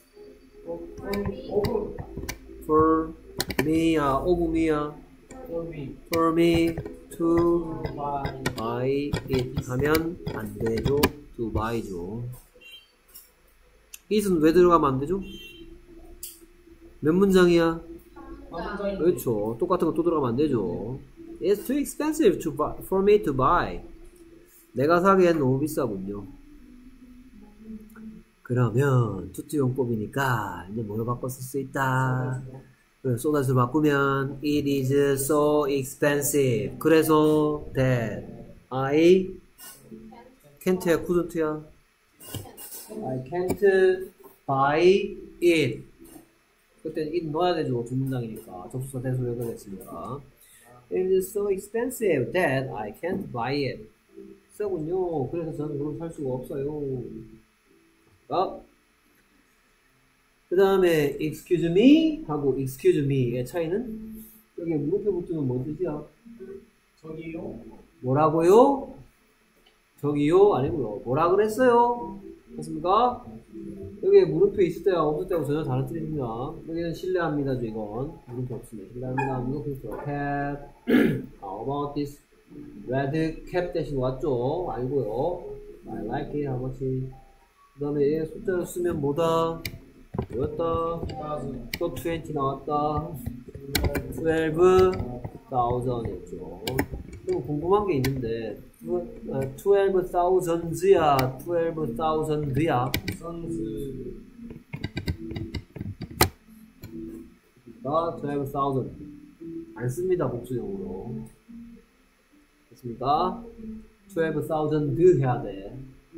for me, 아, of me야. For me. for me to Buy. buy it 하면 안 되죠. to buy죠. it은 왜 들어가면 안 되죠? 몇 문장이야? 그렇죠. 똑같은 거 또 들어가면 안 되죠. It's too expensive to buy, for me to buy. 내가 사기엔 너무 비싸군요. 그러면 투투용법이니까 이제 뭐로 바꿔 쓸 수 있다. 그래, 쏟아서 바꾸면 it is so expensive. 그래서 that I can't야 couldn't야? I can't buy it. 그때는 it 넣어야 되죠. 두 문장이니까. 접수사 대소 연결했으니까. It is so expensive that I can't buy it. 비싸군요. 그래서 저는 그걸 살 수가 없어요. 어? 그 다음에 excuse me 하고 excuse me의 차이는 여기 물음표 붙으면 뭔 뜻이야? 저기요. 뭐라고요? 저기요? 아니고요. 뭐라 그랬어요? 됐습니까? 여기에 물음표 있을 때와 없을 때하고 전혀 다른 뜻입니다. 여기는 신뢰합니다죠, 이건. 물음표 없습니다. 신뢰합니다. 물음표 있어요. cap. How about this? red cap 대신 왔죠? 아니고요. I like it. How much? 그 다음에 얘 숫자를 쓰면 뭐다? 외웠다. 또 이십 나왔다. 십이 thousand이었죠. 그리고 궁금한 게 있는데 twelve thousand야 twelve thousand야 선즈. 나 twelve thousand 안 씁니다 복수형으로. 됐습니까? twelve thousand 해야 돼.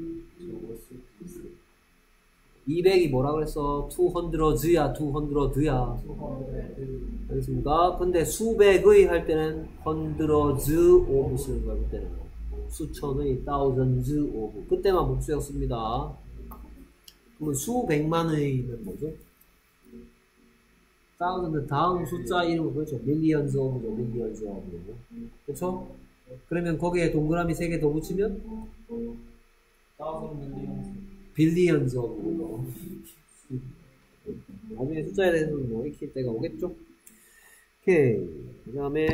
이백이 뭐라 그랬어? two hundred야 two hundred야. 알겠습니까? 근데 수백의 할 때는 hundreds of 쓰는 거야. 그때는 수천의 thousands of 그때만 복수형 씁니다. 그러면 수백만의는 뭐죠? thousand 다음 숫자 이름은 그렇죠. millions of죠. millions of 그렇죠? 그러면 거기에 동그라미 세 개 더 붙이면 thousand millions. billions of 나중에 숫자에 대해서는 뭐 익힐 때가 오겠죠? 오케이. 그 다음에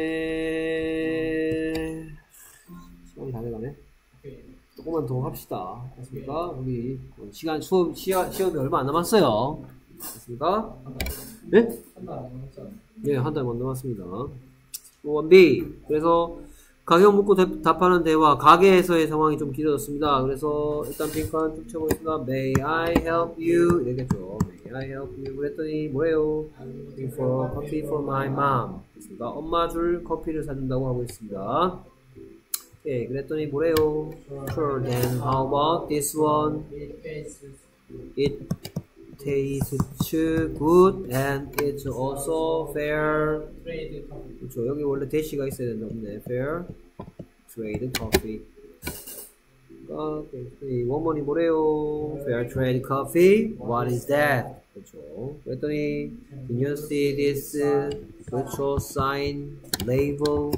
시간이 다 돼가네. 조금만 더 합시다. 됐습니까? 우리 시간 수업 시험, 시험이 얼마 안 남았어요. 됐습니까? 네? 한달 남았잖아. 네, 한 달 못 남았습니다. 원 비. 그래서 가격 묻고 대, 답하는 대화, 가게에서의 상황이 좀 길어졌습니다. 그래서 일단 빈칸 쭉 쳐보겠습니다. May I help you? 이랬겠죠. May I help you? 그랬더니 뭐예요? Looking for coffee for my mom. 됐습니다. 엄마 줄 커피를 사준다고 하고 있습니다. 오케이, 그랬더니 뭐래요? Sure, then how about this one? It tastes good and it's also fair. 그렇죠. 여기 원래 대시가 있어야 된다. 없네. Fair trade coffee. 오케이. 원문이 뭐래요? Fair trade coffee. What is that? 그렇죠. 그랬더니 Can you see this 그렇죠. sign, label.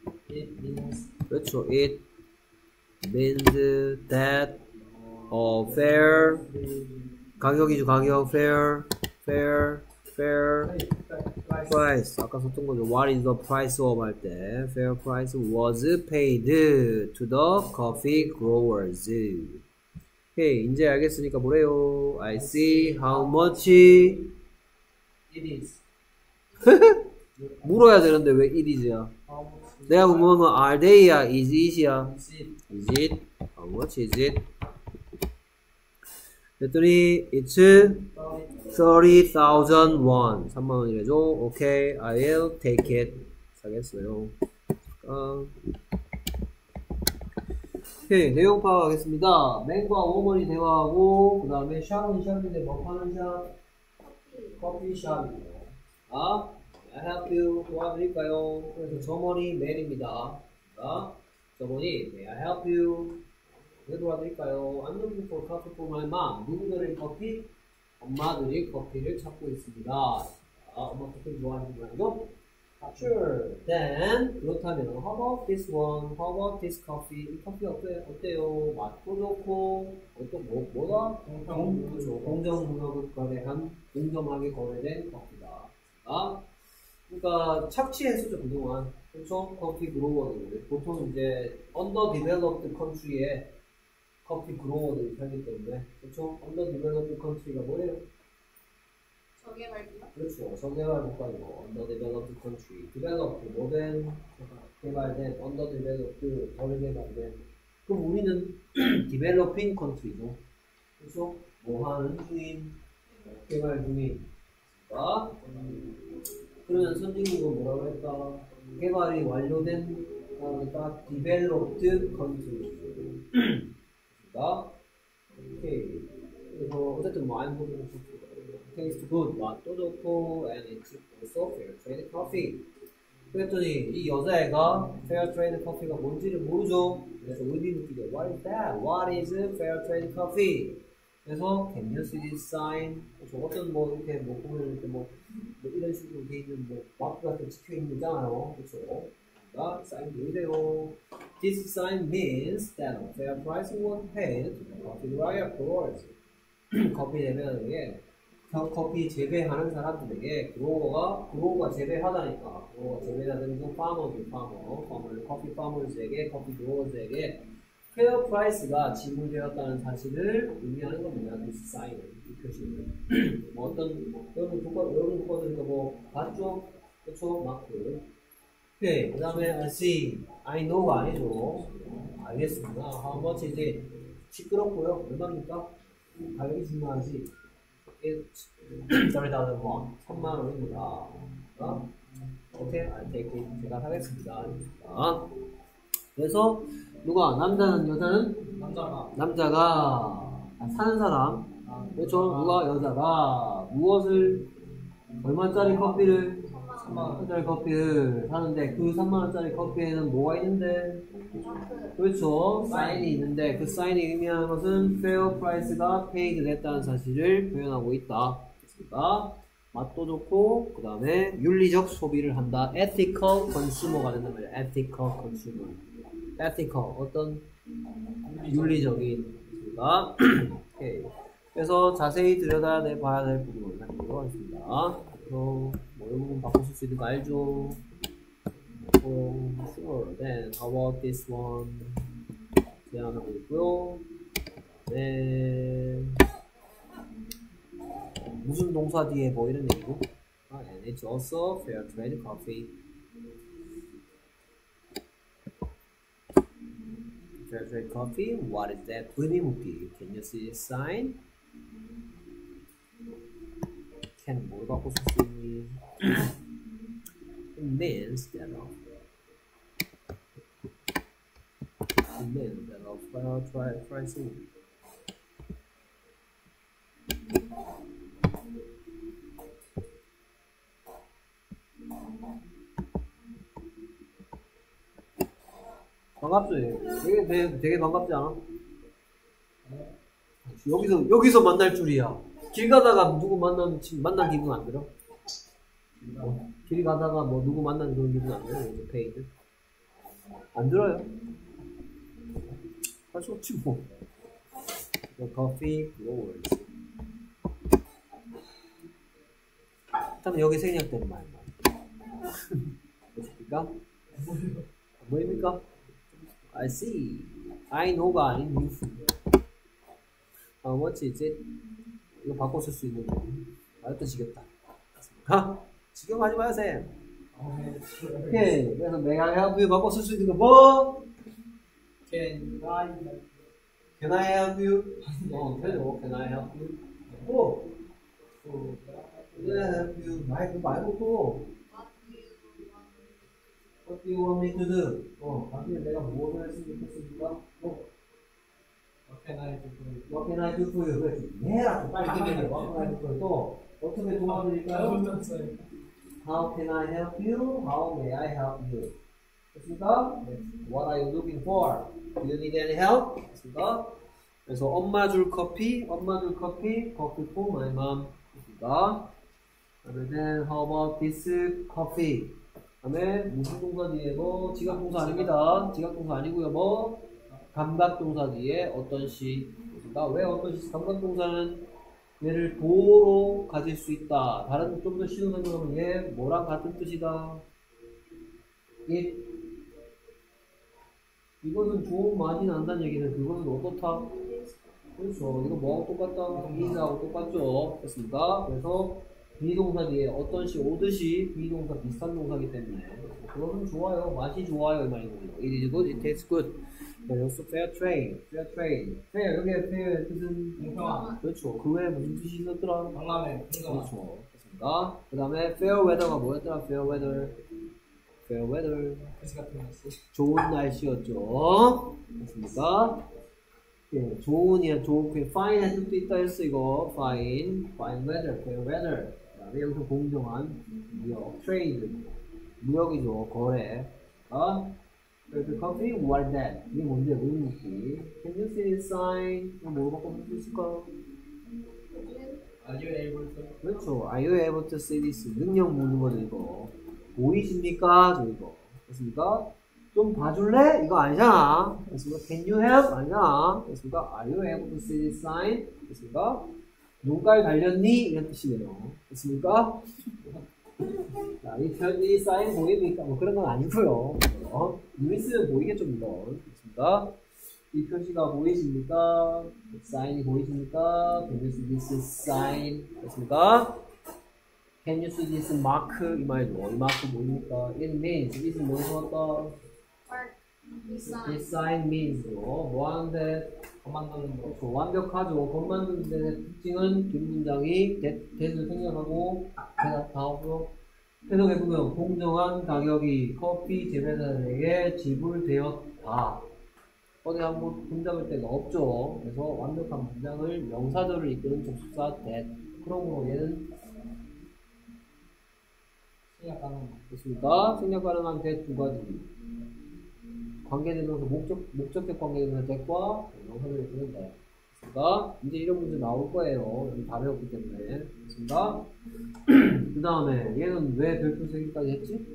그렇죠. It means that 어, fair 가격이죠. 가격 fair fair fair price 아까 썼던 거죠. What is the price of 할 때 fair price was paid to the coffee growers. 오케이, 이제 알겠으니까 뭐래요? I see how much It is. 물어야 되는데 왜 it is야? 내가 궁금한 건 are they야? is it이야? is it? How much is it? 그랬더니 it's thirty thousand won. 삼만 원이래죠. 오케이, I will take it. 사겠어요. 어. 오케이, 내용 파악하겠습니다. 맨과 워먼이 대화하고 그 다음에 샵은 샵인데 뭐 파는 샵? 커피샵이에요. 아? I help you. 도와드릴까요? 그래서 점원이 맨입니다. 자, 점원이 May I help you? 왜 도와드릴까요? I'm looking for coffee for my mom. 누구들의 커피? 엄마들이 커피를 찾고 있습니다. 자, 엄마 커피 좋아하는 거죠? Sure. Then 그렇다면 how about this one? How about this coffee? 이 커피 어때, 어때요? 맛도 좋고 어떤 뭐, 뭐다? 공평, 그렇죠. 공정무역을 거래한 공정하게 거래된 커피다. 아? 그러니까 착취했었죠 그동안. 그렇죠? 커피 그로워들 보통 이제 underdeveloped country에 커피 그로워들이 살기 때문에 그렇죠? underdeveloped country가 뭐예요? 저개발국가? 그렇죠. 저개발 국가이고 underdeveloped country, developed 모든 개발된 underdeveloped 덜 개발된. 그럼 우리는 developing country죠. 그렇죠? 뭐 하는 중인 개발 중인. 자, 그러면 선진국은 뭐라고 했다? 개발이 완료된 그러니까 developed country. 자, 오케이. 그래서 어쨌든 뭐 안 보면 taste good, 맛도 좋고, and it's also fair trade coffee. 그랬더니 이 여자애가 fair trade coffee가 뭔지를 모르죠. 그래서 의미 느끼죠. What is that? What is fair trade coffee? 그래서 can you see this sign? 저 어떤 뭐 이렇게 뭐 보면 이렇게 뭐, 뭐 이런 식으로 돼 있는 뭐 마크 같은 찍혀 있는 거잖아요. 그렇죠? 그러니까 사인 이래요. This sign means that a fair price was paid to the coffee growers. 커피 재배하는게 커피 재배하는 사람들에게 그로버가 그로버가 재배하다니까 그로버가 재배하는 건 파머들 파머 파머 커피 파머즈에게 커피 그로버즈에게 페어 프라이스가 지불되었다는 사실을 의미하는 겁니다. this sign 이 표시는 뭐 어떤 여러분 독과 여러분 독과들니까 뭐 봤죠? 그렇죠? 마크. 오케이 그 다음에 I see, I know가 아니죠. 알겠습니다. How much 이제 시끄럽고요. 얼마입니까? 가격이 중요하지. 삼십 thousand won. 천만 원입니다. 어? 오케이, I take it. 제가 사겠습니다. 자, 그래서 누가 남자는 여자는 남자가 남자가 아, 사는 사람 그렇죠. 누가 여자가 무엇을 얼마짜리 커피를 삼만 원짜리 커피를 사는데 그 삼만 원짜리 커피에는 뭐가 있는데 그렇죠. 사인이 있는데 그 사인이 의미하는 것은 fair price가 paid 됐다는 사실을 표현하고 있다. 그러니까 맛도 좋고 그 다음에 윤리적 소비를 한다. ethical consumer가 된단 말이야. ethical consumer. ethical 어떤 윤리적인 그러니까 오케이. 그래서 자세히 들여다내 봐야 될 부분을 살펴보도록 하겠습니다. 그래서 뭐 이 부분 바꿔줄 수 있는 거 알죠? 어, sure. Then how about this one? 제안하고 있고요. 네. 무슨 동사 뒤에 뭐 이런 얘기고? 아, and it's also fair trade coffee. Fair trade coffee. What is that? 의미 묻기. Can you see this sign? can 뭘 바꿔 쓸 수 있니? It means that of it means that of fair trade pricing. 반갑지? 되게, 되게, 되게 반갑지 않아? 여기서, 여기서 만날 줄이야. 길 가다가 누구 만난, 만난 기분 안 들어? 어? 길 가다가 뭐 누구 만난 그런 기분 안 들어? 요즘 페이드? 안 들어요? 할 수 없지 뭐. The coffee growers. 일단 여기 생략된 말만. 보십니까? 뭐입니까? I see. I know가 아닌 you. 아, what's it? 이거 바꿔 쓸 수 있는 거. 말도 지겹다. 하? 지겨워하지 마요, 쌤. 오케이. 그래서 may I help you 바꿔 쓸 수 있는 거 뭐? can I Can I help you? 어, 그래도 Can I help you? 또. 또. Can I help you? 말, 그거 말고 또. What do you want me to do? 어, 나중에 내가 무엇을 했으면 좋겠습니까? 어. What can I do for you? What can I do for you? 그래, 해라. 빨리 끝내게. What can I do for you? 또, 어떻게 도와드릴까요? How can I help you? How may I help you? 됐습니까? What are you looking for? Do you need any help? 됐습니까? 그래서 엄마 줄 커피, 엄마 줄 커피, coffee for my mom. 됐습니까? And then how about this coffee? 다음에 무슨 동사 뒤에 뭐 지각 동사 아닙니다. 지각 동사 아니고요. 뭐 감각 동사 뒤에 어떤 시. 됐습니까? 왜 어떤 시? 감각 동사는 얘를 보로 가질 수 있다. 다른 좀 더 쉬운 설명하면 얘 뭐랑 같은 뜻이다. 이 이것은 좋은 맛이 난다는 얘기는 그것은 어떻다? 그렇죠. 이거 뭐하고 똑같다? 이하고 똑같죠. 됐습니까? 그래서 비동사 뒤에 어떤 시 오듯이 비동사 비슷한 동사기 때문에 그것은 좋아요. 맛이 좋아요. 이 말이거든요. It is good. It tastes good. 그래서 fair trade. Fair trade. fair 여기에 fair 뜻은 공평한. 그렇죠. 그 외에 무슨 뜻이 있었더라? 박람회 공정한. 그렇죠. 됐습니까? 그 다음에 fair weather가 뭐였더라? fair weather. fair weather. 글씨 같은 날씨. 좋은 날씨였죠. 됐습니까? 예, 좋은이야, 좋은, fine 할 뜻도 있다 했어, 이거. fine, fine weather, fair weather. 그 다음에 여기서 공정한 무역, trade. 무역이죠, 거래. 아, 그래서 coffee, what is that? 이게 뭔데, 왜 묻기? Can you see the sign? 이거 뭐 바꿔 쓸 수 있을까? Are you able to? 그렇죠. Are you able to see this? 능력 묻는 거죠, 이거. 보이십니까? 저 이거. 됐습니까? 좀 봐줄래? 이거 아니잖아. 됐습니까? Can you help? 아니잖아. 됐습니까? Are you able to see this sign? 됐습니까? 눈깔 달렸니? 이런 뜻이네요. 됐습니까? 자, 이, 편, 이 사인 보입니까? 뭐 그런 건 아니고요. 어? 눈 있으면 보이겠죠, 물론. 됐습니다. 이 표시가 보이십니까? 사인이 보이십니까? Can you see this sign? 됐습니까? Can you see this mark? 이 말이죠. 이 마크 보입니까? It means, it은 뭐에서 왔다? Mark. Design. This sign means, 뭐 하는데? 거 만드는 거. 그렇죠. 완벽하죠. 것 만드는 데 특징은 뒷문장이 대를 생략하고 대답 다음으로 해석해보면 공정한 가격이 커피 재배사에게 지불되었다. 어디 한번 문장을 때가 없죠. 그래서 완벽한 문장을 명사절을 이끄는 접속사 that. 그러므로 얘는 생략 가능한 거. 됐습니까? 생략 가능한 that 두 가지. 관계대명사 목적 목적격 관계대명사 that과 명사절을 이끄는 that. 됐습니까? 이제 이런 문제 나올 거예요. 여기 다 배웠기 때문에. 됐습니까? 그 다음에 얘는 왜 별표 세 개까지 했지?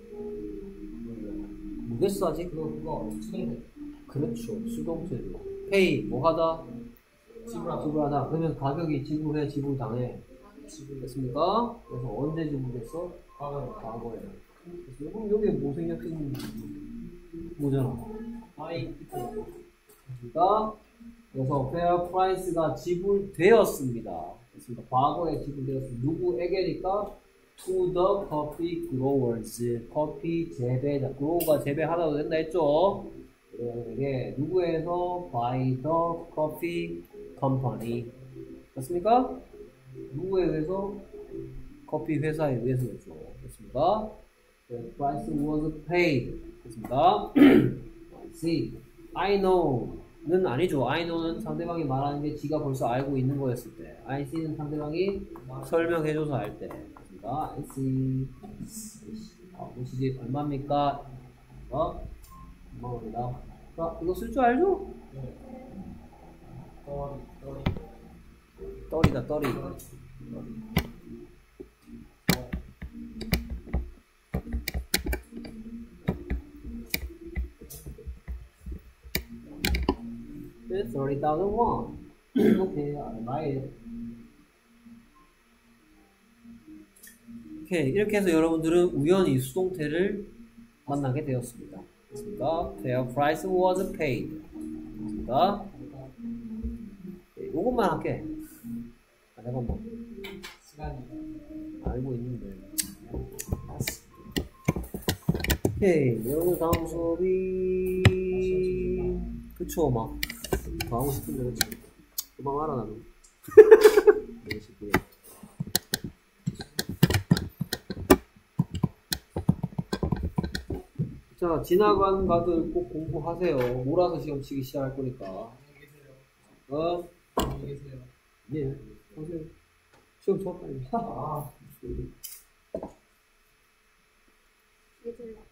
뭐겠어 아직? 그거 그거 수동태. 그렇죠. 수동태죠. pay 뭐 하다? 지불하다. 지불하다. 그러면 가격이 지불해 지불당해. 지불됐습니까? 그래서 언제 지불했어? 과거에. 과거에. 그래서 그럼 여기에 뭐 생략했는지 뭐잖아. I 그러니까 그래서 fair price가 지불되었습니다. 됐습니다. 과거에 지불되었습니다. 누구에게니까? to the coffee growers. 커피 재배자. grow가 재배하다도 된다 했죠? 이게 누구에서? by the coffee company. 맞습니까? 누구에 의해서? 커피 회사에 의해서 했죠. 됐습니까? The price was paid. 됐습니까? I see. I know는 아니죠. I know는 상대방이 말하는 게 지가 벌써 알고 있는 거였을 때. I see는 상대방이 설명해줘서 알 때. 됐습니까? I see. 아, 무시집 얼마입니까? 어? 얼마입니다. 자, 이거 쓸 줄 알죠? 떠리 떠리. 떨이다, 떨이. thirty thousand won. 오케이, 알바이. 오케이, 이렇게 해서 여러분들은 우연히 수동태를 만나게 되었습니다. 됐습니까? Their price was paid. 됐습니까? 네, 요것만 할게. 아, 내가 뭐 시간이. 알고 있는데. 알았어. 오케이, 여러분 다음 수업이 그쵸, 막 더 하고 싶은데 그치? 그만 알아 나는. 이런 식으로. 자, 지나간 가들 꼭 공부하세요. 몰아서 시험 치기 시작할 거니까. 안녕히 계세요. 어? 안녕히 계세요. 예, 하세요. 시험 쳐 빨리. 아. 얘들아.